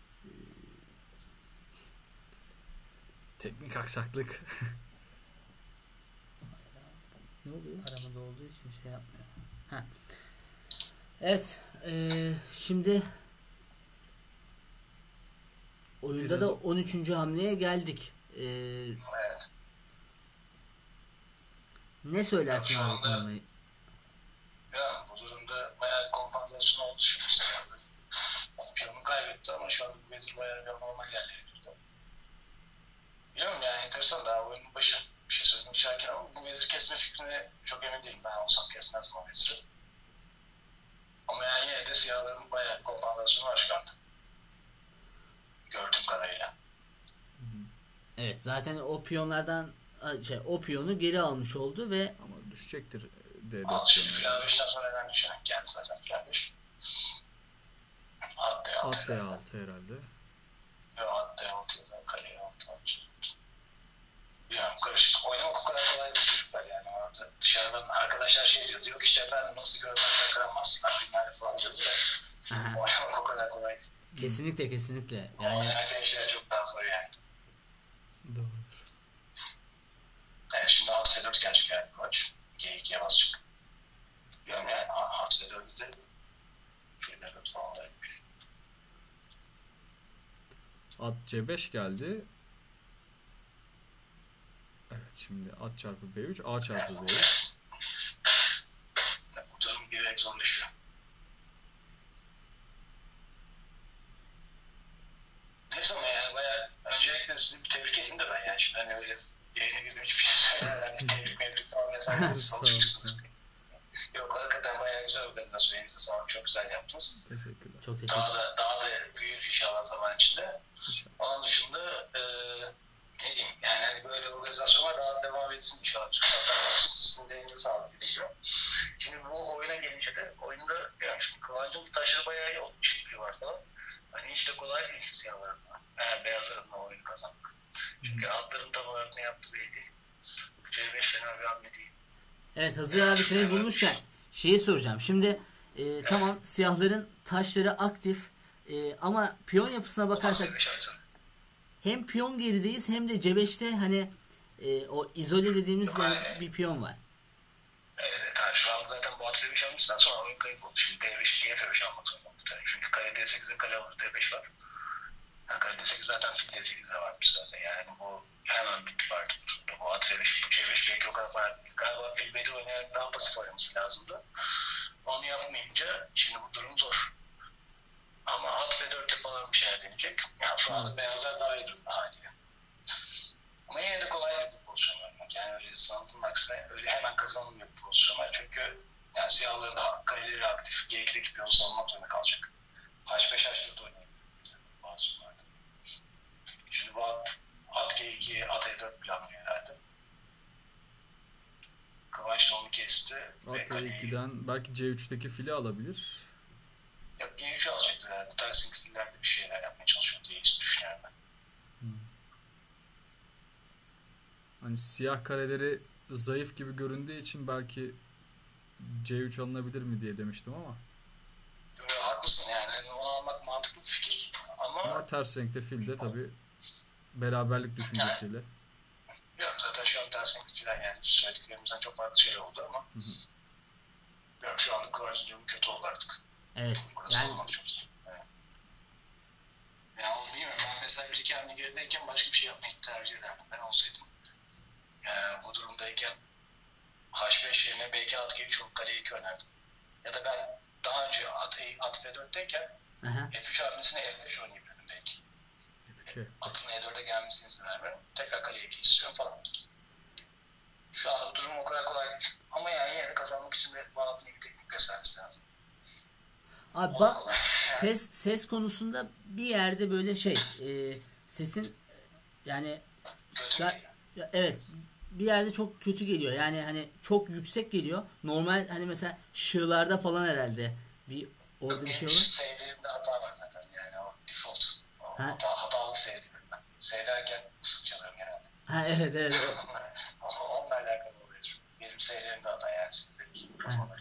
Teknik aksaklık. Ne oluyor? Aramada olduğu için şey yapmıyor. Heh. Evet. Şimdi oyunda Biraz- da 13. hamleye geldik. Evet. Ne söylersin Şu abi anda- konuyu? Ya bu durumda bayağı bir kompansasyon oldu şu an. Piyonu kaybetti ama şu anda bu vezir bayağı bir normal yerlere girdi. Bilmiyorum yani, enteresan, daha oyunun başı. Bir şey söylemek şarkı ama bu vezir kesme fikrine çok emin değilim. Ben olsam kesmezdim o veziri. Ama yani yine de siyahların bayağı bir kompansasyonu var şu anda. Gördüğüm kadarıyla. Evet, zaten o piyonlardan o piyonu geri almış oldu ve Ama düşecektir D4 Alt şimdi piyonu. filan 5'ten sonra neden düşünerek geldi zaten filan 5. At D6. At D6 herhalde. Yok, at D6 ya da kaleye 6 var. Bilmiyorum, karışık. Oynamak o kadar kolay değil çocuklar yani. Orada dışarıdan arkadaşlar şey diyordu. Yok işte efendim, nasıl görmezden kıramazsınlar bilmem falan diyordu da. aha, Oynamak o kadar kolay değil. kesinlikle yani Oynamak işler çok daha zor yani. Doğrudur. Yani şimdi at D4 gelecek yani koç. G2'ye basacak. Bilmiyorum yani at D4'ü de şeyler de falan da yapmış. At C5 geldi. Evet, şimdi at çarpı B3, A çarpı B3. Bu durum giderek zorlaşıyor. Neyse ama yani bayağı öncelikle sizi bir tebrik edeyim de ben yani şimdi hani öyle yayına girdim hiçbir şey söylemeden bir tebrik falan mesela Sağ ol, çalışmışsınız. Yok, hakikaten bayağı güzel organizasyon. Elinize sağlık, çok güzel yaptınız. Teşekkürler. çok teşekkür Daha da büyür inşallah zaman içinde. İnşallah. Onun dışında ne diyeyim yani hani böyle organizasyonlar daha devam etsin inşallah. Sizin de elinize sağlık diyeceğim. Şimdi bu oyuna gelince de oyunda yani şimdi Kıvancı'nın taşları bayağı iyi oldu. Çiftliği var falan. Hani hiç de kolay değil siyahlar adına. Beyaz adına oyunu kazanmak. Çünkü atların tam olarak ne yaptığı belli değil. C5 fena bir hamle değil. Evet, hazır abi seni bulmuşken şeyi soracağım. Şimdi tamam, siyahların taşları aktif ama piyon yapısına bakarsak hem piyon gerideyiz hem de C5'te hani o izole dediğimiz yani bir piyon var. Evet, şu an zaten bu atı D5 almışsan sonra oyun kayıp oldu. Şimdi D5, G5 almak zorunda oldu. Çünkü kale D8'e kale alır D5 var. Yani D8 zaten fil D8'de varmış zaten. Yani bu hemen bitti artık. Bu at C5, C5 belki o kadar para. Galiba fil B4 oynayarak daha pasif oynaması lazımdı. Onu yapmayınca şimdi bu durum zor. Ama at F4'te falan bir şeyler deneyecek. Yani şu anda beyazlar daha iyi durumda haliyle. Ama yine de kolay bir pozisyon vermek. Yani öyle sandığın aksine öyle hemen kazanılmıyor bir pozisyon var. Çünkü yani siyahları da kaleleri aktif. G2'deki piyonu savunmak zorunda kalacak. H5 H4 oynayabilir bazı durumlarda. Şimdi bu at G2'ye at E4 planlıyor herhalde. Kıvanç da onu kesti. At E2'den belki C3'teki fili alabilir. Yok G3 alacaktır herhalde. Tersin fillerde bir şeyler yapmaya çalışıyor diye düşünüyorum ben. Hani siyah kareleri zayıf gibi göründüğü için belki C3 alınabilir mi diye demiştim ama. Yok, haklısın yani onu almak mantıklı bir fikir. Ama ters renkte fil de tabi beraberlik düşüncesiyle. Yok zaten şu an ters renkli filan yani söylediklerimizden çok farklı şey oldu ama. Yok şu anda Kıvanç'ın durumu kötü oldu artık. Evet. Yani bilmiyorum ben mesela bir iki hamle gerideyken başka bir şey yapmayı tercih ederdim. Ben olsaydım bu durumdayken H5 yerine belki at G3 olup kale 2 önerdim. Ya da ben daha önce at F4'teyken F3 hamlesine F5 oynayabilirdim belki. F3'e. Atın E4'e gelmesini izin vermiyorum. Tekrar kale 2 istiyorum falan. Şu anda bu durum o kadar kolay değil. Ama yani yine de kazanmak için de bu altına bir teknik göstermesi lazım. Abi ses konusunda bir yerde böyle sesin yani evet bir yerde çok kötü geliyor. Yani hani çok yüksek geliyor. Normal hani mesela şığlarda falan herhalde bir orada bir şey olur. Seyirlerimde hata var zaten yani o default. Hatalı seyrediyorum ben. Seyrederken sık çalıyorum genelde. Ha evet. Onunla alakalı oluyor. Benim seyirlerimde hata yani sizdeki.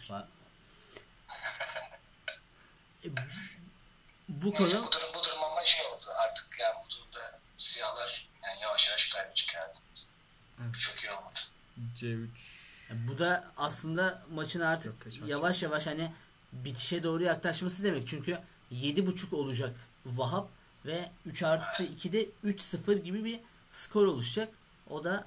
Bu neyse, konu bu durum ama şey oldu artık yani bu durumda siyahlar yani yavaş yavaş kaybedecek herhalde. Çok iyi olmadı. C3. Bu da aslında maçın artık yavaş yavaş hani bitişe doğru yaklaşması demek. Çünkü 7.5 olacak Vahap ve 3+2'de 3-0 gibi bir skor oluşacak. O da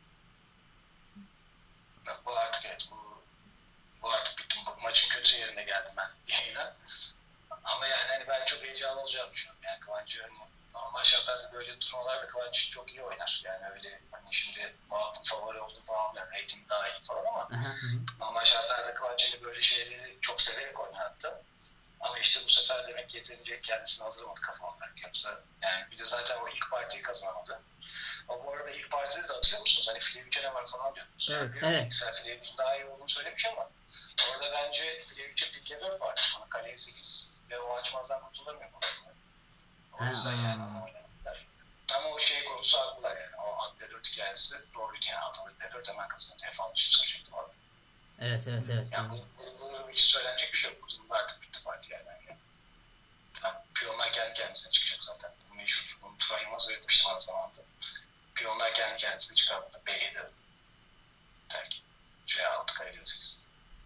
bu artık evet bu artık bittim. Bu maçın kötü yerine geldim ben yayına. Ama yani hani ben çok heyecanlı olacağını düşünüyorum. Yani Kıvanç'ı hani normal şartlarda böyle turnuvalarda Kıvanç çok iyi oynar. Yani öyle hani şimdi Vahap'ın favori olduğu falan yani rating daha iyi falan ama normal şartlarda Kıvanç hani böyle şeyleri çok severek oynar hatta. Ama işte bu sefer demek yeterince kendisini hazırlamadı kafa olarak. Yoksa yani bir de zaten o ilk partiyi kazanamadı. Ama bu arada ilk partide de hatırlıyor musunuz? Hani File 3'e var falan diyordunuz. Evet. Evet. File 3'ün daha iyi olduğunu söylemiş ama orada bence File 3'e File 4 var. Ama kaleye 8 ve o açmazdan kurtulamıyor. O yüzden yani onu oynadılar. Ama o şey konusu haklılar yani. O at D4 hikayesi doğruydu yani. Atalı D4 hemen kazandı. F6 çıkacaktı orada. Evet. Yani bu için söylenecek bir şey yok. Bu durumda artık bitti parti yani. Yani piyonlar kendi kendisine çıkacak zaten. Bu meşhur. Bunu Turan Yılmaz öğretmişti bana zamanında. Piyonlar kendi kendisine çıkar burada. B7. Terk. C6 kare 8.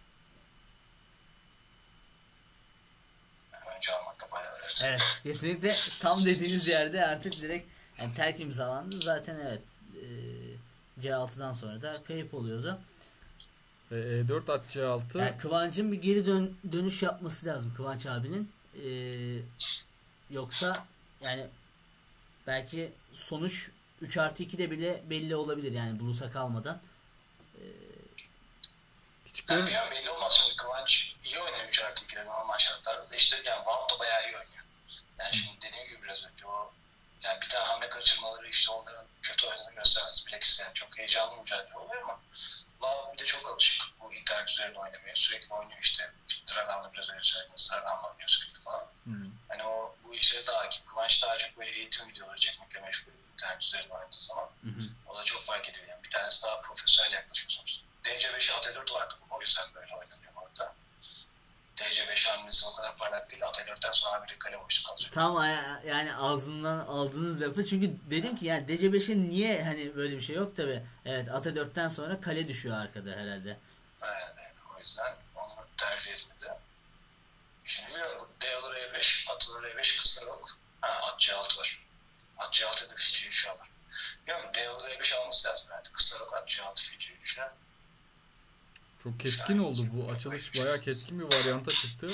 Yani önce almakta fayda var. Evet. Kesinlikle tam dediğiniz yerde artık direkt yani terk imzalandı. Zaten evet C6'dan sonra da kayıp oluyordu. E4 at C6. Yani Kıvanç'ın bir geri dönüş yapması lazım Kıvanç abinin. Yoksa yani belki sonuç 3+2'de bile belli olabilir yani Blues'a kalmadan. Ben biliyorum belli olmaz. Şimdi Kıvanç iyi oynuyor 3+2'de normal şartlarda da işte yani Vahap da bayağı iyi oynuyor. Yani şimdi dediğim gibi biraz önce o yani bir tane hamle kaçırmaları işte onların kötü oynadığını göstermez. Bilakis yani çok heyecanlı mücadele oluyor ama Vahap bir de çok alışık bu internet üzerinde oynamaya. Sürekli oynuyor işte. Dragan'la biraz öyle söylediniz. Dragan'la oynuyor sürekli falan. Hani o bu işleri daha hakim. Kıvanç daha çok böyle eğitim videoları çekmekle meşgul internet üzerinde oynadığı zaman. O da çok fark ediyor yani. Bir tanesi daha profesyonel yaklaşıyor sonuçta. DC5 AT4 vardı. O yüzden böyle oynanıyor orada. DC5 hamlesi o kadar parlak değil. AT4'ten sonra bir kale boşluk kalacak. Tam yani ağzımdan aldığınız lafı çünkü dedim ki yani DC5'in niye hani böyle bir şey yok tabi. Evet AT4'ten sonra kale düşüyor arkada herhalde. Aynen o yüzden onu tercih etmedi. Şimdi bilmiyorum D alır E5, at alır E5 kısır olur. At C6 var. Atçı altı da Fiji 3 alır. Bilmiyorum D6 D5 alması lazım yani. Kısarok Atçı altı Fiji 3 'e. Çok keskin oldu bu açılış. Bayağı keskin bir varyanta çıktı.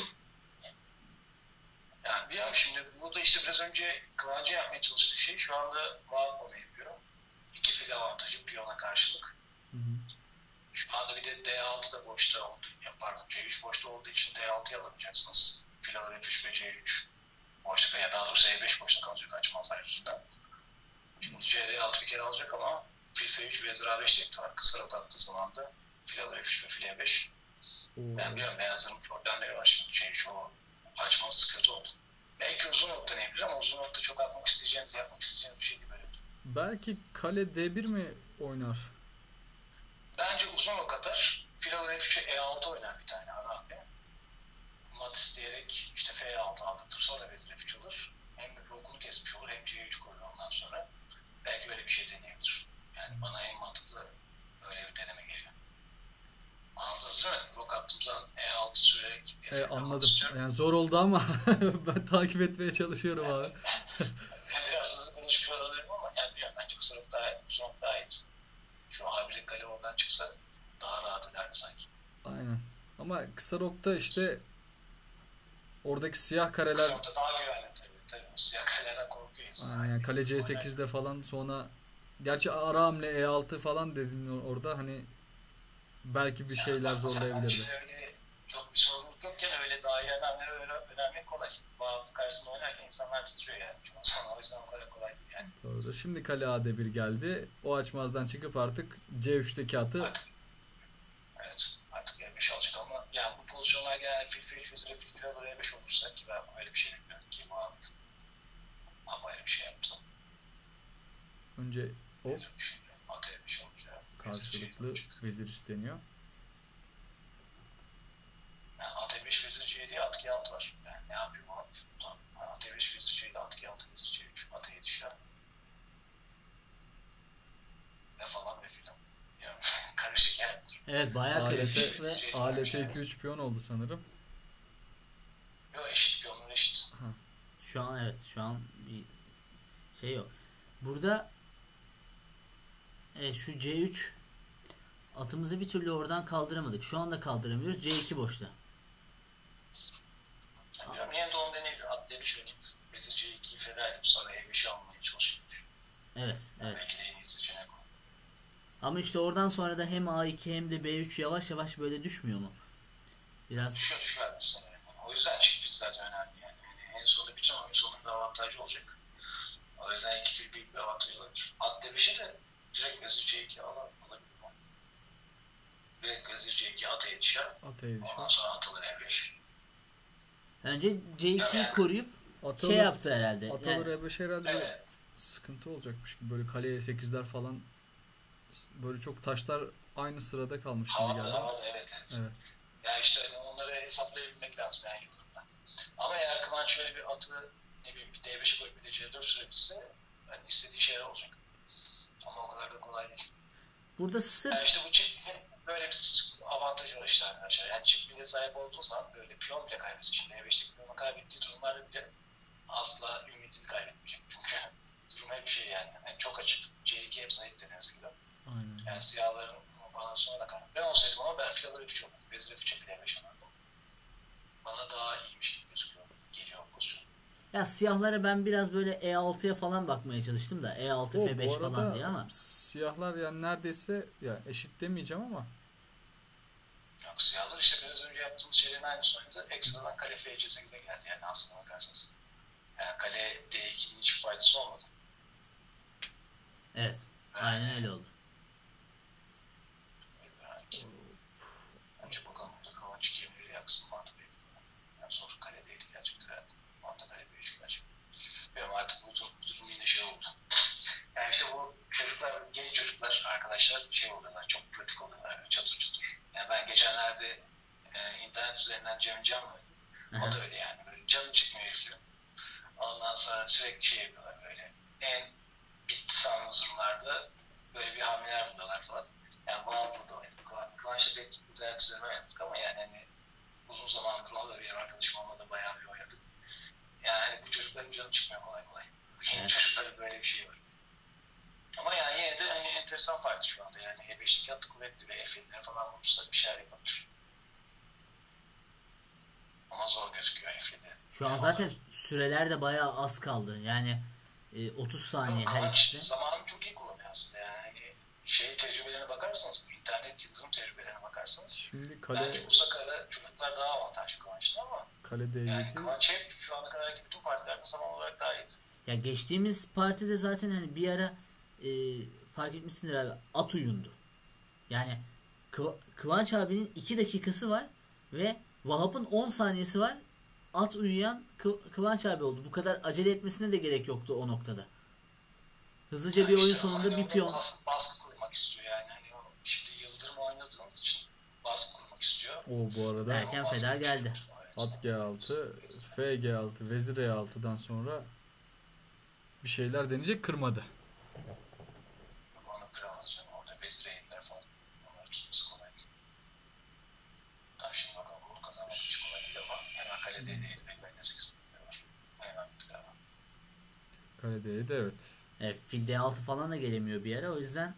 Yani bilmiyorum şimdi bu da işte biraz önce Kıvancı yapmaya çalıştığı şey şu anda Valkon'u yapıyor. 2 fil avantajı piyona karşılık. Hı hı. Şu anda bir de D6 da boşta oldu. Ya pardon C3 boşta olduğu için D6'yı alamayacaksınız. Fil alır F3 ve C3 boşta ya daha doğrusu E5 boşta kalacak açmazlar yüzünden. Şimdi CD6 bir kere alacak ama fil F3 vezir A5 tekti var. Kısa rok attığı zaman da fil alır F3 ve fil E5. Ben biliyorum beyazların problemleri var şimdi. C3 o açması kötü oldu. Belki uzun nokta ne bileyim ama uzun nokta çok yapmak isteyeceğiniz bir şey gibi. Belki kale D1 mi oynar? Bence uzun ok atar. Fil alır F3'e E6 oynar bir tane ara abi. Mat isteyerek işte F6 aldırtır. Sonra vezir F3 olur. Hem rokunu kesmiş olur hem C3 korur ondan sonra. Belki böyle bir şey deneyebilir. Yani bana en mantıklı öyle bir deneme geliyor. Anladınız değil mi? Rok attığım zaman E6 sürerek Anladım. Yani zor oldu ama ben takip etmeye çalışıyorum abi. Yani biraz hızlı konuşuyor olabilirim ama yani bilmiyorum. Bence kısa rok daha iyi, uzun rok daha iyi. Şu habire kale oradan çıksa daha rahat ederdi sanki. Aynen. Ama kısa rokta işte oradaki siyah kareler... Kısa rokta daha güvenli tabii. Siyah kalelerden korkuyor insan. Aynen. Kale C8'de falan sonra... Gerçi ara hamle E6 falan dedin orada hani belki bir şeyler zorlayabilirdi. Öyle çok bir sorumluluk yokken öyle daha iyi adamları öğrenmek kolay. Bazı karşısında oynarken insanlar titriyor yani. O yüzden o kadar kolay değil yani. Doğru. Şimdi kale A1 geldi. O açmazdan çıkıp artık C3'teki atı Artık E5 alacak ama yani bu pozisyonlar genelde fil vezir fil alır E5 olursa ki ben öyle bir şey bekliyorum ki bu abi. Ama öyle bir şey yaptı. önce o At E5 olacak. karşılıklı vezir isteniyor. Yani at E5 vezir C diye at G6 var. Yani ne yapıyor bu abi? At E5 vezir C ile at G6 vezir C3 at E7 şah. Ne falan ve filan. Yani karışık yani. Evet bayağı karışık ve Alete 2-3 piyon oldu sanırım. Yok eşit piyonlar eşit. şu an evet şu an bir şey yok. Burada şu C3 atımızı bir türlü oradan kaldıramadık. Şu anda kaldıramıyoruz. C2 boşta. Yani bilmiyorum yine de onu deneyebilir. At D5 oynayıp vezir C2'yi feda edip sonra E5'i almaya çalışıyor. Evet. Belki de en iyi seçenek o. Ama işte oradan sonra da hem A2 hem de B3 yavaş yavaş böyle düşmüyor mu? Biraz Düşüyor sana. O yüzden çift fil zaten önemli yani. En sonunda bütün oyun sonunda avantajı olacak. O yüzden iki fil büyük bir avantaj olabilir. At D5'e de direkt vezir C2 alabilir. Direkt vezir C2 at E7 şah. At E7 Ondan şah. sonra atılır E5. önce C2'yi koruyup Atalı, şey yaptı herhalde. Atalı R5 herhalde Evet. sıkıntı olacakmış gibi. Böyle kaleye 8'ler falan böyle çok taşlar aynı sırada kalmış gibi geldi. Havada evet. Yani işte onları hesaplayabilmek lazım yani yıllarında. Ama eğer Kıvanç şöyle bir atı ne bileyim bir D5'e koyup bir de C4 sürebilse yani istediği şeyler olacak. Ama o kadar da kolay değil. Burada sırf Yani işte bu çiftliğin böyle bir avantajı var işte arkadaşlar. Yani çiftliğe sahip olduğu zaman böyle piyon bile kaybetsin. Şimdi E5'teki piyonu kaybettiği durumlarda bile asla ümidini kaybetmeyecek. Çünkü durum hep şey yani çok açık. C2 hep zayıf dediğiniz gibi. Aynen. Yani siyahların bana sonra da kaybettim. Ben olsaydım ama ben fil alır F3 oldum. Vezir F3'e fil E5 alırdım. Bana daha iyiymiş gibi gözüküyor. Geliyor o pozisyon. ya siyahlara ben biraz böyle E6'ya falan bakmaya çalıştım da E6 Bu F5 falan arada diye ama siyahlar yani neredeyse ya eşit demeyeceğim ama Yok siyahlar işte biraz önce yaptığımız şeylerin aynısı oynadı. Ekstradan kale FC8'e geldi yani aslına bakarsanız. Yani kale D2'nin hiçbir faydası olmadı. evet aynen öyle oldu. Önce bakalım burada Kıvanç gemileri yaksın mantık bekliyor. Yani sonra kale değil gerçekten. Evet. Mantık kale bir gerçekten. Benim artık bu durum yine şey oldu. Yani işte bu çocuklar, genç çocuklar arkadaşlar şey oluyorlar, çok pratik oluyorlar, çatır çatır. Yani ben geçenlerde internet üzerinden Cem Can mıydı? O da öyle yani. Böyle canı çıkmıyor herifin. Ondan sonra sürekli şey yapıyorlar böyle. En bitti sandığınız durumlarda böyle bir hamleler buluyorlar falan. Yani Bağımlı'da oynadık. Kıvanç'la pek internet üzerinden oynadık ama yani hani uzun zamandır o da benim arkadaşım olmadı bayağı bir oynadık. Yani bu çocukların canı çıkmıyor kolay kolay. Benim çocukların böyle bir şey var. Ama yani yine de hani enteresan parti şu anda. Yani E5'lik hattı kuvvetli ve F7'lere falan vurursa bir şeyler yapabilir. Ama zor gözüküyor F7. Şu an zaten süreler de bayağı az kaldı. Yani 30 saniye her Ama ikisi. zamanı çok iyi kullanıyor aslında. Yani hani tecrübelerine bakarsanız, bu internet yıldırım tecrübelerine bakarsanız Şimdi bence Osaka'da çocuklar daha avantajlı Kıvanç'ta ama kale yani D7. Kıvanç hep şu ana kadarki bütün partilerde zaman olarak daha iyiydi. Ya geçtiğimiz partide zaten hani bir ara fark etmişsindir abi, at uyundu. Yani Kıvanç abinin 2 dakikası var ve Vahap'ın 10 saniyesi var. At uyuyan Kıvanç abi oldu. Bu kadar acele etmesine de gerek yoktu o noktada. Hızlıca bir oyun sonunda bir piyon. Baskı kurmak istiyor yani. Hani şimdi Yıldırım oynadığınız için baskı kurmak istiyor. Bu arada Erken feda geldi. at G6, F G6, Vezir E6'dan sonra bir şeyler deneyecek, kırmadı. Onu kıramaz canım. Orada vezir eğimler falan. Onları tutması kolay değil. Tamam şimdi bakalım bunu kazanmak hiç kolay değil ama hemen kalede değil. Beklerinde 8 var. Hemen bitti galiba. Kale D7 evet. Fil D6 falan da gelemiyor bir ara, o yüzden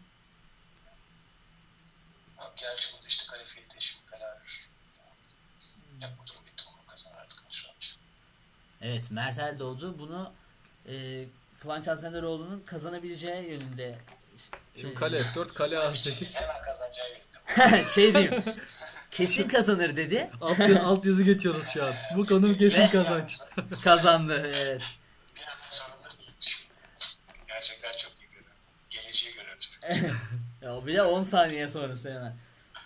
Gerçi burada işte kale fil değişimi kale arıyor. Ya bu durum bitti, bunu kazanır artık şu an. evet, Mertel doğdu. Bunu Kıvanç Haznederoğlu'nun kazanabileceği yönünde. Şimdi kale F4, kale A8. Hemen kazanacağı yönünde. Şey diyeyim. Kesin kazanır dedi. Alt yazı geçiyoruz şu an. Bu konu kesin kazanç. Kazandı. Evet. Bir an sonunda gerçekten çok iyi görüyorum. Geleceği görüyorum. Ya bir de 10 saniye sonrası hemen.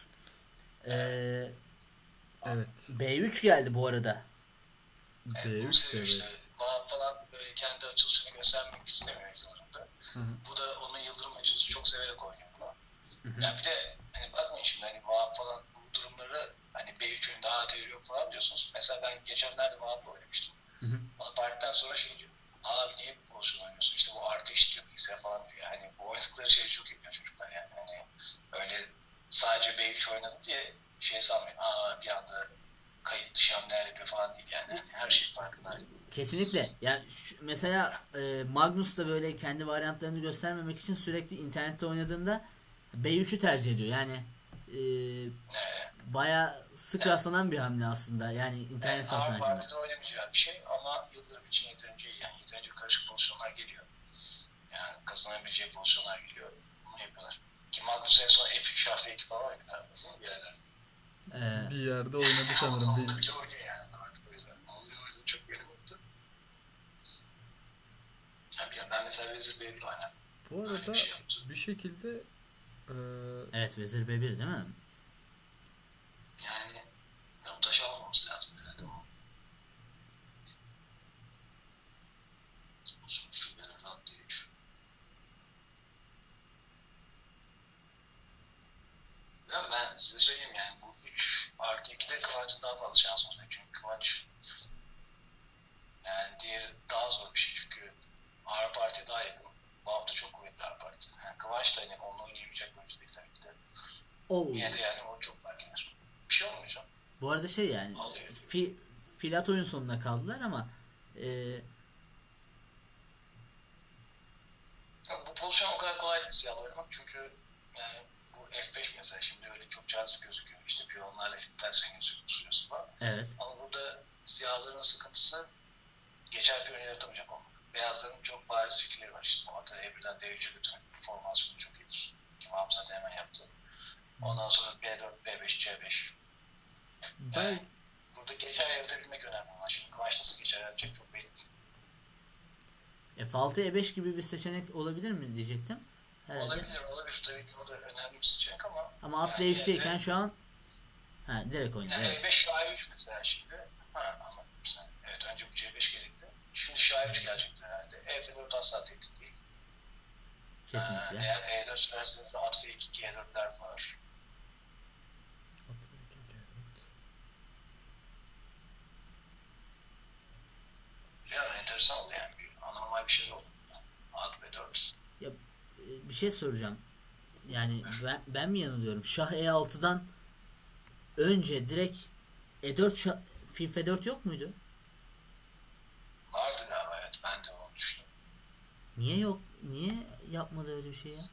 Evet. B3 geldi bu arada. D3 de işte, evet. Vahap falan böyle kendi açılışını göstermek istemiyor Yıldırım'da. Bu da onun Yıldırım açılışı çok severek oynuyor bunu. Yani bir de hani bakmayın şimdi hani Vahap falan bu durumları hani B3 önünde AT yok falan diyorsunuz. Mesela ben geçenlerde Vahap'la oynamıştım. Bana partiden sonra şey diyor. Abi niye bu pozisyon oynuyorsun? İşte bu artı işliyor bilgisayar falan diyor. Yani bu oynadıkları şeyi çok yapıyor çocuklar yani. Hani öyle sadece B3 oynadı diye şey sanmayın. Bir anda kayıt dışı hamleler yapıyor falan değil yani. Yani her şey farkında. Kesinlikle. Yani mesela Magnus da böyle kendi varyantlarını göstermemek için sürekli internette oynadığında B3'ü tercih ediyor. Yani bayağı sık rastlanan bir hamle aslında. Yani internet satıncında. Partide oynamayacağı bir şey ama Yıldırım için yeterince iyi. Yani yeterince karışık pozisyonlar geliyor. Yani kazanabileceği pozisyonlar geliyor. Bunu yapıyorlar. Ki Magnus en son F3 şahre 2 falan oynadı. Bir yerden. Bir yerde oynadı sanırım. Onu bile oynuyor yani artık o yüzden. Onu oynadı çok benim oldu. Yani ben mesela Vezir B1 oynarım. Bu arada bir şekilde Evet, Vezir B1 değil mi? Yani o taşı almamız lazım herhalde o. Şunları rahatlayış. Ya ben size söyleyeyim yani bu 3 artı 2'de Kıvanç'ın daha fazla şans olacak. Çünkü Kıvanç yani diğeri daha zor bir şey çünkü ağır parti daha yakın. Vahap da çok kuvvetli ağır parti. Yani Kıvanç da hani onunla oynayamayacak oyuncu değil tabii ki de. Yine de yani o çok fark eder. Bir şey olmayacak. Bu arada şey yani filat oyun sonuna kaldılar ama bu pozisyon o kadar kolay değil siyahla oynamak çünkü yani bu F5 mesela şimdi öyle çok cazip gözüküyor. İşte piyonlarla filtrasyon gözüküyorsun falan. evet. Ama burada siyahların sıkıntısı geçer piyon yaratamayacak olmak. Beyazların çok bariz fikirleri var. İşte bu atı E1'den D3'e götürmek formasyonu çok iyidir. Ki Vahap zaten hemen yaptı. Ondan sonra B4, B5, C5. Yani burada geçer yaratabilmek önemli olan. Şimdi Kıvanç nasıl geçer yaratacak çok belli değil. F6 E5 gibi bir seçenek olabilir mi diyecektim. Herhalde. Olabilir. Tabii ki o da önemli bir seçenek ama at D3'teyken şu an direkt oynuyor. Yani evet. E5 Şah3 mesela şimdi. Ama mesela, evet önce bu C5 gerekli. Şimdi Şah3 gelecektir herhalde. E4 asla tehdit değil. Kesinlikle. Eğer E4 sürerseniz de at F2 G4'ler var. Ya enteresan oldu yani. Anormal bir şey oldu. At B4. Ya, bir şey soracağım. Yani ben mi yanılıyorum? Şah E6'dan önce direkt E4 Fil F4 yok muydu? Vardı galiba evet. Ben de onu düşünüyorum. Niye yok? Niye yapmadı öyle bir şey ya?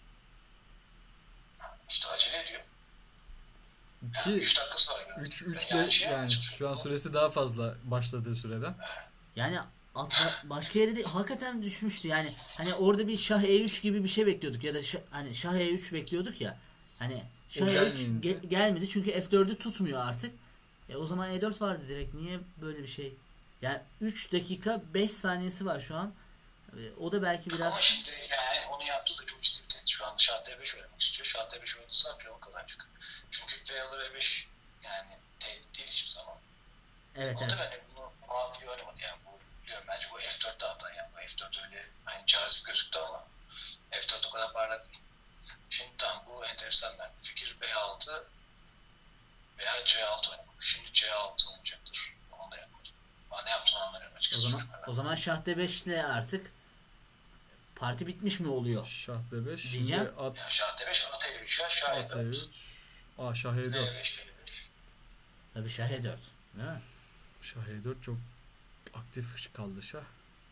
İşte acele ediyor. Yani Ki 3 dakikası var. 3 Yani de şey yani yapmış. şu an süresi daha fazla başladığı süreden. Yani başka yere de hakikaten düşmüştü. Yani hani orada bir Şah E3 gibi bir şey bekliyorduk ya da hani Şah E3 bekliyorduk ya. Hani Şah O E3 gelmeyince. gelmedi çünkü F4'ü tutmuyor artık. O zaman E4 vardı direkt. Niye böyle bir şey? Yani 3 dakika 5 saniyesi var şu an. O da belki biraz... Ama şimdi yani onu yaptı da çok ciddi. Şu an Şah D5 oynamak istiyor. Şah D5 oynarsa piyonu kazanacak. Çünkü Fail'ı E5 yani tehdit değil hiçbir zaman. Evet, O da evet. hani bunu muhabbeti oynamadı yani. Bu diyorum bence bu F4'te hata yani. Bu F4 öyle hani cazip gözüktü ama F4 o kadar parlak değil. Şimdi tam bu enteresan ben. Fikir B6 veya C6 oynamak. Şimdi C6 oynayacaktır. Onu da yapmadı. Ama ne yaptığını anlamıyorum O açıkçası. zaman Şah D5 ile artık parti bitmiş mi oluyor? Şah D5. Şimdi Diyeceğim. at Yani Şah D5, at E3, Şah at E4. E3. Şah E4. F5, F5. Tabii Şah E4. Değil mi? Şah E4 çok aktif kaldı Şah.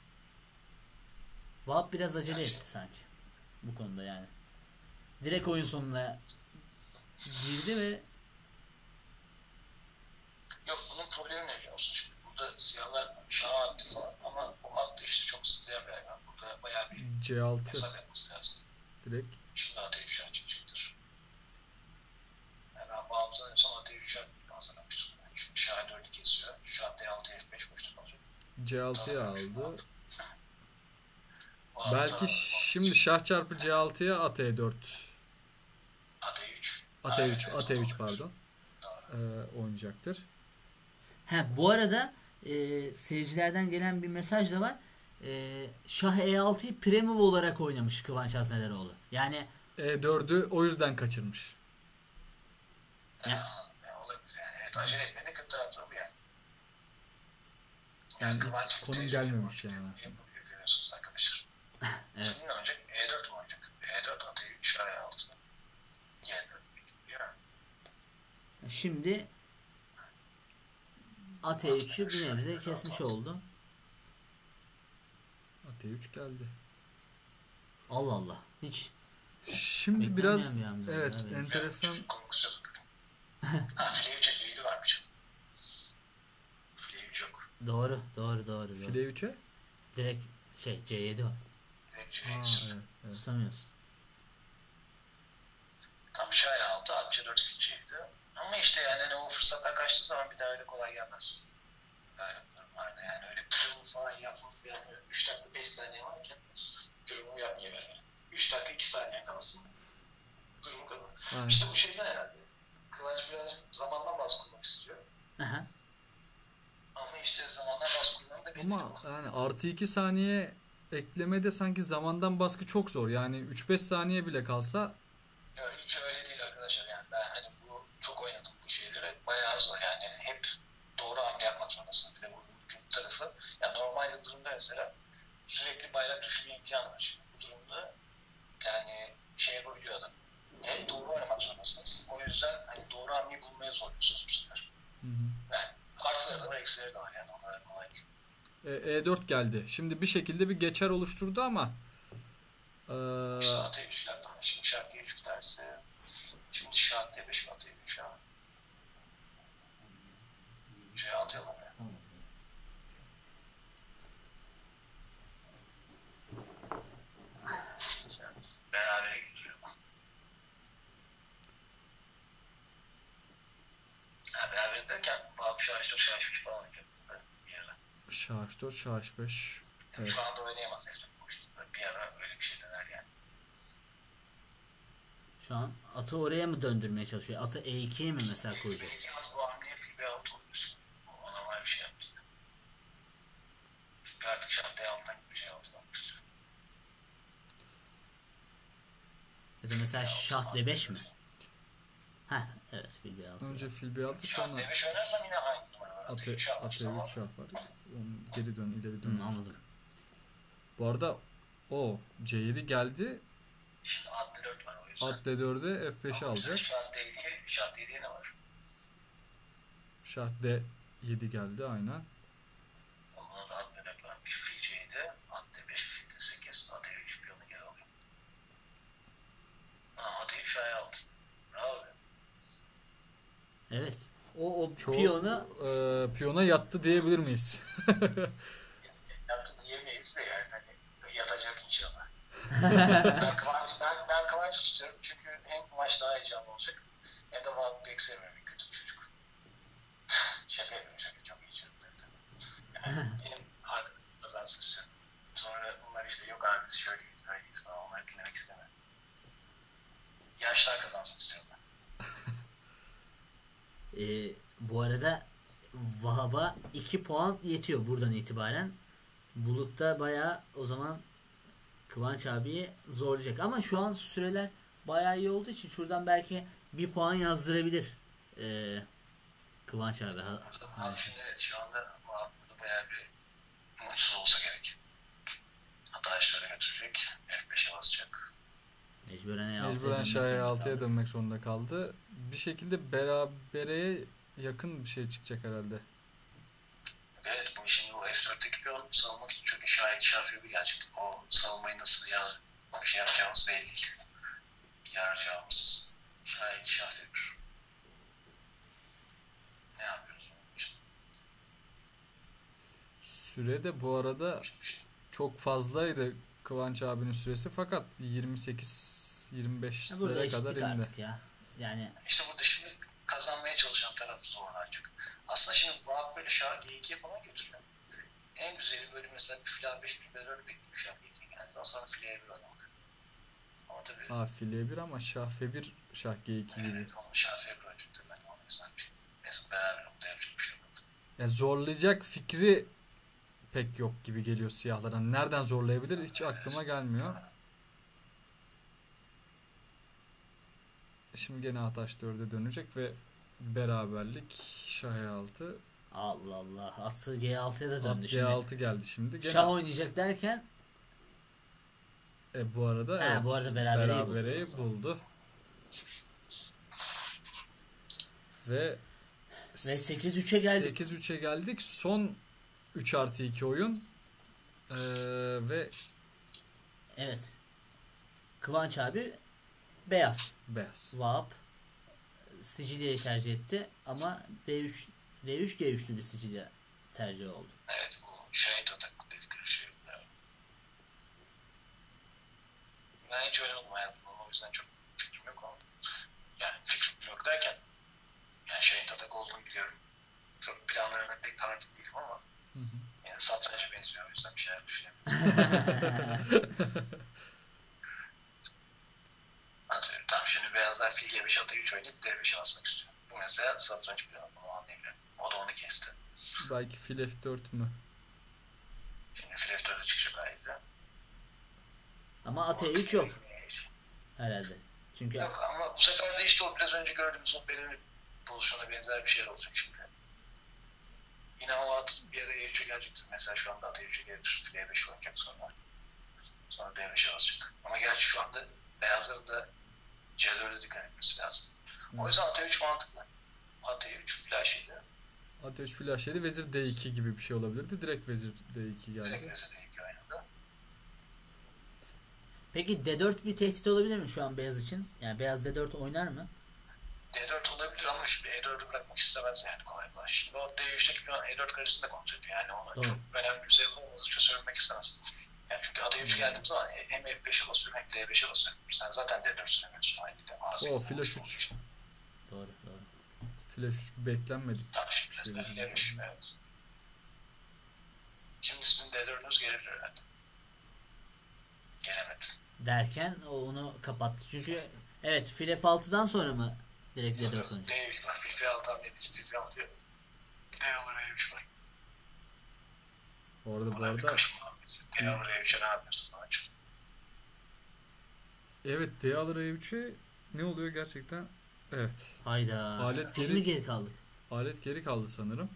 Vahap biraz acele etti sanki. Bu konuda yani. Direkt oyun sonuna girdi ve Yok bunun problemi ne biliyor musun? Şimdi burada siyahlar Şah'a attı falan ama bu hattı işte çok zıplayan bir hayvan. Burada bayağı bir C6 hesap yapması lazım. direkt. Şimdi at E3 Şah çıkacaktır. Yani ben bağımsız en son at E3 Şah hazırlamıştım. Yani şimdi Şah 4'ü kesiyor. Şah D6 F5 boşta kalacak. C6'ya aldı. Bu hatta Belki şimdi şah çarpı C6'ya at E4. at E3. At E3, at E3 pardon. Doğru. Oynayacaktır. bu arada seyircilerden gelen bir mesaj da var. Şah E6'yı Premove olarak oynamış Kıvanç Haznederoğlu. Yani E4'ü o yüzden kaçırmış. Yani olabilir yani. Evet acele etmedi. Kıt tarafı bu yani. Yani Kıvanç hiç konum tecrübe gelmemiş yapıyor, yani aslında. yapıyor, görüyorsunuz arkadaşlar. evet. Şimdi oynayacak E4 mu oynayacak? E4 at E3 Şah E6. G4 bekliyor. Şimdi at E3'ü bir nebze kesmiş oldu. At E3 geldi. Allah Allah. Hiç Şimdi beklenmeyen biraz bir anda evet ya benim. enteresan. Korkusu yok. Ha file 3'e file varmış. File 3 yok. Doğru. File 3'e. Direkt C7 var. Direkt Ha, C3. evet. Tutamıyoruz. Tam Şah E6 at C4 filçeydi. Ama işte yani hani o fırsatlar kaçtığı zaman bir daha öyle kolay gelmez. Böyle durumlarda yani öyle durumu falan yapmak yani 3 dakika 5 saniye varken durumu yapmıyor yani. 3 dakika 2 saniye kalsın. Durumu kazan. Aynen. İşte bu şeyden herhalde. Kıvanç birazcık zamandan bahsetmek istiyor. Aha. Ama işte zamandan bahsetmeden de Ama yani artı 2 saniye eklemede sanki zamandan baskı çok zor. Yani 3-5 saniye bile kalsa yok, hiç öyle değil arkadaşlar yani ben hani bu çok oynadım bu şeyleri bayağı zor yani hep doğru hamle yapmak zorundasın bir de bu mümkün tarafı yani normal yıldırımda mesela sürekli bayrak düşürme imkanı var şimdi bu durumda yani şey yapabiliyor adam hem doğru oynamak zorundasınız o yüzden hani doğru hamleyi bulmaya zorluyorsunuz bu sefer yani artıları da var eksileri de var yani onlara kolay değil. E4 geldi. Şimdi bir şekilde bir geçer oluşturdu ama İşte at E3 yaptım şimdi Şah G3 dersi şimdi Şah D5 at E3 Şah C6 yapamıyor. Beraber gidiyor. Ha, beraber derken Vahap Şah 3 falan oynayacak bir ara. şah 4, şah 5. Yani Evet. şu anda oynayamaz F4 boşlukta. Bir ara öyle bir şey dener yani. Şu an atı oraya mı döndürmeye çalışıyor? Atı E2'ye mi mesela koyacak? Belki az bu hamleye fil out oluyorsun. O normal bir şey yaptı. Çünkü artık Şah D6'dan gibi şey altından başlıyor. Ya da mesela Şah D5 mi? Heh, evet fil B6. Önce fil B6 Şah sonra D5 oynarsam yine aynı numara var. at Şah var, E3 tamam. şah var. Onun geri dön, ileri dön. Anladım. Bu arada o C7 geldi. Şimdi at D4 var o yüzden. At D4'e F5'i alacak. Şah D7'ye ne var? Şah D7 geldi aynen. Onun da at D4 var. Bir fil C7, at D5, fil D8, Şahin Altın. Bravo. Evet. O Çoğu piyonu piyona yattı diyebilir miyiz? Yaptı diyemeyiz de yani hani yatacak inşallah. ben Kıvanç istiyorum çünkü hem maç daha heyecanlı olacak hem de Vahap pek sevmiyorum. Kötü bir çocuk. Şaka yapıyorum, şaka çok iyi çocuk. Yani benim hakkım kazansın istiyorum. Sonra bunlar işte yok abi biz şöyleyiz böyleyiz falan onları dinlemek istemiyorum. Yaşlar kazansın istiyorum ben. Bu arada Vahap'a 2 puan yetiyor buradan itibaren. Bulut'ta bayağı o zaman Kıvanç abiyi zorlayacak. Ama şu an süreler bayağı iyi olduğu için şuradan belki 1 puan yazdırabilir Kıvanç abi. Abi şimdi şu anda Vahap burada bayağı bir mutsuz olsa gerek. Hatta işlere götürecek. F5'e basacak. Mecburen Şahin Altı'ya dönmek zorunda kaldı. Bir şekilde berabereye yakın bir şey çıkacak herhalde. Evet bu şimdi bu F4'teki piyonu savunmak için çok şafi bir gelecek. O savunmayı nasıl bir şey yapacağımız belli değil. Yarayacağımız şafi bir. Ne yapıyoruz onun için? Sürede bu arada çok fazlaydı Kıvanç abinin süresi fakat 28-25'lere Burada kadar eşitlik indi. artık ya. Yani İşte burada şimdi kazanmaya çalışan taraf zorlanacak. Aslında şimdi Vahap böyle G2'ye falan götürüyor. En güzeli böyle mesela file 5 file 4 bekliyor Şah G2'ye geldikten sonra fileye 1 oynamak. Ama tabii File 1 ama Şah F1 Şah G2 gibi. evet onu Şah F1 oynayacaktır ben onu mesela. Mesela beraber nokta yapacak bir şey yok. Yani zorlayacak fikri pek yok gibi geliyor siyahlara. Nereden zorlayabilir hiç aklıma gelmiyor. Şimdi gene Ataş 4'e dönecek ve beraberlik Şah 6. Allah Allah. Atsı G6'ya da döndü şimdi. G6 geldi şimdi. Gene, Şah oynayacak derken bu arada evet, bu arada berabereyi buldu. Ve 8-3'e geldik. 8-3'e geldik. Son 3+2 oyun. Ve evet. Kıvanç abi beyaz. Vahap Sicilya'yı tercih etti ama D3 G3'lü bir Sicilya tercih oldu. Evet bu şahit atak dedikleri şey. Evet. Ben hiç oynamadım hayatımda o yüzden çok fikrim yok ama yani fikrim yok derken yani şahit atak olduğunu biliyorum. Çok planlarına pek takip değilim ama yani satranca benziyor o yüzden bir şeyler düşünemiyorum. Anlatıyorum. Tamam şimdi beyazlar fil G5 atı 3 oynayıp D5'e basmak istiyor. Bu mesela satranç planı onu anlayabilirim. O da onu kesti. Belki fil F4 mü? Şimdi fil F4'e çıkacak ayrıca. Ama at E3 yok herhalde. Çünkü yok ama bu sefer de işte o biraz önce gördüğümüz o belirli pozisyona benzer bir şey olacak şimdi. Yine o at bir yere E3'e gelecektir. Mesela şu anda at E3'e gelir. Fil E5 oynayacak sonra. Sonra D5'e basacak. Ama gerçi şu anda beyazların da C4'e dikkat etmesi lazım. O yüzden at E3 mantıklı. At E3 flash'ıydı. At E3 flash yedi. Vezir D2 gibi bir şey olabilirdi. Direkt vezir D2 geldi. Direkt vezir D2 oynadı. peki D4 bir tehdit olabilir mi şu an beyaz için? Yani beyaz D4 oynar mı? D4 olabilir ama şimdi E4'ü bırakmak istemez yani kolay kolay. Şimdi o D3'teki plan E4 karesini de kontrol ediyor. Yani ona Doğru. çok önemli bir sayı olmadıkça söylemek istemez. Yani çünkü at E3 geldiğim zaman hem F5'e basıyorum hem D5'e basıyorum. Sen zaten D4 süremiyorsun. O flash 3. Doğru. Flash 3 beklenmedik. Tamam şimdi Bir şey mesela değil. gelmiş. Evet. Şimdi sizin D4'ünüz gelir herhalde. Gelemedi. Derken o onu kapattı. Çünkü evet fil F6'dan sonra mı direkt D4 oynayacak? D3 var. FIFA 6 hamle edildi. FIFA 6 D alır E3 var. Bu arada D alır E3'e ne yapıyorsun? evet D alır E3'e ne oluyor gerçekten? Evet. Hayda. Alet Çok geri- mu geri kaldık? Alet geri kaldı sanırım.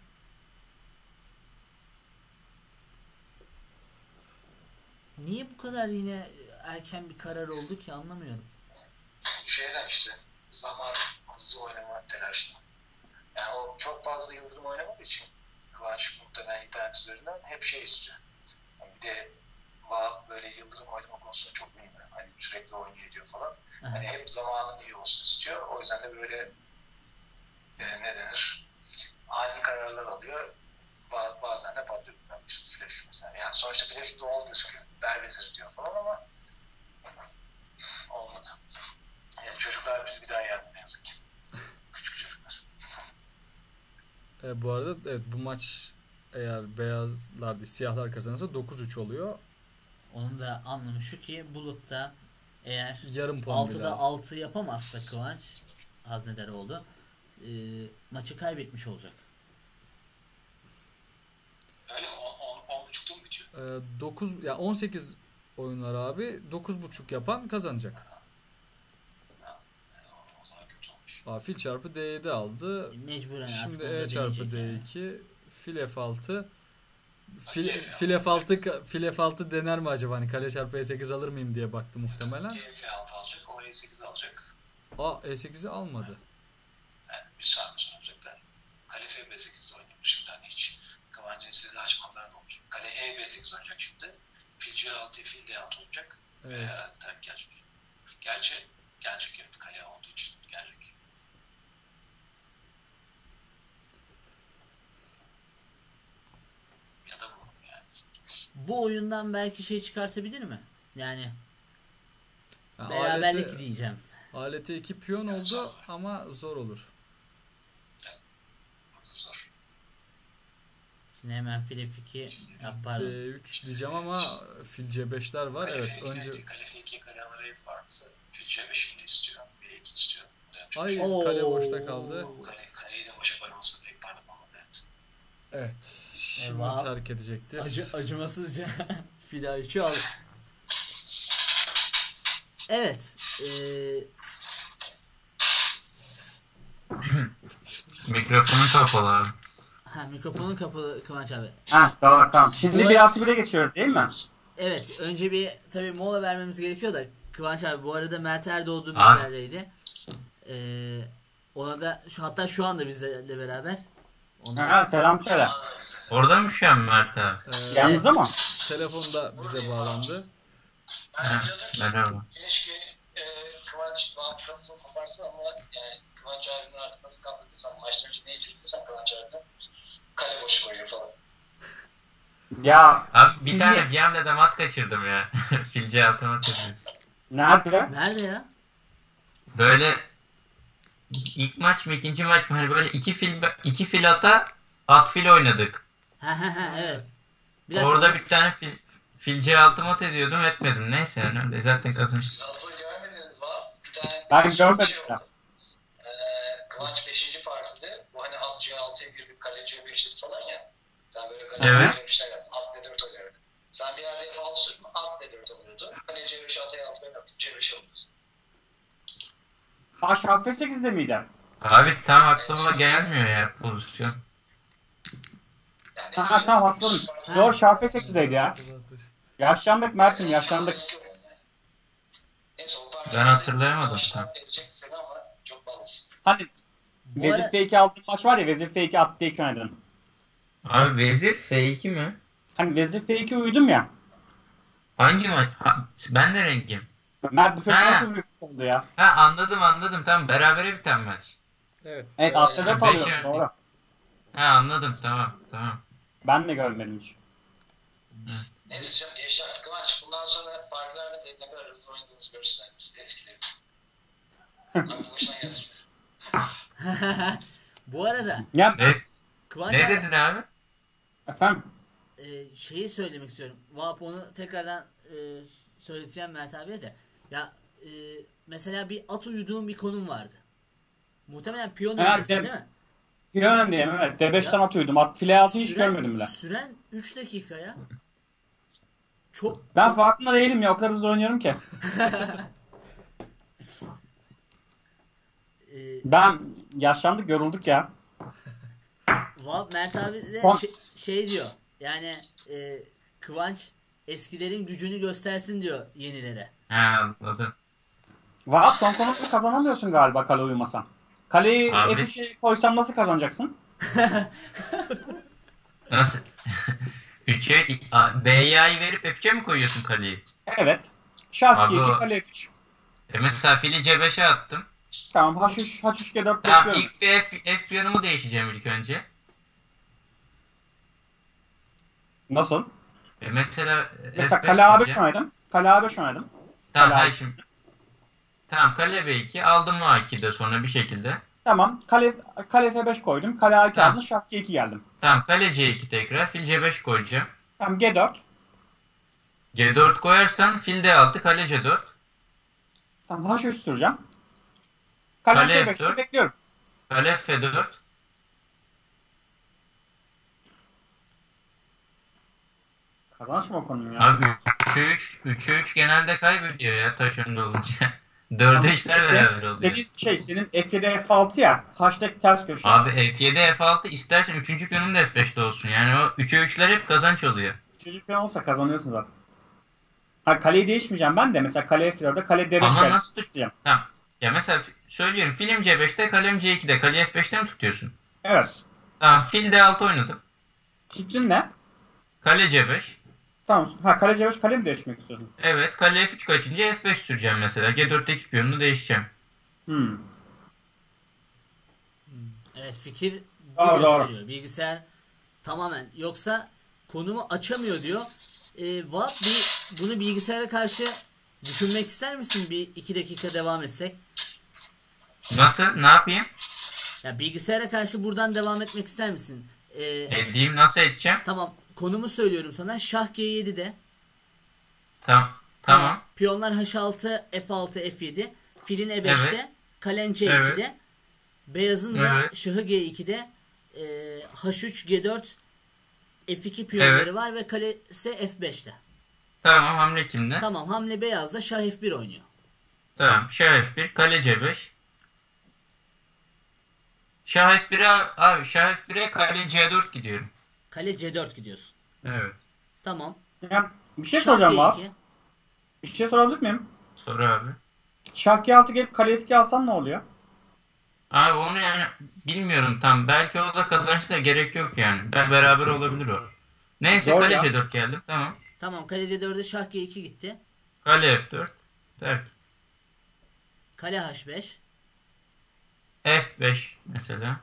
Niye bu kadar yine erken bir karar oldu ki anlamıyorum. Şeyden işte zaman hızlı oynama telaşlı. Yani o çok fazla yıldırım oynamadığı için Kıvanç muhtemelen internet üzerinden hep şey istiyor. Yani bir de Vahap böyle yıldırım oynama konusunda çok mühim. Hani sürekli oynuyor ediyor falan. Hani hep zamanın iyi olsun istiyor. O yüzden de böyle ne denir? Ani kararlar alıyor. Bazen de patlıyor. İşte Flash mesela. Yani sonuçta Flash doğal gözüküyor. Bervezir diyor falan ama olmadı. Yani çocuklar bizi bir daha yendi ne yazık ki. Küçük çocuklar. Bu arada evet, bu maç eğer beyazlar değil siyahlar kazanırsa 9-3 oluyor. Onun da anlamı şu ki Bulut'ta eğer Yarım puan 6'da bile. 6 yapamazsa Kıvanç Haznederoğlu maçı kaybetmiş olacak. Öyle mi? 10.30'da mı bitiyor? 9 ya 18 oyunlar abi 9.5 yapan kazanacak. O zaman kötü olmuş. Fil çarpı D7 aldı. Mecburen artık Şimdi onu da E çarpı deneyecek yani. D2 fil F6 fil F6 dener mi acaba? Hani kale çarpı E8 alır mıyım diye baktı muhtemelen. F6 alacak, o E8 alacak. E8'i almadı. Yani bir saat sonra olacaklar. Kale FB8'de oynuyormuş şimdi hani hiç. Kıvancı'nı sizi açmazlar da olacak. Kale EB8 oynayacak şimdi. Fil C6, fil D6 olacak. Evet. Herhalde tabii gelecek. Gelecek evet kale olduğu için gelecek. Ya da bu yani. Bu oyundan belki şey çıkartabilir mi? Yani Ha, beraberlik diyeceğim. alete 2 piyon oldu ama zor olur. Zor. Şimdi hemen fil F2 pardon. B3 diyeceğim ama fil C5'ler var. Kale Evet F2, önce kale F2 kale alır ev farklı. Fil C5'ini istiyor. B2 istiyor. ay Oo. kale boşta kaldı. Kaleyi de boşa koyması pek parlamalı. Evet. Evet. Şimdi Eyvah. terk edecektir. Acımasızca fil A3'ü al. Evet. Mikrofonun kapalı abi. Mikrofonun kapalı Kıvanç abi. Tamam. Şimdi Bu 1+1'e geçiyoruz değil mi? Evet. Önce bir tabii mola vermemiz gerekiyor da Kıvanç abi bu arada Mert Erdoğdu Abi. bizlerleydi. Ona da hatta şu anda bizlerle beraber. Selam söyle. Orada mı şu an Mert abi? Yanınızda mı? Telefonda bize bağlandı. Ben diyordum ki Merhaba. keşke Kıvanç kafasını koparsın ama yani Kıvanç abinin artık nasıl kandırdıysam maçtan önce neyi çektiysem Kıvanç abinin kale boşu koyuyor falan. Ya Abi bir Siz tane ne- bir hamlede mat kaçırdım ya. Filci altıma tepki. nerede? Nerede ya? Böyle ilk maç mı ikinci maç mı hani böyle iki fil at fil oynadık. Evet. Bir dakika. Orada bir tane filci altıma ediyordum etmedim. Neyse yani öyle zaten kazanmış. Siz asıl görmediniz var. Bir tane Ben görmedim şey ya. oldu. Kıvanç 5. partide bu hani at C6'ya girdik kale C5'lik falan ya. Sen böyle kale Evet. C5'ler yaptın. At D4 alıyordun. Sen bir yerde F6 sürme at D4 alıyordu. Kale C5 at E6 ben attık C5 alıyordu. Şarp 8'de miydi? Abi tam aklıma gelmiyor ya pozisyon. Yani Tamam hatırladım. Doğru Şarp 8'deydi ya. Yaşlandık Mert'im yaşlandık. Neyse, o parça Ben hatırlayamadım tam. ezecekti seni ama çok balız. Hani Bu ara- Vezir F2 aldığın maç var ya Vezir F2 at D2 oynadın. Abi vezir F2 mi? Hani Vezir F2 uyudum ya. Hangi maç? Ben de rengim. Mert bu çocuk Ha. nasıl bir oldu ya? Anladım. Tamam berabere biten maç. Evet. Evet atta 4 beş alıyor yerde. doğru. Anladım tamam. Ben de görmedim hiç. Neyse canım geçti artık Kıvanç. Bundan sonra partilerde de ne kadar hızlı oynadığımızı görürsün. Biz de eskileri. Aklı başına gelsin. Bu arada Ya Kıvanç Ne abi, dedin abi? efendim şeyi söylemek istiyorum. Vahap onu tekrardan söyleyeceğim Mert abiye de. Ya mesela bir at uyuduğun bir konum vardı. Muhtemelen piyon Evet, öndesin evet. değil mi? Piyon diyeyim evet. D5'ten at uyudum. At file altı hiç görmedim bile. Süren 3 dakika ya. Çok Ben farkında değilim ya o kadar hızlı oynuyorum ki. Ben yaşlandık yorulduk ya. Mert abi de Kon- şey diyor. Yani Kıvanç eskilerin gücünü göstersin diyor yenilere. Anladım. Vahap son konuda kazanamıyorsun galiba kale uyumasan. Kaleyi Abi. F3'e koysam nasıl kazanacaksın? Nasıl? 3'e B'yi verip F3'e mi koyuyorsun kaleyi? Evet. Şah Abi G2 o- kale F3. Mesela fili C5'e attım. Tamam H3 H3 G4 Tamam bekliyorum. ilk bir F piyonumu değişeceğim ilk önce. Nasıl? Mesela Mesela F5 kale A5 diyeceğim. oynadım. Kale A5 oynadım. Tamam kale hayır A5. şimdi. Tamam kale B2 aldım A2'de sonra bir şekilde. Tamam. Kale F5 koydum. Kale A2 Tamam. aldım. Şah G2 geldim. Tamam kale C2 tekrar fil C5 koyacağım. Tamam G4. C4 koyarsan fil D6 kale C4. Tamam H3 süreceğim. Kale Kale F5'te F4. bekliyorum. Kale F4. Kazanç mı konum ya? Abi 3'e 3 genelde kaybediyor ya taş önde olunca. 4'e işler beraber oluyor. Dediğin senin F7 F6 ya. Hashtag ters köşe. Abi F7 F6 istersen 3. piyonun da F5'te olsun. Yani o 3'e 3'ler hep kazanç oluyor. Çocuk falan olsa kazanıyorsun zaten. Ha kaleyi değişmeyeceğim ben de. Mesela kale F4'de kale D5 Ama geldi. nasıl tutacağım? Tamam. Ya mesela söylüyorum film C5'te kalem C2'de kale F5'te mi tutuyorsun? Evet. Tamam fil D6 oynadım. Fikrin ne? Kale C5. Tamam. Ha kale C5 kale mi değişmek istiyorsun? Evet kale F3 kaçınca F5 süreceğim mesela. G4'teki piyonunu değişeceğim. Hmm. Evet, fikir bu Doğru, doğru. gösteriyor. Bilgisayar tamamen yoksa konumu açamıyor diyor. Vahap bunu bilgisayara karşı düşünmek ister misin? Bir 2 dakika devam etsek. Nasıl? Ne yapayım? Ya bilgisayara karşı buradan devam etmek ister misin? Edeyim nasıl edeceğim? Tamam, konumu söylüyorum sana. Şah G7'de. Tamam. Piyonlar H6, F6, F7. Filin E5'te. Evet. Kalen C2'de. Evet. Beyazın da Evet. şahı G2'de. H3, G4, F2 piyonları Evet. var ve kalesi F5'te. Tamam hamle kimde? Tamam, hamle beyazda şah F1 oynuyor. Tamam. Şah F1, kale C5. Şah F1'e abi Şah F1'e kale C4 gidiyorum. Kale C4 gidiyorsun. Evet. Tamam. Ya, bir şey Şah soracağım abi. G2. Bir şey sorabilir miyim? Sor abi. Şah G6 gelip kale F2 alsan ne oluyor? Abi onu yani bilmiyorum tam. Belki o da kazançla gerek yok yani. Beraber olabilir o. Neyse Zor kale ya. C4 geldim. Tamam. Tamam, kale C4'de şah G2 gitti. Kale F4. Terk. Kale H5. F5 mesela.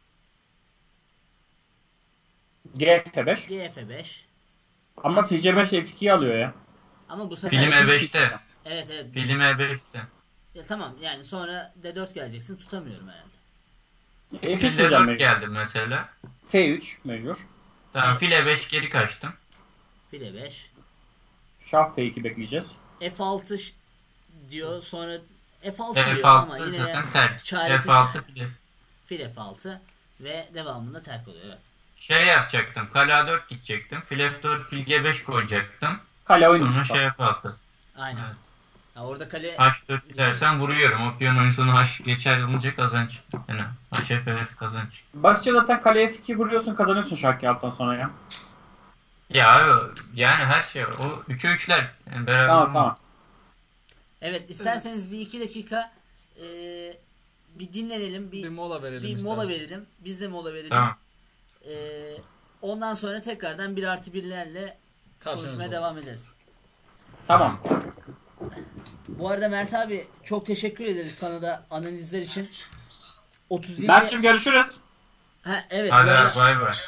G F5. G F5. Ama fil C5 F2'yi alıyor ya. Ama bu sefer... Film E5'te. Evet. Film E5'te. Ya tamam, yani sonra D4 geleceksin, tutamıyorum herhalde. F3 Fil süreceğim D4 mecbur. geldim mesela. F3 mecbur. Tamam fil E5 geri kaçtım. File 5. Şah F2 bekleyeceğiz. F6 diyor, sonra F6 diyor F6 ama yine zaten terk. çaresiz F6 yani. fil. Fil F6 ve devamında terk oluyor, evet. Şey yapacaktım. Kale A4 gidecektim. Fil F4 fil G5 koyacaktım. Kale Sonra oynuyor. şey F6. Aynen. Evet. Ya orada kale H4 gidersen vuruyorum. O piyon oyun sonu H geçer olunca kazanç. Yani H F kazanç. Basitçe zaten kale F2 vuruyorsun kazanıyorsun şah G6'dan sonra ya. Ya abi yani her şey var. O 3'e 3'ler. Yani beraber Tamam. Evet, isterseniz bir 2 dakika bir dinlenelim, Bir mola verelim bir istersen. mola verelim. Biz de mola verelim. Tamam. Ondan sonra tekrardan 1+1'lerle Karşınızda konuşmaya devam olacağız. ederiz. Tamam. Bu arada Mert abi, çok teşekkür ederiz sana da analizler için. 37 Berk'cim görüşürüz. Ha, evet. Hadi bu arada- abi bay bay.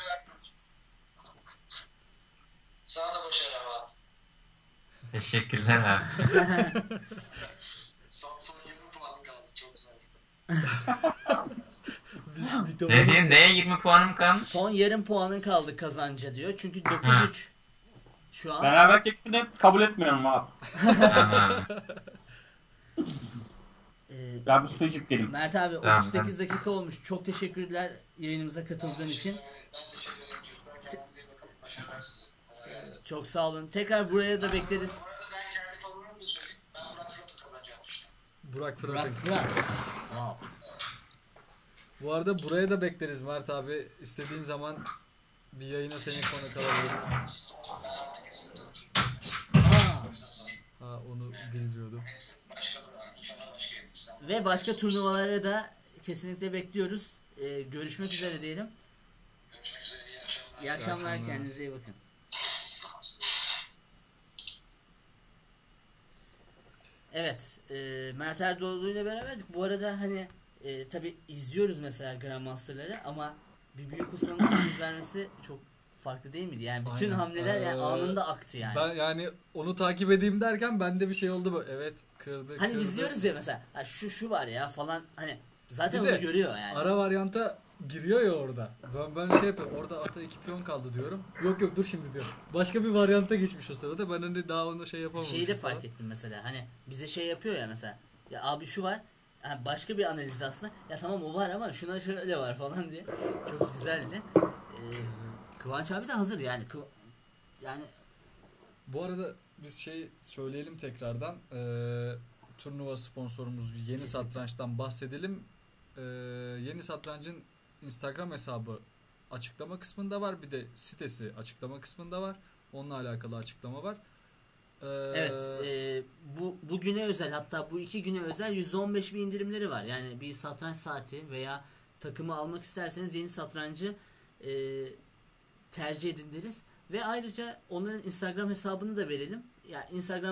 Sana da başarılar abi. Teşekkürler abi. Son 20 puanım kaldı. Çok güzel. Ne diyeyim? Neye 20 puanım kalmış? Son yarım puanın kaldı kazanca diyor. Çünkü 9-3 şu an. Beraber teklifini kabul etmiyorum abi. Tamam. Ben bir su içip geleyim. Mert abi, Tamam, 38 dakika olmuş. Çok teşekkürler yayınımıza katıldığın için. Ben teşekkür ederim çocuklar. Kendinize iyi bakın. Başarılar size. Kolay gelsin. Çok sağ olun. Tekrar buraya da bekleriz. Bu arada ben kendi favorilerimi de söyleyeyim. Ben Murat Fırat'ın kazanacağını düşünüyorum. Burak Burak Fırat'ın. Fırat. Wow. Bu arada buraya da bekleriz Mert abi. İstediğin zaman bir yayına seni konuk alabiliriz. Ben artık izin tuttum. Aa. Ha onu bilmiyordum. Başka zaman. İnşallah başka yerinizden. Ve başka turnuvalara da kesinlikle bekliyoruz. Görüşmek üzere diyelim. Görüşmek üzere. İyi akşamlar. İyi akşamlar. akşamlar. Kendinize iyi bakın. Evet. Mert Erdoğdu ile beraberdik. Bu arada hani tabi izliyoruz mesela Grandmaster'ları ama bir büyük ustanın iz vermesi çok farklı değil miydi? Yani bütün Aynen. hamleler yani anında aktı yani. Ben yani onu takip edeyim derken bende bir şey oldu böyle. Evet, kırdı. Hani biz diyoruz ya mesela şu var ya falan, hani zaten Bir onu de görüyor yani. Ara varyanta giriyor ya orada. Ben şey yapıyorum. Orada ata 2 piyon kaldı diyorum. Yok dur şimdi diyorum. Başka bir varyanta geçmiş o sırada. Ben hani daha onu şey yapamamışım. Şeyi de fark ettim mesela. Hani bize şey yapıyor ya mesela. Ya abi şu var. Yani başka bir analiz aslında. Ya tamam o var ama şuna şöyle var falan diye. Çok güzeldi. Kıvanç abi de hazır yani. Yani Bu arada biz şey söyleyelim tekrardan. Turnuva sponsorumuz Yeni Satranç'tan bahsedelim. Yeni Satranç'ın Instagram hesabı açıklama kısmında var. Bir de sitesi açıklama kısmında var. Onunla alakalı açıklama var. evet, bu güne özel, hatta bu 2 güne özel %15 bir indirimleri var. Yani bir satranç saati veya takımı almak isterseniz Yeni Satrancı tercih edin deriz. Ve ayrıca onların Instagram hesabını da verelim. Yani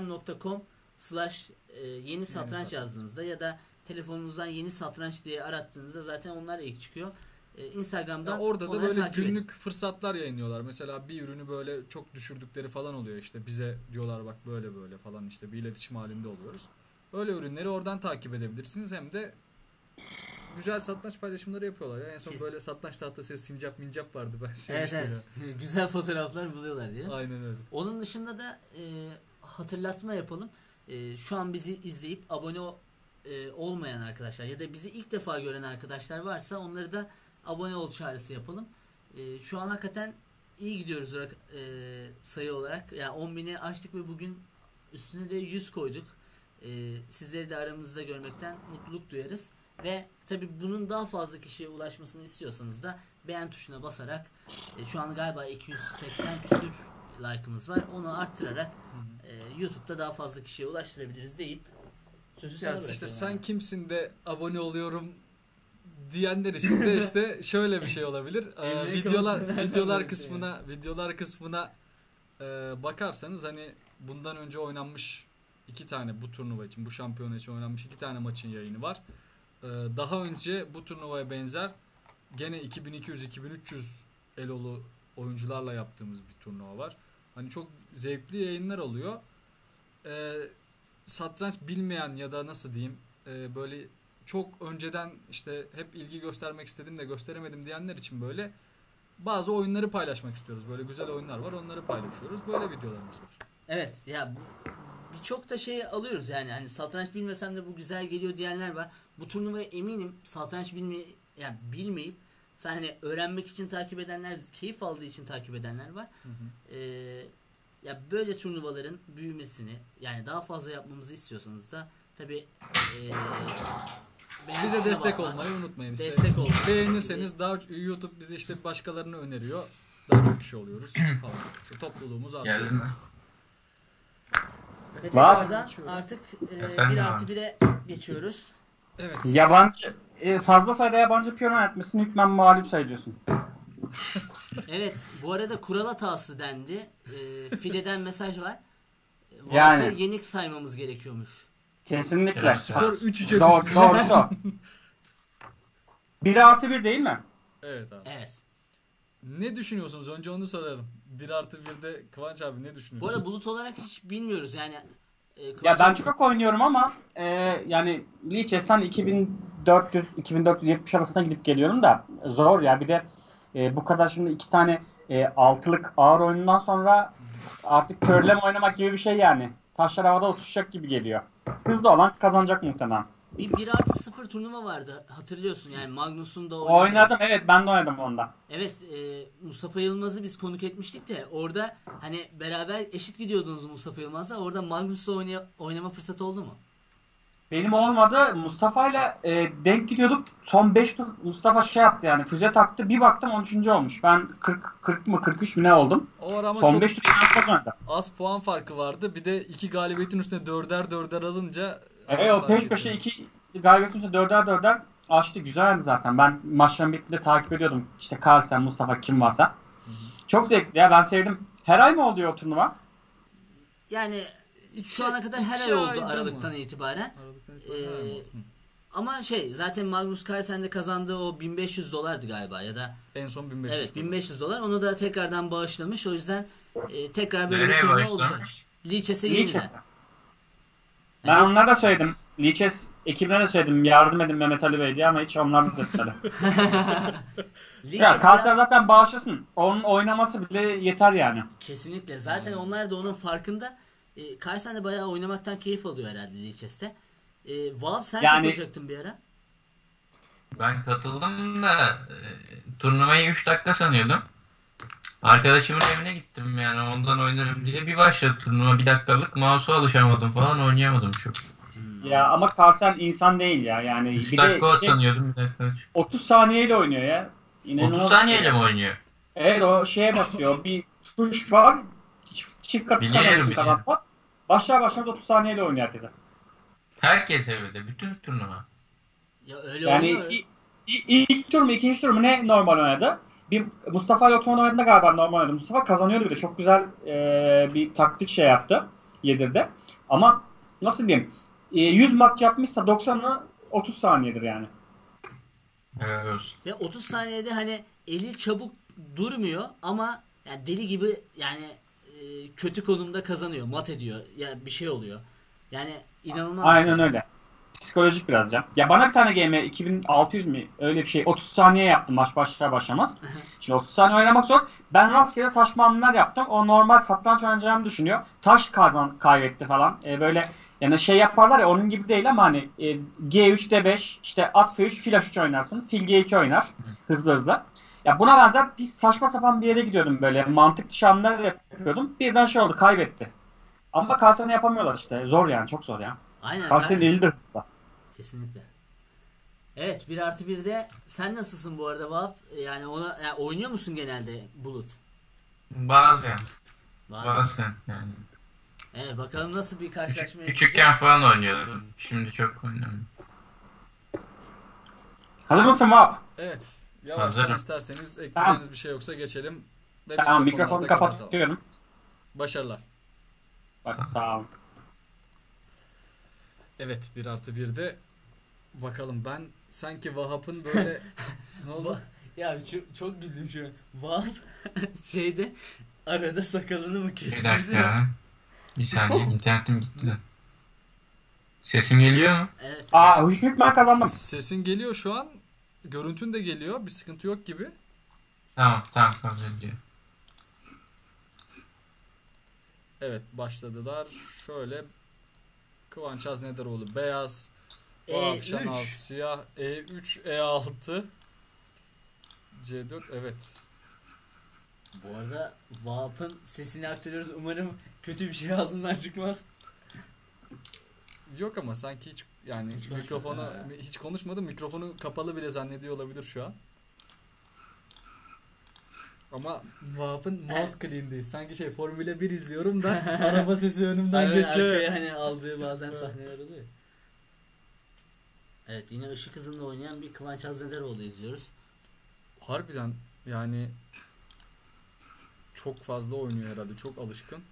instagram.com/yeni satranç yazdığınızda ya da telefonunuzdan yeni satranç diye arattığınızda zaten onlar ilk çıkıyor. Instagram'dan orada da böyle takip edin. günlük fırsatlar yayınlıyorlar. Mesela bir ürünü böyle çok düşürdükleri falan oluyor, işte bize diyorlar bak böyle böyle falan, işte bir iletişim halinde oluyoruz. Öyle ürünleri oradan takip edebilirsiniz. Hem de güzel satranç paylaşımları yapıyorlar. En son böyle satranç tahtası sincap mincap vardı, ben sevmiştim. Evet. Güzel fotoğraflar buluyorlar diye. Aynen öyle. Onun dışında da hatırlatma yapalım. Şu an bizi izleyip abone olmayan arkadaşlar ya da bizi ilk defa gören arkadaşlar varsa onları da abone ol çağrısı yapalım. Şu an hakikaten iyi gidiyoruz sayı olarak. Yani 10.000'i açtık ve bugün üstüne de 100 koyduk. Sizleri de aramızda görmekten mutluluk duyarız. Ve tabi bunun daha fazla kişiye ulaşmasını istiyorsanız da beğen tuşuna basarak şu an galiba 280 küsür like'ımız var. Onu arttırarak YouTube'da daha fazla kişiye ulaştırabiliriz deyip sözü sana bırakıyorum. İşte sen kimsin de abone oluyorum diyenler için de işte şöyle bir şey olabilir. videolar kısmına bakarsanız hani bundan önce oynanmış 2 tane, bu turnuva için, bu şampiyona için oynanmış 2 tane maçın yayını var. Daha önce bu turnuvaya benzer gene 2200-2300 elolu oyuncularla yaptığımız bir turnuva var. Hani çok zevkli yayınlar oluyor. Satranç bilmeyen ya da nasıl diyeyim böyle çok önceden işte hep ilgi göstermek istedim de gösteremedim diyenler için böyle bazı oyunları paylaşmak istiyoruz. Böyle güzel oyunlar var, onları paylaşıyoruz. Böyle videolarımız var. Evet ya, birçok da şey alıyoruz yani, hani satranç bilmesem de bu güzel geliyor diyenler var. Bu turnuvaya eminim satranç bilmeyip hani öğrenmek için takip edenler, keyif aldığı için takip edenler var. Ya böyle turnuvaların büyümesini, yani daha fazla yapmamızı istiyorsanız da tabii bize destek olmayı unutmayın işte. Destek olmayı. Beğenirseniz daha YouTube bizi işte başkalarını öneriyor. Daha çok kişi oluyoruz falan. İşte topluluğumuz artıyor. Geldin mi? Ve tekrardan artık 1+1'e geçiyoruz. Evet. Yabancı fazla sayıda yabancı piyon oynatmasını hükmen mağlup sayıyorsun. Evet, bu arada kural hatası dendi. Fide'den mesaj var. Yani. Yenik saymamız gerekiyormuş. Kesinlikle. Evet, skor 3-3'e Doğrusu. 1+1 değil mi? Evet abi. Evet. Ne düşünüyorsunuz? Önce onu sorarım. 1+1'de Kıvanç abi ne düşünüyorsun? Bu arada bulut olarak hiç bilmiyoruz yani. Ya ben çok oynuyorum ama yani Liechtenstein 2400-2470 arasında gidip geliyorum da zor ya. Bir de bu kadar şimdi 2 tane 6'lık ağır oyundan sonra artık körleme oynamak gibi bir şey yani. Taşlar havada uçuşacak gibi geliyor. Hızlı olan kazanacak muhtemelen. Bir 1+0 turnuva vardı, hatırlıyorsun yani, Magnus'un da oynadığı. Oynadım, evet, ben de oynadım onda. Evet, Mustafa Yılmaz'ı biz konuk etmiştik de orada hani beraber eşit gidiyordunuz Mustafa Yılmaz'la, orada Magnus'la oynama fırsatı oldu mu? Benim olmadı. Mustafa'yla denk gidiyorduk. Son 5 tur Mustafa şey yaptı yani, füze taktı. Bir baktım 13. olmuş. Ben 40 mı 43 mü ne oldum? O ara ama son çok 5 tur inanılmaz oynadı. az puan farkı vardı. Bir de 2 galibiyetin üstüne 4'er alınca Evet, o peş peşe 2 galibiyetin üstüne 4'er açtı. Güzeldi zaten. Ben maçların bittiğinde takip ediyordum. İşte Carlsen, Mustafa, kim varsa. Çok zevkli ya, ben sevdim. Her ay mı oluyor o turnuva? Yani Şu ana kadar her ay İki oldu ayda mı? Aralık'tan itibaren. Aralıktan itibaren Ee, Ama zaten Magnus Carlsen'de kazandığı o $1500'dı galiba ya da en son 1500. evet $1500. Onu da tekrardan bağışlamış. O yüzden tekrar böyle bir Nereye turnuva olacak. başlamış? Lichess'e Lichess. yeniden. Ben onlara da söyledim. Lichess ekibine de söyledim. Yardım edin Mehmet Ali Bey diye ama hiç onlar da dediler. Ya Lichess Carlsen zaten bağışlasın. Onun oynaması bile yeter yani. kesinlikle. Zaten onlar da onun farkında. Carlsen de bayağı oynamaktan keyif alıyor herhalde Lichess'te. Valve sen Yani- katılacaktın bir ara. Ben katıldım da turnuvayı 3 dakika sanıyordum. Arkadaşımın evine gittim yani ondan oynarım diye. Bir başladı turnuva 1 dakikalık. Mouse'a alışamadım falan oynayamadım çok. Ya ama Carlsen insan değil ya. Yani 3 bir de dakika sanıyordum 1 dakika. 30 saniyeyle oynuyor ya. 30 saniyeyle mi oynuyor? Evet o şeye basıyor. Bir tuş var. Çift katı Biliyorum, kazanıyorsun biliyorum. kazanmak. Başlar başlamaz 30 saniyeyle oynuyor herkese. Herkes evde. Bütün turnuva. Ya öyle Yani oldu. ilk tur mu ikinci tur mu ne normal oynadı? Bir Mustafa Yokman oynadığında galiba normal oynadı. Mustafa kazanıyordu bir de. Çok güzel bir taktik şey yaptı. Yedirdi. Ama nasıl diyeyim? 100 maç yapmışsa 90'ı 30 saniyedir yani. Helal olsun. Ve 30 saniyede hani eli çabuk durmuyor ama yani deli gibi yani kötü konumda kazanıyor. Mat ediyor. Ya bir şey oluyor. Yani inanılmaz. Aynen öyle. Psikolojik biraz ya. Ya bana bir tane game 2600 mi öyle bir şey 30 saniye yaptım maç başlar başlamaz. Şimdi 30 saniye oynamak zor. Ben rastgele saçma hamleler yaptım. O normal satranç oynayacağımı düşünüyor. Taş kaybetti falan. Böyle yani şey yaparlar ya onun gibi değil ama hani G3 D5 işte at F3 fil H3 oynarsın. Fil G2 oynar hızlı hızlı. Ya buna benzer bir saçma sapan bir yere gidiyordum böyle mantık dışı hamleler yapıyordum. Birden şey oldu kaybetti. Ama Carlsen'e yapamıyorlar işte. Zor yani çok zor ya. Aynen. Carlsen'in eli de hızlı. Kesinlikle. Evet 1+1'de sen nasılsın bu arada Valve? Yani ona yani oynuyor musun genelde Bulut? Bazen. Bazen. Bazen yani. Evet bakalım nasıl bir karşılaşma Küçükken falan oynuyordum. Şimdi çok oynamıyorum. Hazır mısın Vahap? Evet. Yavaştan Hazırım. isterseniz ekleyeceğiniz bir şey yoksa geçelim. Ve Tamam mikrofonları mikrofonu da kapatalım. kapatıyorum. Başarılar. Bak sağ ol. Evet 1+1'de bakalım ben sanki Vahap'ın böyle ne oldu? Ya çok güldüm şu an. Valve şeyde arada sakalını mı Bir kesti? dakika. Bir saniye internetim gitti. Sesim geliyor mu? Evet. Hükmen kazandım. Sesin geliyor şu an. Görüntün de geliyor. Bir sıkıntı yok gibi. Tamam kabul ediyor. Evet başladılar. Şöyle Kıvanç Haznederoğlu beyaz. E3. Vahap Şanal siyah. E3 E6 C4 evet. Bu arada Vahap'ın sesini aktarıyoruz. Umarım kötü bir şey ağzından çıkmaz. Yok ama sanki hiç yani Hiç mikrofonu konuşmadı, hiç konuşmadım. Mikrofonu kapalı bile zannediyor olabilir şu an. Ama Vahap'ın mouse clean'di. Sanki Formula 1 izliyorum da araba sesi önümden Arada geçiyor. arkaya hani aldığı bazen sahneler oluyor. Evet yine ışık hızında oynayan bir Kıvanç Haznederoğlu izliyoruz. Harbiden yani çok fazla oynuyor herhalde. Çok alışkın.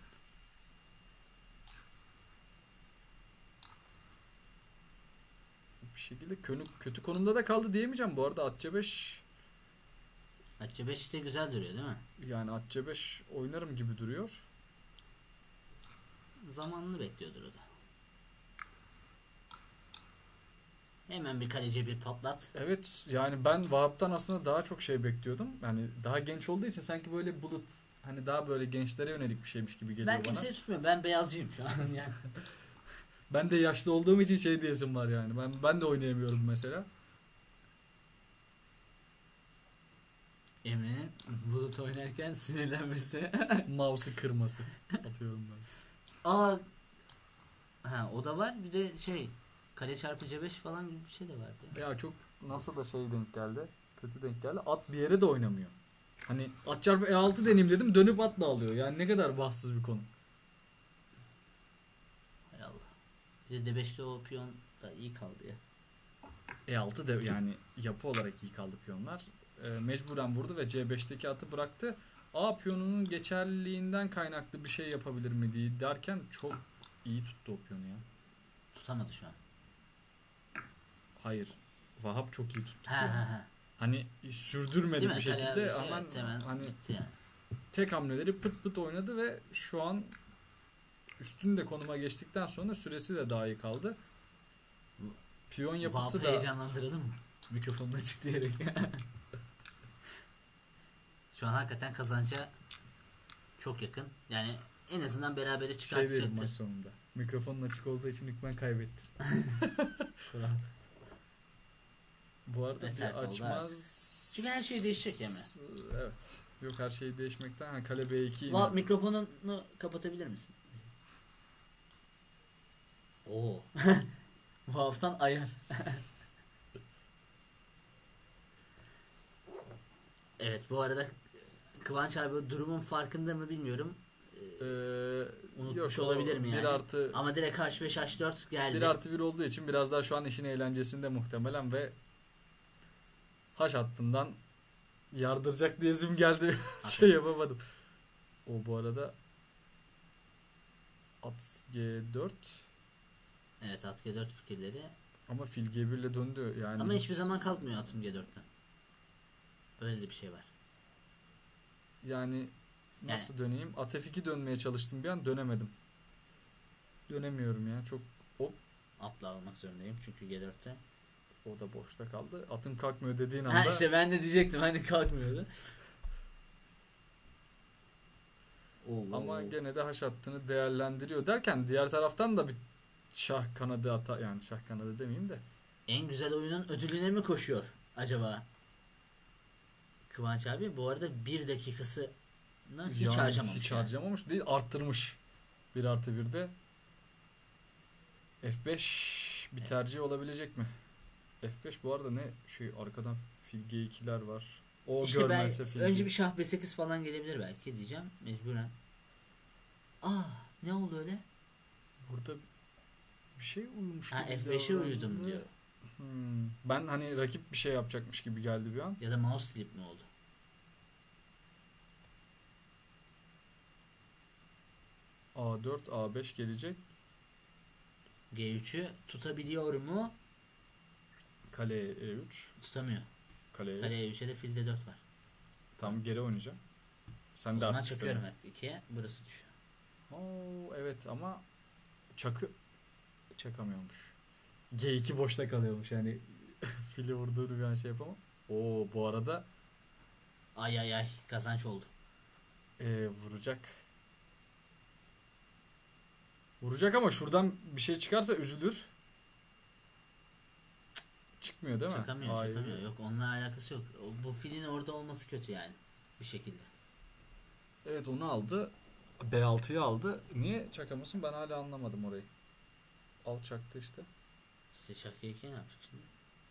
Bir şekilde kötü konumda da kaldı diyemeyeceğim. Bu arada at C5 Atça 5 de güzel duruyor değil mi? yani at C5 oynarım gibi duruyor. Zamanını bekliyordur o da. Hemen bir kaleci bir patlat. Evet yani ben Vahap'tan aslında daha çok şey bekliyordum. Yani daha genç olduğu için sanki böyle bulut hani daha böyle gençlere yönelik bir şeymiş gibi geliyor Ben bana. kimseyi tutmuyorum. Ben beyazcıyım şu an yani. Ben de yaşlı olduğum için şey diyesim var yani. Ben de oynayamıyorum mesela. Emre'nin Bulut oynarken sinirlenmesi. Mouse'u kırması atıyorum ben. O da var. Bir de kale çarpı C5 falan gibi bir şey de vardı. Ya çok nasıl da şey denk geldi. Kötü denk geldi. At bir yere de oynamıyor. Hani at çarpı E6 deneyim dedim dönüp atla alıyor. Yani ne kadar bahtsız bir konu. Hay Allah. Bir de D5'te o piyon da iyi kaldı ya. E6 de yani yapı olarak iyi kaldı piyonlar. Mecburen vurdu ve C5'teki atı bıraktı. A piyonunun geçerliliğinden kaynaklı bir şey yapabilir mi diye derken çok iyi tuttu o piyonu ya. Tutamadı şu an. Hayır. Vahap çok iyi tuttu. Ha. Hani sürdürmedi Değil bir mi? şekilde ama Evet, hemen hani bitti yani. tek hamleleri pıt pıt oynadı ve şu an üstünde konuma geçtikten sonra süresi de daha iyi kaldı. Piyon yapısı Vahap'ı da heyecanlandıralım mı? Mikrofonun açık diyerek. Şu an hakikaten kazanca çok yakın. Yani en azından berabere şey dedim maç çıkartacaktır. sonunda. Mikrofonun açık olduğu için hükmen kaybettin. Bu arada Yeter bir oldu açmaz. Çünkü her şey değişecek Emre. Evet. Yok her şey değişmekten. Kale B2 yine. Vahap mikrofonunu kapatabilir misin? Oo. Vahap'tan ayar. Evet bu arada Kıvanç abi durumun farkında mı bilmiyorum. Unutmuş yok, olabilir mi yani? 1 artı Ama direkt H5 H4 geldi. 1 artı 1 olduğu için biraz daha şu an işin eğlencesinde muhtemelen ve H hattından yardıracak diyesim geldi. Şey yapamadım. O bu arada at G4 Evet at G4 fikirleri. ama fil G1 ile döndü yani. Ama hiçbir zaman kalkmıyor atım G4'ten. Öyle de bir şey var. Yani nasıl döneyim? At F2 dönmeye çalıştım bir an dönemedim. Dönemiyorum ya. Çok Atla almak zorundayım çünkü G4'te. o da boşta kaldı. Atım kalkmıyor dediğin anda. Ha işte ben de diyecektim hani kalkmıyordu. Ama gene de haş hattını değerlendiriyor derken diğer taraftan da bir şah kanadı yani şah kanadı demeyeyim de. En güzel oyunun ödülüne mi koşuyor acaba? Kıvanç abi bu arada 1 dakikasını hiç Yani harcamamış. Hiç yani. harcamamış değil, arttırmış. 1 artı 1'de F5 bir tercih olabilecek mi? F5 bu arada ne? Arkadan fil G2'ler var. O İşte görmezse ben fil önce G2. bir şah B8 falan gelebilir belki diyeceğim mecburen. Ne oldu öyle? Burada bir şey uyumuş Ha gibi F5'e davrandı. uyudum diyor. Ben hani rakip bir şey yapacakmış gibi geldi bir an. Ya da mouse slip mi oldu? A4 A5 gelecek. G3'ü tutabiliyor mu? Kale E3. Tutamıyor. Kale Kale E3. E3'e de filde 4 var. Tam geri oynayacağım. Sen O de zaman artık çakıyorum istedin. F2'ye. Burası düşüyor. Evet ama çakamıyormuş. G2 boşta kalıyormuş yani fili vurduğunu bir an şey yapamam. Bu arada Ay kazanç oldu. vuracak. Vuracak ama şuradan bir şey çıkarsa üzülür. Çıkmıyor değil mi? Çakamıyor. Yok onunla alakası yok. Bu filin orada olması kötü yani. Bir şekilde. Evet onu aldı. B6'yı aldı. Niye çakamasın ben hala anlamadım orayı. Al çaktı işte. İşte şah G2 ne yapacak şimdi?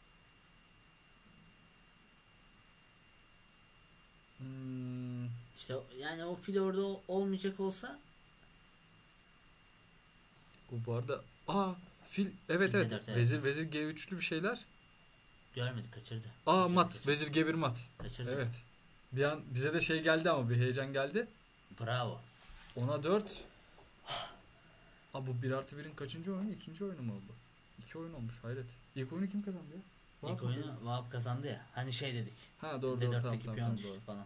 İşte yani o fil orada olmayacak olsa Bu arada fil evet Fil evet. D4, evet. Vezir G3'lü bir şeyler. görmedi kaçırdı. Mat. Vezir G1 mat. Kaçırdı. Evet. Bir an bize de şey geldi ama bir heyecan geldi. Bravo. Ona 4. Bu 1 artı 1'in kaçıncı oyunu? İkinci oyunu mu oldu? 2 oyun olmuş hayret. İlk oyunu kim kazandı ya? İlk oyunu Vahap kazandı ya. Hani şey dedik. Ha doğru D4'teki tamam, piyon düştü doğru. falan.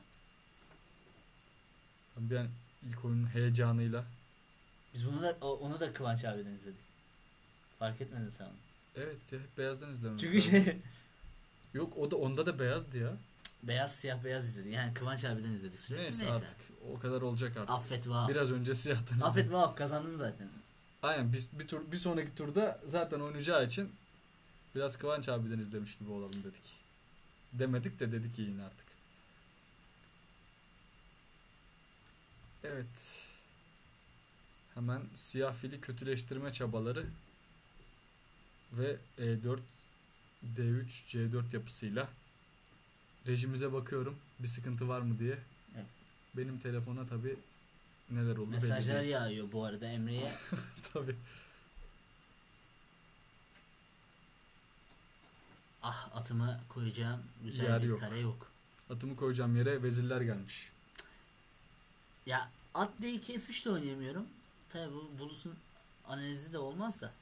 Ben bir an ilk oyunun heyecanıyla. Biz onu da Kıvanç abiden izledik. Fark etmedin sen onu. Evet ya hep beyazdan izlememiz Çünkü lazım. Yok onda da beyazdı ya. beyaz siyah beyaz izledik. Yani Kıvanç abiden izledik sürekli. Neyse artık o kadar olacak artık. Affet Vahap. Biraz önce siyahtan izledim. Affet Vahap kazandın zaten. Aynen bir sonraki turda zaten oynayacağı için biraz Kıvanç abiden izlemiş gibi olalım dedik. Demedik de dedik ki yine artık. Evet. Hemen siyah fili kötüleştirme çabaları ve E4 D3 C4 yapısıyla rejimize bakıyorum bir sıkıntı var mı diye. Evet. Benim telefona tabi neler oldu belli Mesajlar değil. yağıyor bu arada Emre'ye. Tabi. Atımı koyacağım güzel Yer bir yok. kare yok. Atımı koyacağım yere vezirler gelmiş. Ya at D2 F3 de oynayamıyorum. Tabi bu Bulus'un analizi de olmaz da.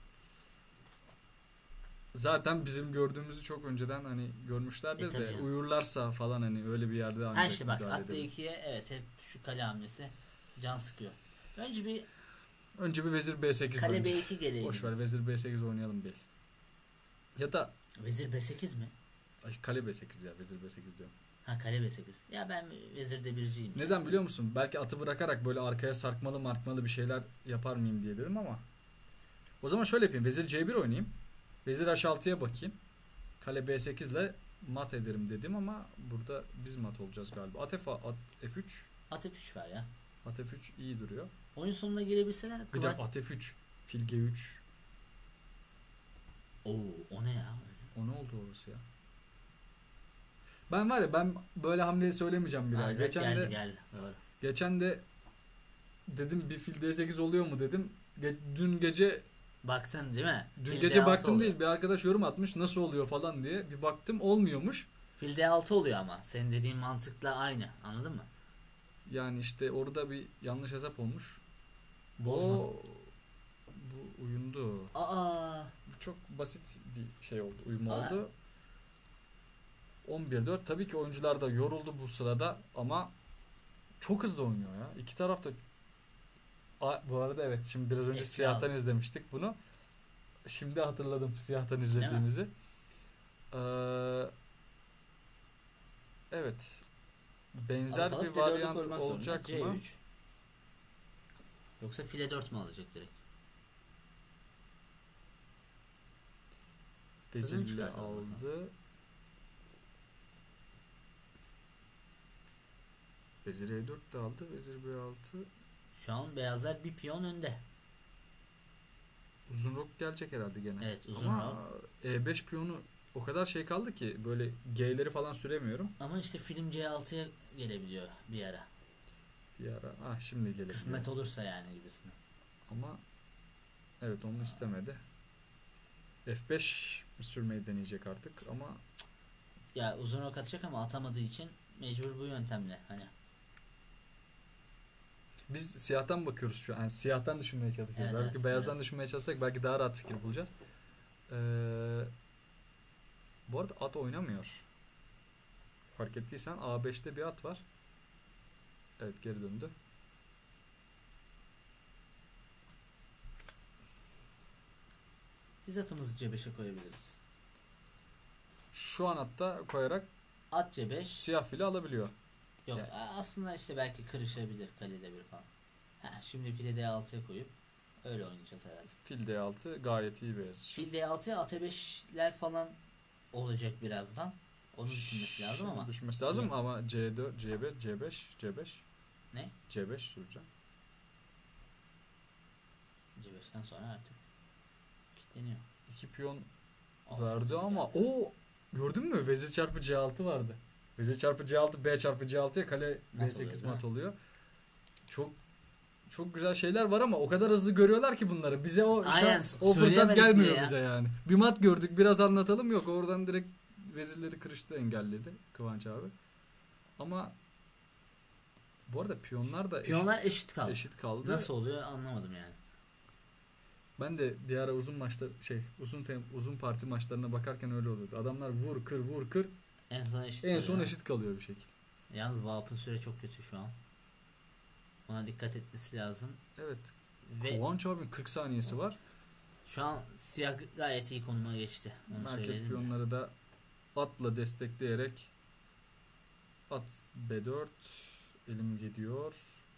Zaten bizim gördüğümüzü çok önceden hani görmüşlerdir tabii de ya. uyurlarsa falan hani öyle bir yerde Ha ancak işte bak müdahale atla edelim. 2'ye evet hep şu kale hamlesi can sıkıyor. Önce bir Vezir B8 Kale bence. B2 geleyim. Boş ver, Vezir B8 oynayalım bir. Ya da Vezir B8 mi? Kale B8 ya, Vezir B8 diyorum. Ha kale B8. Ya ben vezir D1'ciyim. Neden biliyor musun? Belki atı bırakarak böyle arkaya sarkmalı markmalı bir şeyler yapar mıyım diye dedim ama. O zaman şöyle yapayım. Vezir C1 oynayayım. Vezir H6'ya bakayım. Kale B8 ile mat ederim dedim ama burada biz mat olacağız galiba. At F3. At F3 var ya. At F3 iyi duruyor. Oyun sonuna girebilseler. Bir de at F3. Fil G3. Oo, o ne ya? O ne oldu orası ya? Ben var ya, ben böyle hamleyi söylemeyeceğim bir daha. Evet, geldi. Doğru. Geçen de dedim bir fil D8 oluyor mu dedim. Dün gece Baktın değil mi? Dün Fil gece D6 baktım oluyor. değil, bir arkadaş yorum atmış nasıl oluyor falan diye. Bir baktım olmuyormuş. Fil D6 oluyor ama. Senin dediğin mantıkla aynı. Anladın mı? Yani işte orada bir yanlış hesap olmuş. Bozmadı. Bu uyundu. Aa. Bu çok basit bir şey oldu. Uyum Aa. oldu. 11-4. Tabii ki oyuncular da yoruldu bu sırada ama çok hızlı oynuyor ya. İki taraf da bu arada evet, şimdi biraz önce Eski siyahtan aldım. izlemiştik bunu. Şimdi hatırladım siyahtan izlediğimizi. Evet. Benzer Alıp bir D4'ü varyant korumak zorunda. olacak mı? C3. Yoksa file 4 mü alacak direkt? Kızını Vezirle çıkartalım aldı. Vezir E4 de aldı. Vezir B6. Şu an beyazlar bir piyon önde. Uzun rok gelecek herhalde gene. Evet, uzun ama rok. E5 piyonu o kadar şey kaldı ki böyle G'leri falan süremiyorum. Ama işte film C6'ya gelebiliyor bir ara. Bir ara. Şimdi gelebiliyor. Kısmet olursa yani gibisine. Ama evet, onu istemedi. F5 mi sürmeyi deneyecek artık ama Ya uzun rok atacak ama atamadığı için mecbur bu yöntemle hani. biz siyahtan bakıyoruz şu an. Yani siyahtan düşünmeye çalışıyoruz. Evet, Belki beyazdan biraz. düşünmeye çalışsak belki daha rahat fikir bulacağız. Bu arada at oynamıyor. Fark ettiysen A5'te bir at var. Evet, geri döndü. Biz atımızı C5'e koyabiliriz. Şu an hatta koyarak At C5. siyah fili alabiliyor. Yok Yani. aslında işte belki kırışabilir kalede bir falan. Ha, şimdi file D6'ya koyup öyle oynayacağız herhalde. Fil D6 gayet iyi bir yazı. Fil D6'ya at E5'ler falan olacak birazdan. Onu düşünmesi lazım ama. Düşünmesi lazım ama C4, C1, C5, C5. Ne? C5 süreceğim. C5'ten sonra artık kilitleniyor. 2 piyon Çok verdi güzel. ama o gördün mü? Vezir çarpı C6 vardı. Vezir çarpı C6, B çarpı C6'ya kale Mat B8 oluyor, mat oluyor. Çok güzel şeyler var ama o kadar hızlı görüyorlar ki bunları. Bize Aynen, o fırsat söyleyemedik gelmiyor bile ya. bize yani. Bir mat gördük, biraz anlatalım, yok oradan direkt vezirleri kırıştı, engelledi Kıvanç abi. Ama bu arada piyonlar da Piyonlar eşit kaldı. eşit kaldı. Nasıl oluyor anlamadım yani. Ben de bir ara uzun maçta uzun parti maçlarına bakarken öyle oluyordu. Adamlar vur kır En son eşit en kalıyor son ha. eşit kalıyor bir şekilde. Yalnız Vahap'ın süre çok kötü şu an. Ona dikkat etmesi lazım. Evet. Ve Kıvanç abinin 40 saniyesi var. şu an siyah gayet iyi konuma geçti. Onu Merkez söyleyelim de. piyonları da atla destekleyerek at B4 elim gidiyor.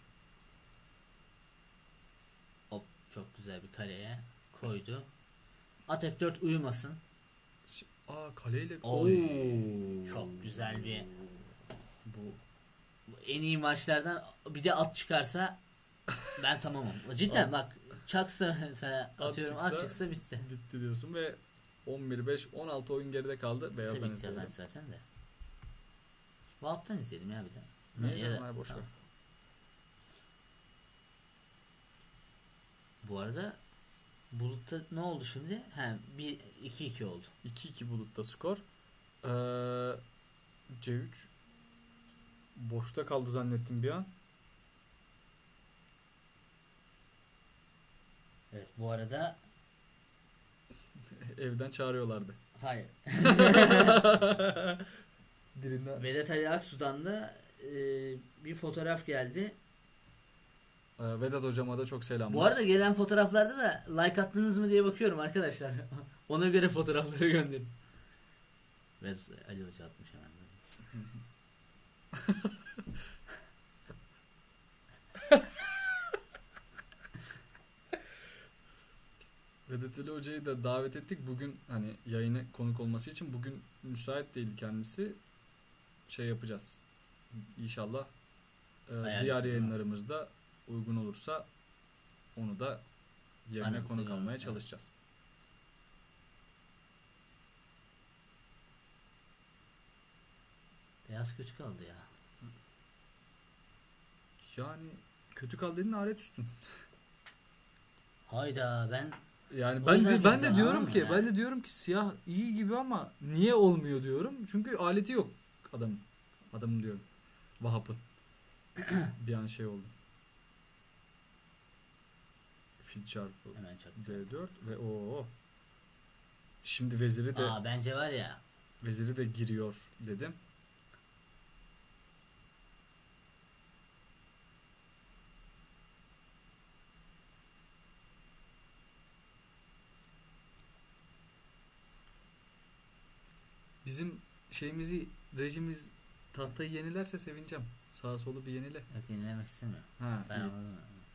Hop çok güzel bir kaleye koydu. At F4 uyumasın. Kaleyle Oy, çok güzel bir bu en iyi maçlardan bir de at çıkarsa ben tamamım. Cidden bak çaksa mesela atıyorum at çıksa bitti. bitti diyorsun ve 11-5 16 oyun geride kaldı. Beyazdan Tabii ki izledim. kazanç zaten de. Vahap'tan izledim ya bir de. Ne Ya da- canım, boş ver. tamam. Bu arada Bulut'ta ne oldu şimdi? He 1-2-2 oldu. 2-2 Bulut'ta skor. C3 boşta kaldı zannettim bir an. Evet, bu arada Evden çağırıyorlardı. hayır. Birinden. Vedat Ali Aksu'dan da bir fotoğraf geldi. Vedat hocama da çok selamlar. Bu arada gelen fotoğraflarda da like attınız mı diye bakıyorum arkadaşlar. Ona göre fotoğrafları gönderin. Vedat Ali Hoca atmış hemen. Vedat Ali Hoca'yı da davet ettik. Bugün hani yayına konuk olması için bugün müsait değil kendisi. Şey yapacağız. İnşallah diğer yayınlarımızda uygun olursa onu da yerine Aramızda konuk almaya görürüz, çalışacağız. Beyaz kötü kaldı ya. Yani kötü kal dedin alet üstün. Hayda ben Yani O ben yüzden de ben de kötü diyorum anladın ki mı ben yani? de diyorum ki siyah iyi gibi ama niye olmuyor diyorum. Çünkü aleti yok adamın. Adamın diyorum. Vahap'ın. Bir an şey oldu. Fil çarpı hemen çaktım. D4 ve o. Şimdi veziri de Bence var ya. veziri de giriyor dedim. Bizim rejimiz tahtayı yenilerse sevineceğim. Sağa solu bir yenile. Yok, yenilemek istemiyorum. Ha, Ben iyi. anladım.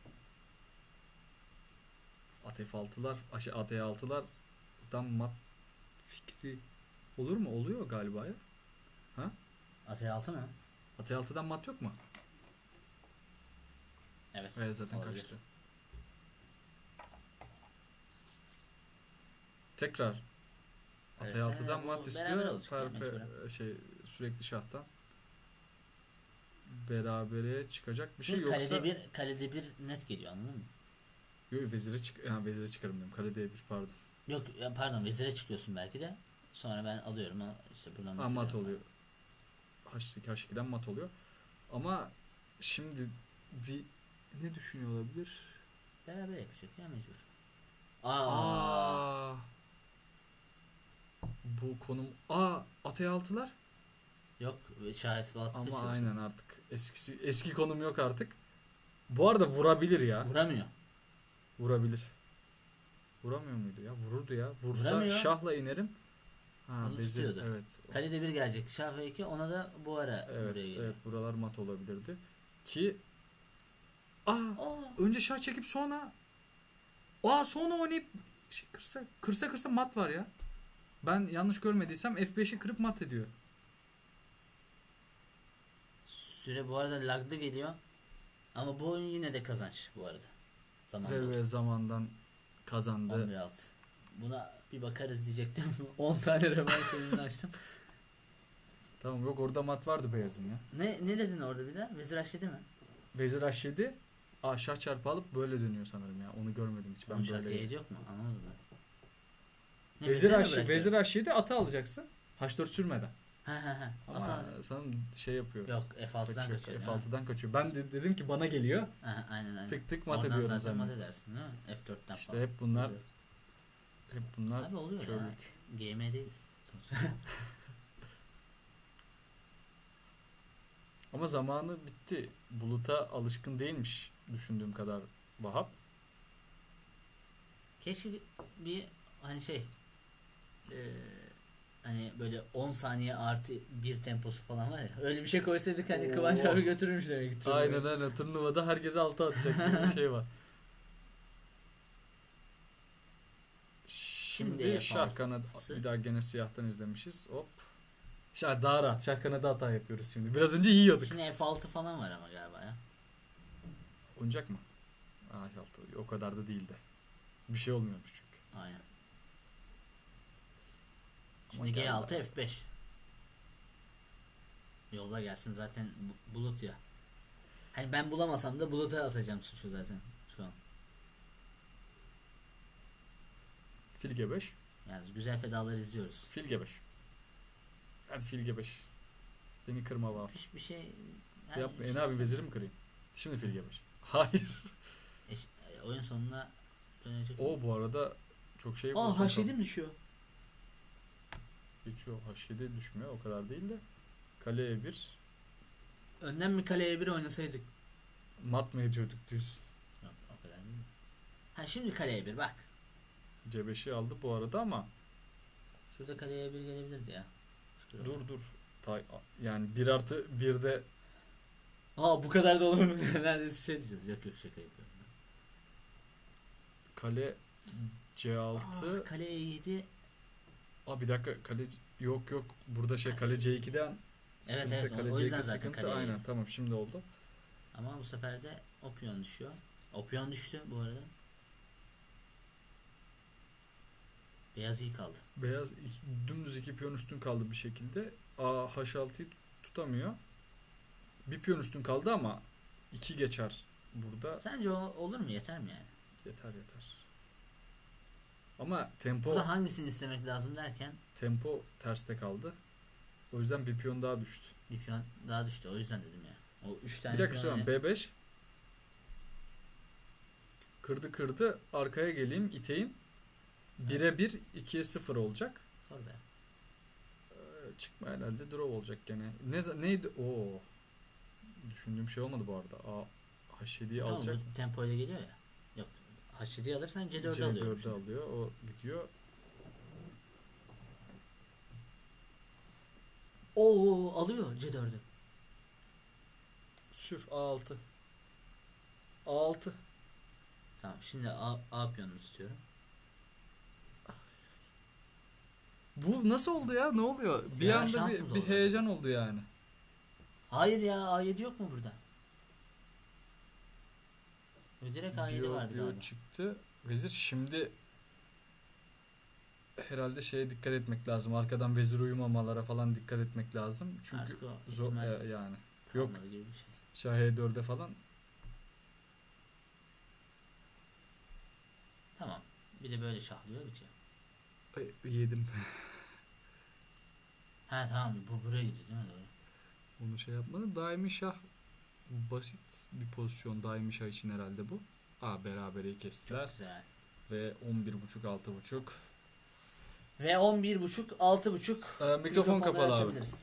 At F6'lar, at E6'lardan mat fikri olur mu? Oluyor galiba ya. Atay altı mı? At E6'dan mat yok mu? Evet. Evet zaten olabilir. kaçtı. Tekrar At Evet, E6'dan bu mat beraber istiyor. olacak yani mecburen. Sürekli şahtan. Berabere çıkacak bir şey yoksa Kalede bir net geliyor, anladın mı? yok, vezire çıkarım diyorum. Kalede bir pardon. Yok ya, pardon, vezire çıkıyorsun belki de. Sonra ben alıyorum işte buradan. Ha, mat alıyorum. oluyor. H2 H2'den mat oluyor. Ama şimdi bir ne düşünüyor olabilir? Beraber yapacak ya mecbur. Bu konum at E6'lar Yok, Şah F6 ama kaçıyorsun. aynen artık eski konum yok artık. Bu arada vurabilir ya. Vuramıyor. Vurabilir. Vuramıyor muydu ya? Vururdu ya. Vursa Vuramıyor. şahla inerim. Onu tutuyordu. Evet. Kalede bir gelecek. Şah F2, ona da bu ara Evet, buraya geliyor. evet buralar mat olabilirdi. Ki önce şah çekip sonra oynayıp kırsa mat var ya. Ben yanlış görmediysem F5'i kırıp mat ediyor. Süre bu arada laglı geliyor. Ama bu oyun yine de kazanç bu arada. Ve zamandan kazandı. 11-6. Buna bir bakarız diyecektim. 10 tane rövanş oyununu açtım. Tamam, yok orada mat vardı beyazın ya. Ne dedin orada bir daha? Vezir H7 mi? Vezir H7 şah çarpı alıp böyle dönüyor sanırım ya. Onu görmedim hiç. Ben Şah böyle. F7 yok mu? Anlamadım ben. Ne, Vezir mi bırakıyor? H7 atı alacaksın. H4 sürmeden. Ha. Ama sanırım yapıyor. Yok, F6'dan kaçıyor. F6'dan kaçıyor. Ben de dedim ki bana geliyor. Aynen. Tık tık mat Oradan ediyorum zaten mat zannettim. edersin değil mi? F4'ten İşte falan. hep bunlar Abi oluyor ya. körlük. GM değiliz. Ama zamanı bitti. Buluta alışkın değilmiş düşündüğüm kadar Vahap. Keşke bir hani hani böyle 10 saniye artı bir temposu falan var ya. Öyle bir şey koysaydık hani Kıvanç abi götürürmüş demek ki. Aynen. Turnuvada herkese 6 atacak gibi bir şey var. Şimdi şah kanat bir daha gene siyahtan izlemişiz. Hop. Daha rahat. Şah kanadı hata yapıyoruz şimdi. Biraz önce yiyorduk. Şimdi F6 falan var ama galiba ya. Oyuncak mı? H6 o kadar da değildi. Bir şey olmuyormuş çünkü. Aynen. Ama Şimdi galiba. G6 F5. Yolla gelsin zaten bulut ya. Hani ben bulamasam da buluta atacağım suçu zaten şu an. Fil G5. Yani güzel fedalar izliyoruz. Fil G5. Hadi Fil G5. Beni kırma var. Bir şey Yapma. bir Abi veziri mi kırayım? Şimdi Fil G5. Hayır. oyun sonuna Dönecek. O bu arada çok şey Aa pozisyon H7 kaldı. mi düşüyor? Geçiyor. H7 düşmüyor. O kadar değil de. Kaleye bir. Önden mi kaleye bir oynasaydık? Mat mı ediyorduk diyorsun. Yok o kadar değil. Ha şimdi kaleye bir bak. C5'i aldı bu arada ama Şurada kaleye bir gelebilirdi ya. Şurada. dur. Yani 1+1'de Aa bu kadar da olur mu? Neredeyse şey diyeceğiz. Yok şaka yapıyorum. kale C6. Kaleye 7. Bir dakika kale yok burada kale C2'den sıkıntı. Evet, Kale o yüzden C2 zaten sıkıntı. kaleye Aynen yedi. tamam şimdi oldu. Ama bu sefer de o piyon düşüyor. O piyon düştü bu arada. Beyaz iyi kaldı. Beyaz dümdüz 2 piyon üstün kaldı bir şekilde. H6'yı tutamıyor. Bir piyon üstün kaldı ama 2 geçer burada. Sence olur mu? Yeter mi yani? Yeter. Ama tempo Burada hangisini istemek lazım derken terste kaldı. O yüzden bir piyon daha düştü. bir piyon daha düştü. O yüzden dedim ya. O 3 tane Bir dakika piyon söyleyeyim. B5 kırdı. Arkaya geleyim, iteyim. 1'e 1, 2'ye 0 olacak. Sor be. Çıkma herhalde draw olacak gene. Neydi? Oo. Düşündüğüm şey olmadı bu arada. H7'yi Tamam, alacak. bu tempo ile geliyor ya. Yok. H7'yi alırsan C4'ü alıyor. C4'ü alıyor. O gidiyor. Oo alıyor C4'ü. Sür A6. A6. Tamam şimdi A piyonunu tutuyorum. Bu nasıl oldu ya? Ne oluyor? Bir Siyah anda şans mı bir oldu? heyecan oldu yani. Hayır ya A7 yok mu burada? Direkt A7 vardı galiba. Çıktı. Vezir şimdi herhalde şeye dikkat etmek lazım. Arkadan vezir uyumamalara falan dikkat etmek lazım. Çünkü Artık o zor ihtimal yani. Yok. kalmadı gibi bir şey. Şah E4'e falan. Tamam. Bir de böyle şahlıyor bitiyor. Yedim. Ha tamam bu buraya gidiyor değil mi? Doğru. Onu şey yapmadı. Daimi şah basit bir pozisyon daimi şah için herhalde bu. Berabereyi kestiler. Çok güzel. Ve 11.5 6.5. Ve 11.5 6.5 Mikrofon kapalı abi. açabiliriz.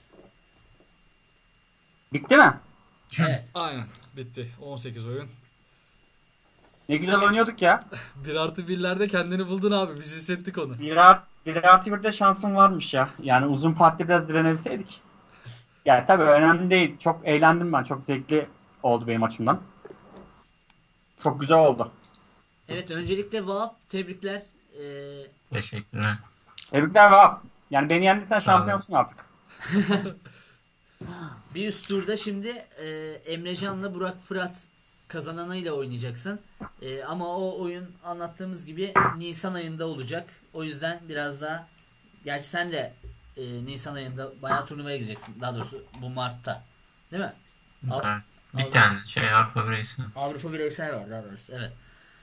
Bitti mi? Evet. Aynen. Bitti. 18 oyun. Ne güzel oynuyorduk ya. 1+1'lerde kendini buldun abi. Biz hissettik onu. 1+1'de şansım varmış ya. Yani uzun partide biraz direnebilseydik. Yani tabii önemli değil. Çok eğlendim ben. Çok zevkli oldu benim açımdan. Çok güzel oldu. Evet öncelikle Vahap tebrikler. Teşekkürler. Tebrikler Vahap. Yani beni yendiysen Sağ olun. şampiyonsun artık. Bir üst turda şimdi Emrecan'la Burak Fırat kazananıyla oynayacaksın. Ama o oyun anlattığımız gibi Nisan ayında olacak. O yüzden biraz daha gerçi sen de Nisan ayında bayağı turnuvaya gideceksin. Daha doğrusu bu Mart'ta. Değil mi? Bir tane Avrupa bireysel. Avrupa bireysel var daha doğrusu. Evet.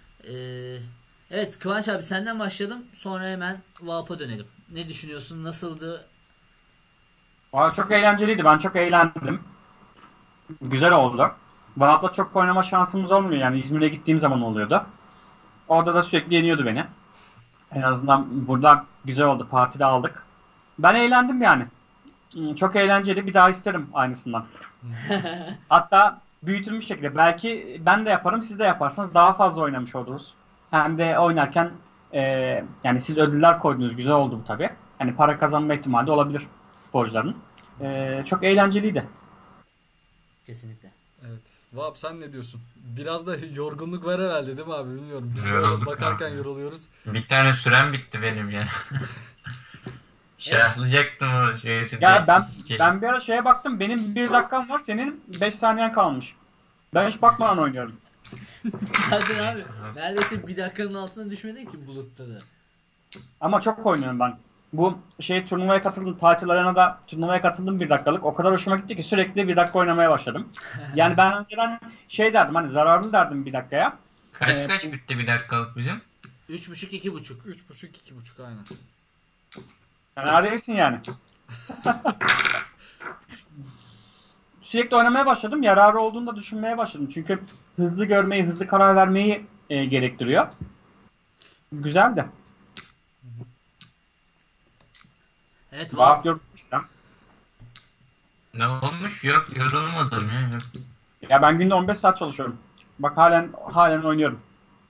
Evet Kıvanç abi senden başlayalım. Sonra hemen Vahap'a dönelim. Ne düşünüyorsun? Nasıldı? Valla çok eğlenceliydi. Ben çok eğlendim. Güzel oldu. Vahap'la çok oynama şansımız olmuyor. Yani İzmir'e gittiğim zaman oluyordu. Orada da sürekli yeniyordu beni. En azından burada güzel oldu. Partide aldık. Ben eğlendim yani. Çok eğlenceli. Bir daha isterim aynısından. Hatta büyütülmüş şekilde. Belki ben de yaparım, siz de yaparsınız. Daha fazla oynamış oluruz. Hem de oynarken yani siz ödüller koydunuz. Güzel oldu bu tabii. Yani para kazanma ihtimali de olabilir sporcuların. Çok eğlenceliydi. Kesinlikle. Evet. Vahap sen ne diyorsun? Biraz da yorgunluk var herhalde değil mi abi? Bilmiyorum. Biz böyle Yorulduk bakarken abi. yoruluyoruz. Bir tane sürem bitti benim ya. Şahlayacaktım o şeysi. Ya ben bir ara şeye baktım. Benim 1 dakikam var. Senin 5 saniyen kalmış. Ben hiç bakmadan oynuyorum. Hadi abi. Neredeyse bir dakikanın altına düşmedin ki bulutta da. Ama çok oynuyorum ben. Bu turnuvaya katıldım. Tatil Arena'da turnuvaya katıldım 1 dakikalık. O kadar hoşuma gitti ki sürekli 1 dakika oynamaya başladım. Yani ben önceden derdim hani zararlı derdim 1 dakikaya. Kaç bitti bir dakikalık bizim? 3.5 2.5. 3.5 2.5 aynen. Fena değilsin yani. Sürekli oynamaya başladım. Yararı olduğunu da düşünmeye başladım. Çünkü hızlı görmeyi, hızlı karar vermeyi gerektiriyor. Güzeldi. Evet, Vahap yorulmuşsam. Ne olmuş? Yok yorulmadım ya. Yok. Ya ben günde 15 saat çalışıyorum. Bak halen oynuyorum.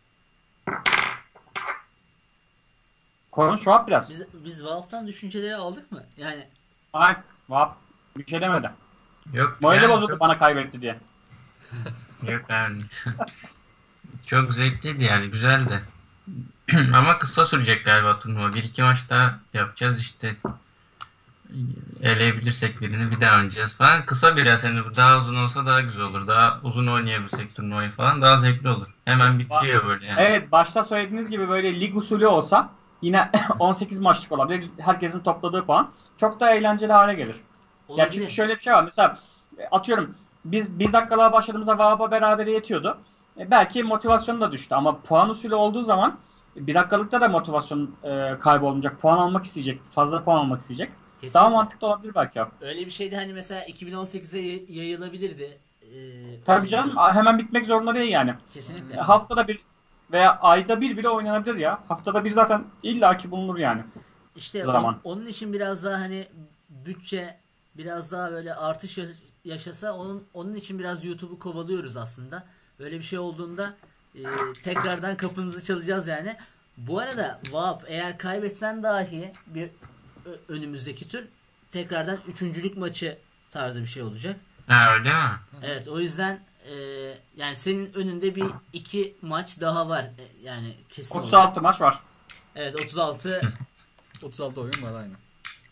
Konuş Vahap biraz. biz Valve'tan düşünceleri aldık mı? Yani Ay Vahap bir şey demedi. Yok Morali yani bozuldu bana kaybetti diye. Yok yani. Çok zevkliydi yani. Güzeldi. Ama kısa sürecek galiba turnuva. 1-2 maç daha yapacağız işte. Eleyebilirsek birini bir daha oynayacağız falan. Kısa biraz hani daha uzun olsa daha güzel olur. Daha uzun oynayabilsek turnuvayı falan daha zevkli olur. Hemen bitiyor böyle yani. Evet, başta söylediğiniz gibi böyle lig usulü olsa yine 18 maçlık olabilir. Herkesin topladığı puan çok daha eğlenceli hale gelir. Ya çünkü şöyle bir şey var. Mesela atıyorum biz 1 dakikalığa başladığımızda Vahap'a beraber yetiyordu. Belki motivasyonu da düştü ama puan usulü olduğu zaman 1 dakikalıkta da motivasyon kaybolmayacak. Puan almak isteyecek. Fazla puan almak isteyecek. kesinlikle. Daha mantıklı olabilir belki. Öyle bir şeydi hani mesela 2018'e yayılabilirdi. Tabii canım, hemen bitmek zorunda değil yani. Kesinlikle. Haftada bir veya ayda bir bile oynanabilir ya. Haftada bir zaten illaki bulunur yani. İşte Zaman. onun için biraz daha hani bütçe biraz daha böyle artış yaşasa onun için biraz YouTube'u kovalıyoruz aslında. Öyle bir şey olduğunda tekrardan kapınızı çalacağız yani. Bu arada Vahap, eğer kaybetsen dahi bir önümüzdeki tur tekrardan üçüncülük maçı tarzı bir şey olacak. Ha öyle mi? Evet, o yüzden yani senin önünde bir 2 maç daha var. Yani kesin olarak. 36 maç var. Evet, 36. 36 oyun var aynen.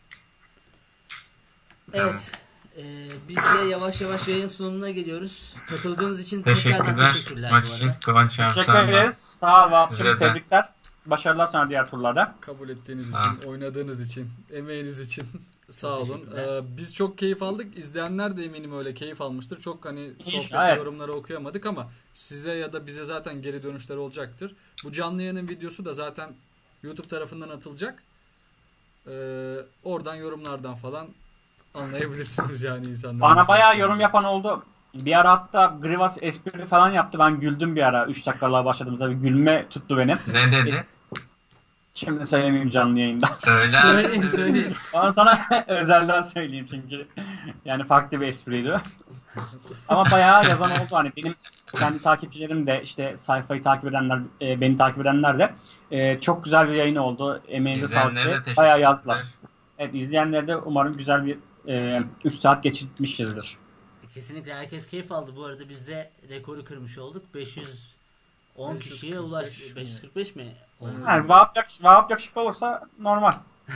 Evet. Biz de yavaş yavaş yayın sonuna geliyoruz. Katıldığınız için tekrardan Teşekkürler. teşekkürler Maç bu için arada. Kıvanç Teşekkür Arslan'la. ederiz. Sağ ol Vahap'cığım. Size de. Tebrikler. Başarılar sana diğer turlarda. Kabul ettiğiniz Sağ için, oynadığınız için, emeğiniz için sağ olun. teşekkürler. Biz çok keyif aldık. İzleyenler de eminim öyle keyif almıştır. Çok hani sohbeti, Evet. yorumları okuyamadık ama size ya da bize zaten geri dönüşler olacaktır. Bu canlı yayının videosu da zaten YouTube tarafından atılacak. Oradan yorumlardan falan anlayabilirsiniz yani insanlar. Bana bayağı yorum yapan oldu. Bir ara hatta Grivas espri falan yaptı. Ben güldüm bir ara. 3 dakikalığa başladığımızda bir gülme tuttu benim. Ne dedi? Şimdi söylemeyeyim canlı yayında. Söyleyin. Ama sana özelden söyleyeyim çünkü. Yani farklı bir espriydi. Ama bayağı yazan oldu. Hani benim kendi takipçilerim de işte sayfayı takip edenler, beni takip edenler de çok güzel bir yayın oldu. Emeğinize sağlık İzleyenlere de diye teşekkür bayağı yazdılar. ederim. Evet, izleyenlere de umarım güzel bir 3 saat geçirmişizdir. Kesinlikle herkes keyif aldı. Bu arada biz de rekoru kırmış olduk. 510 kişiye 545 ulaştı. mi? 545 mi? Oldu. Yani Vahap yakışıklı olursa normal.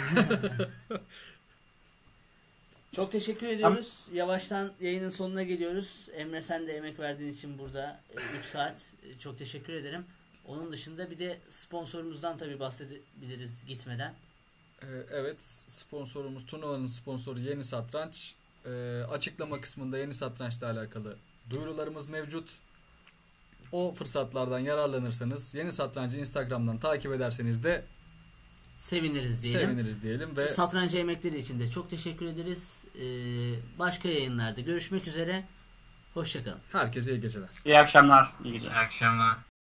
Çok teşekkür ediyoruz. Yavaştan yayının sonuna geliyoruz. Emre, sen de emek verdiğin için burada 3 saat. Çok teşekkür ederim. Onun dışında bir de sponsorumuzdan tabii bahsedebiliriz gitmeden. Evet, sponsorumuz, turnuvanın sponsoru Yeni Satranç. Açıklama kısmında Yeni Satranç'la alakalı duyurularımız mevcut. O fırsatlardan yararlanırsanız, Yeni Satranç'ı Instagram'dan takip ederseniz de Seviniriz diyelim. ve Satranç emekleri için de çok teşekkür ederiz. Başka yayınlarda görüşmek üzere. Hoşçakalın. herkese iyi geceler. İyi akşamlar. İyi geceler. İyi akşamlar.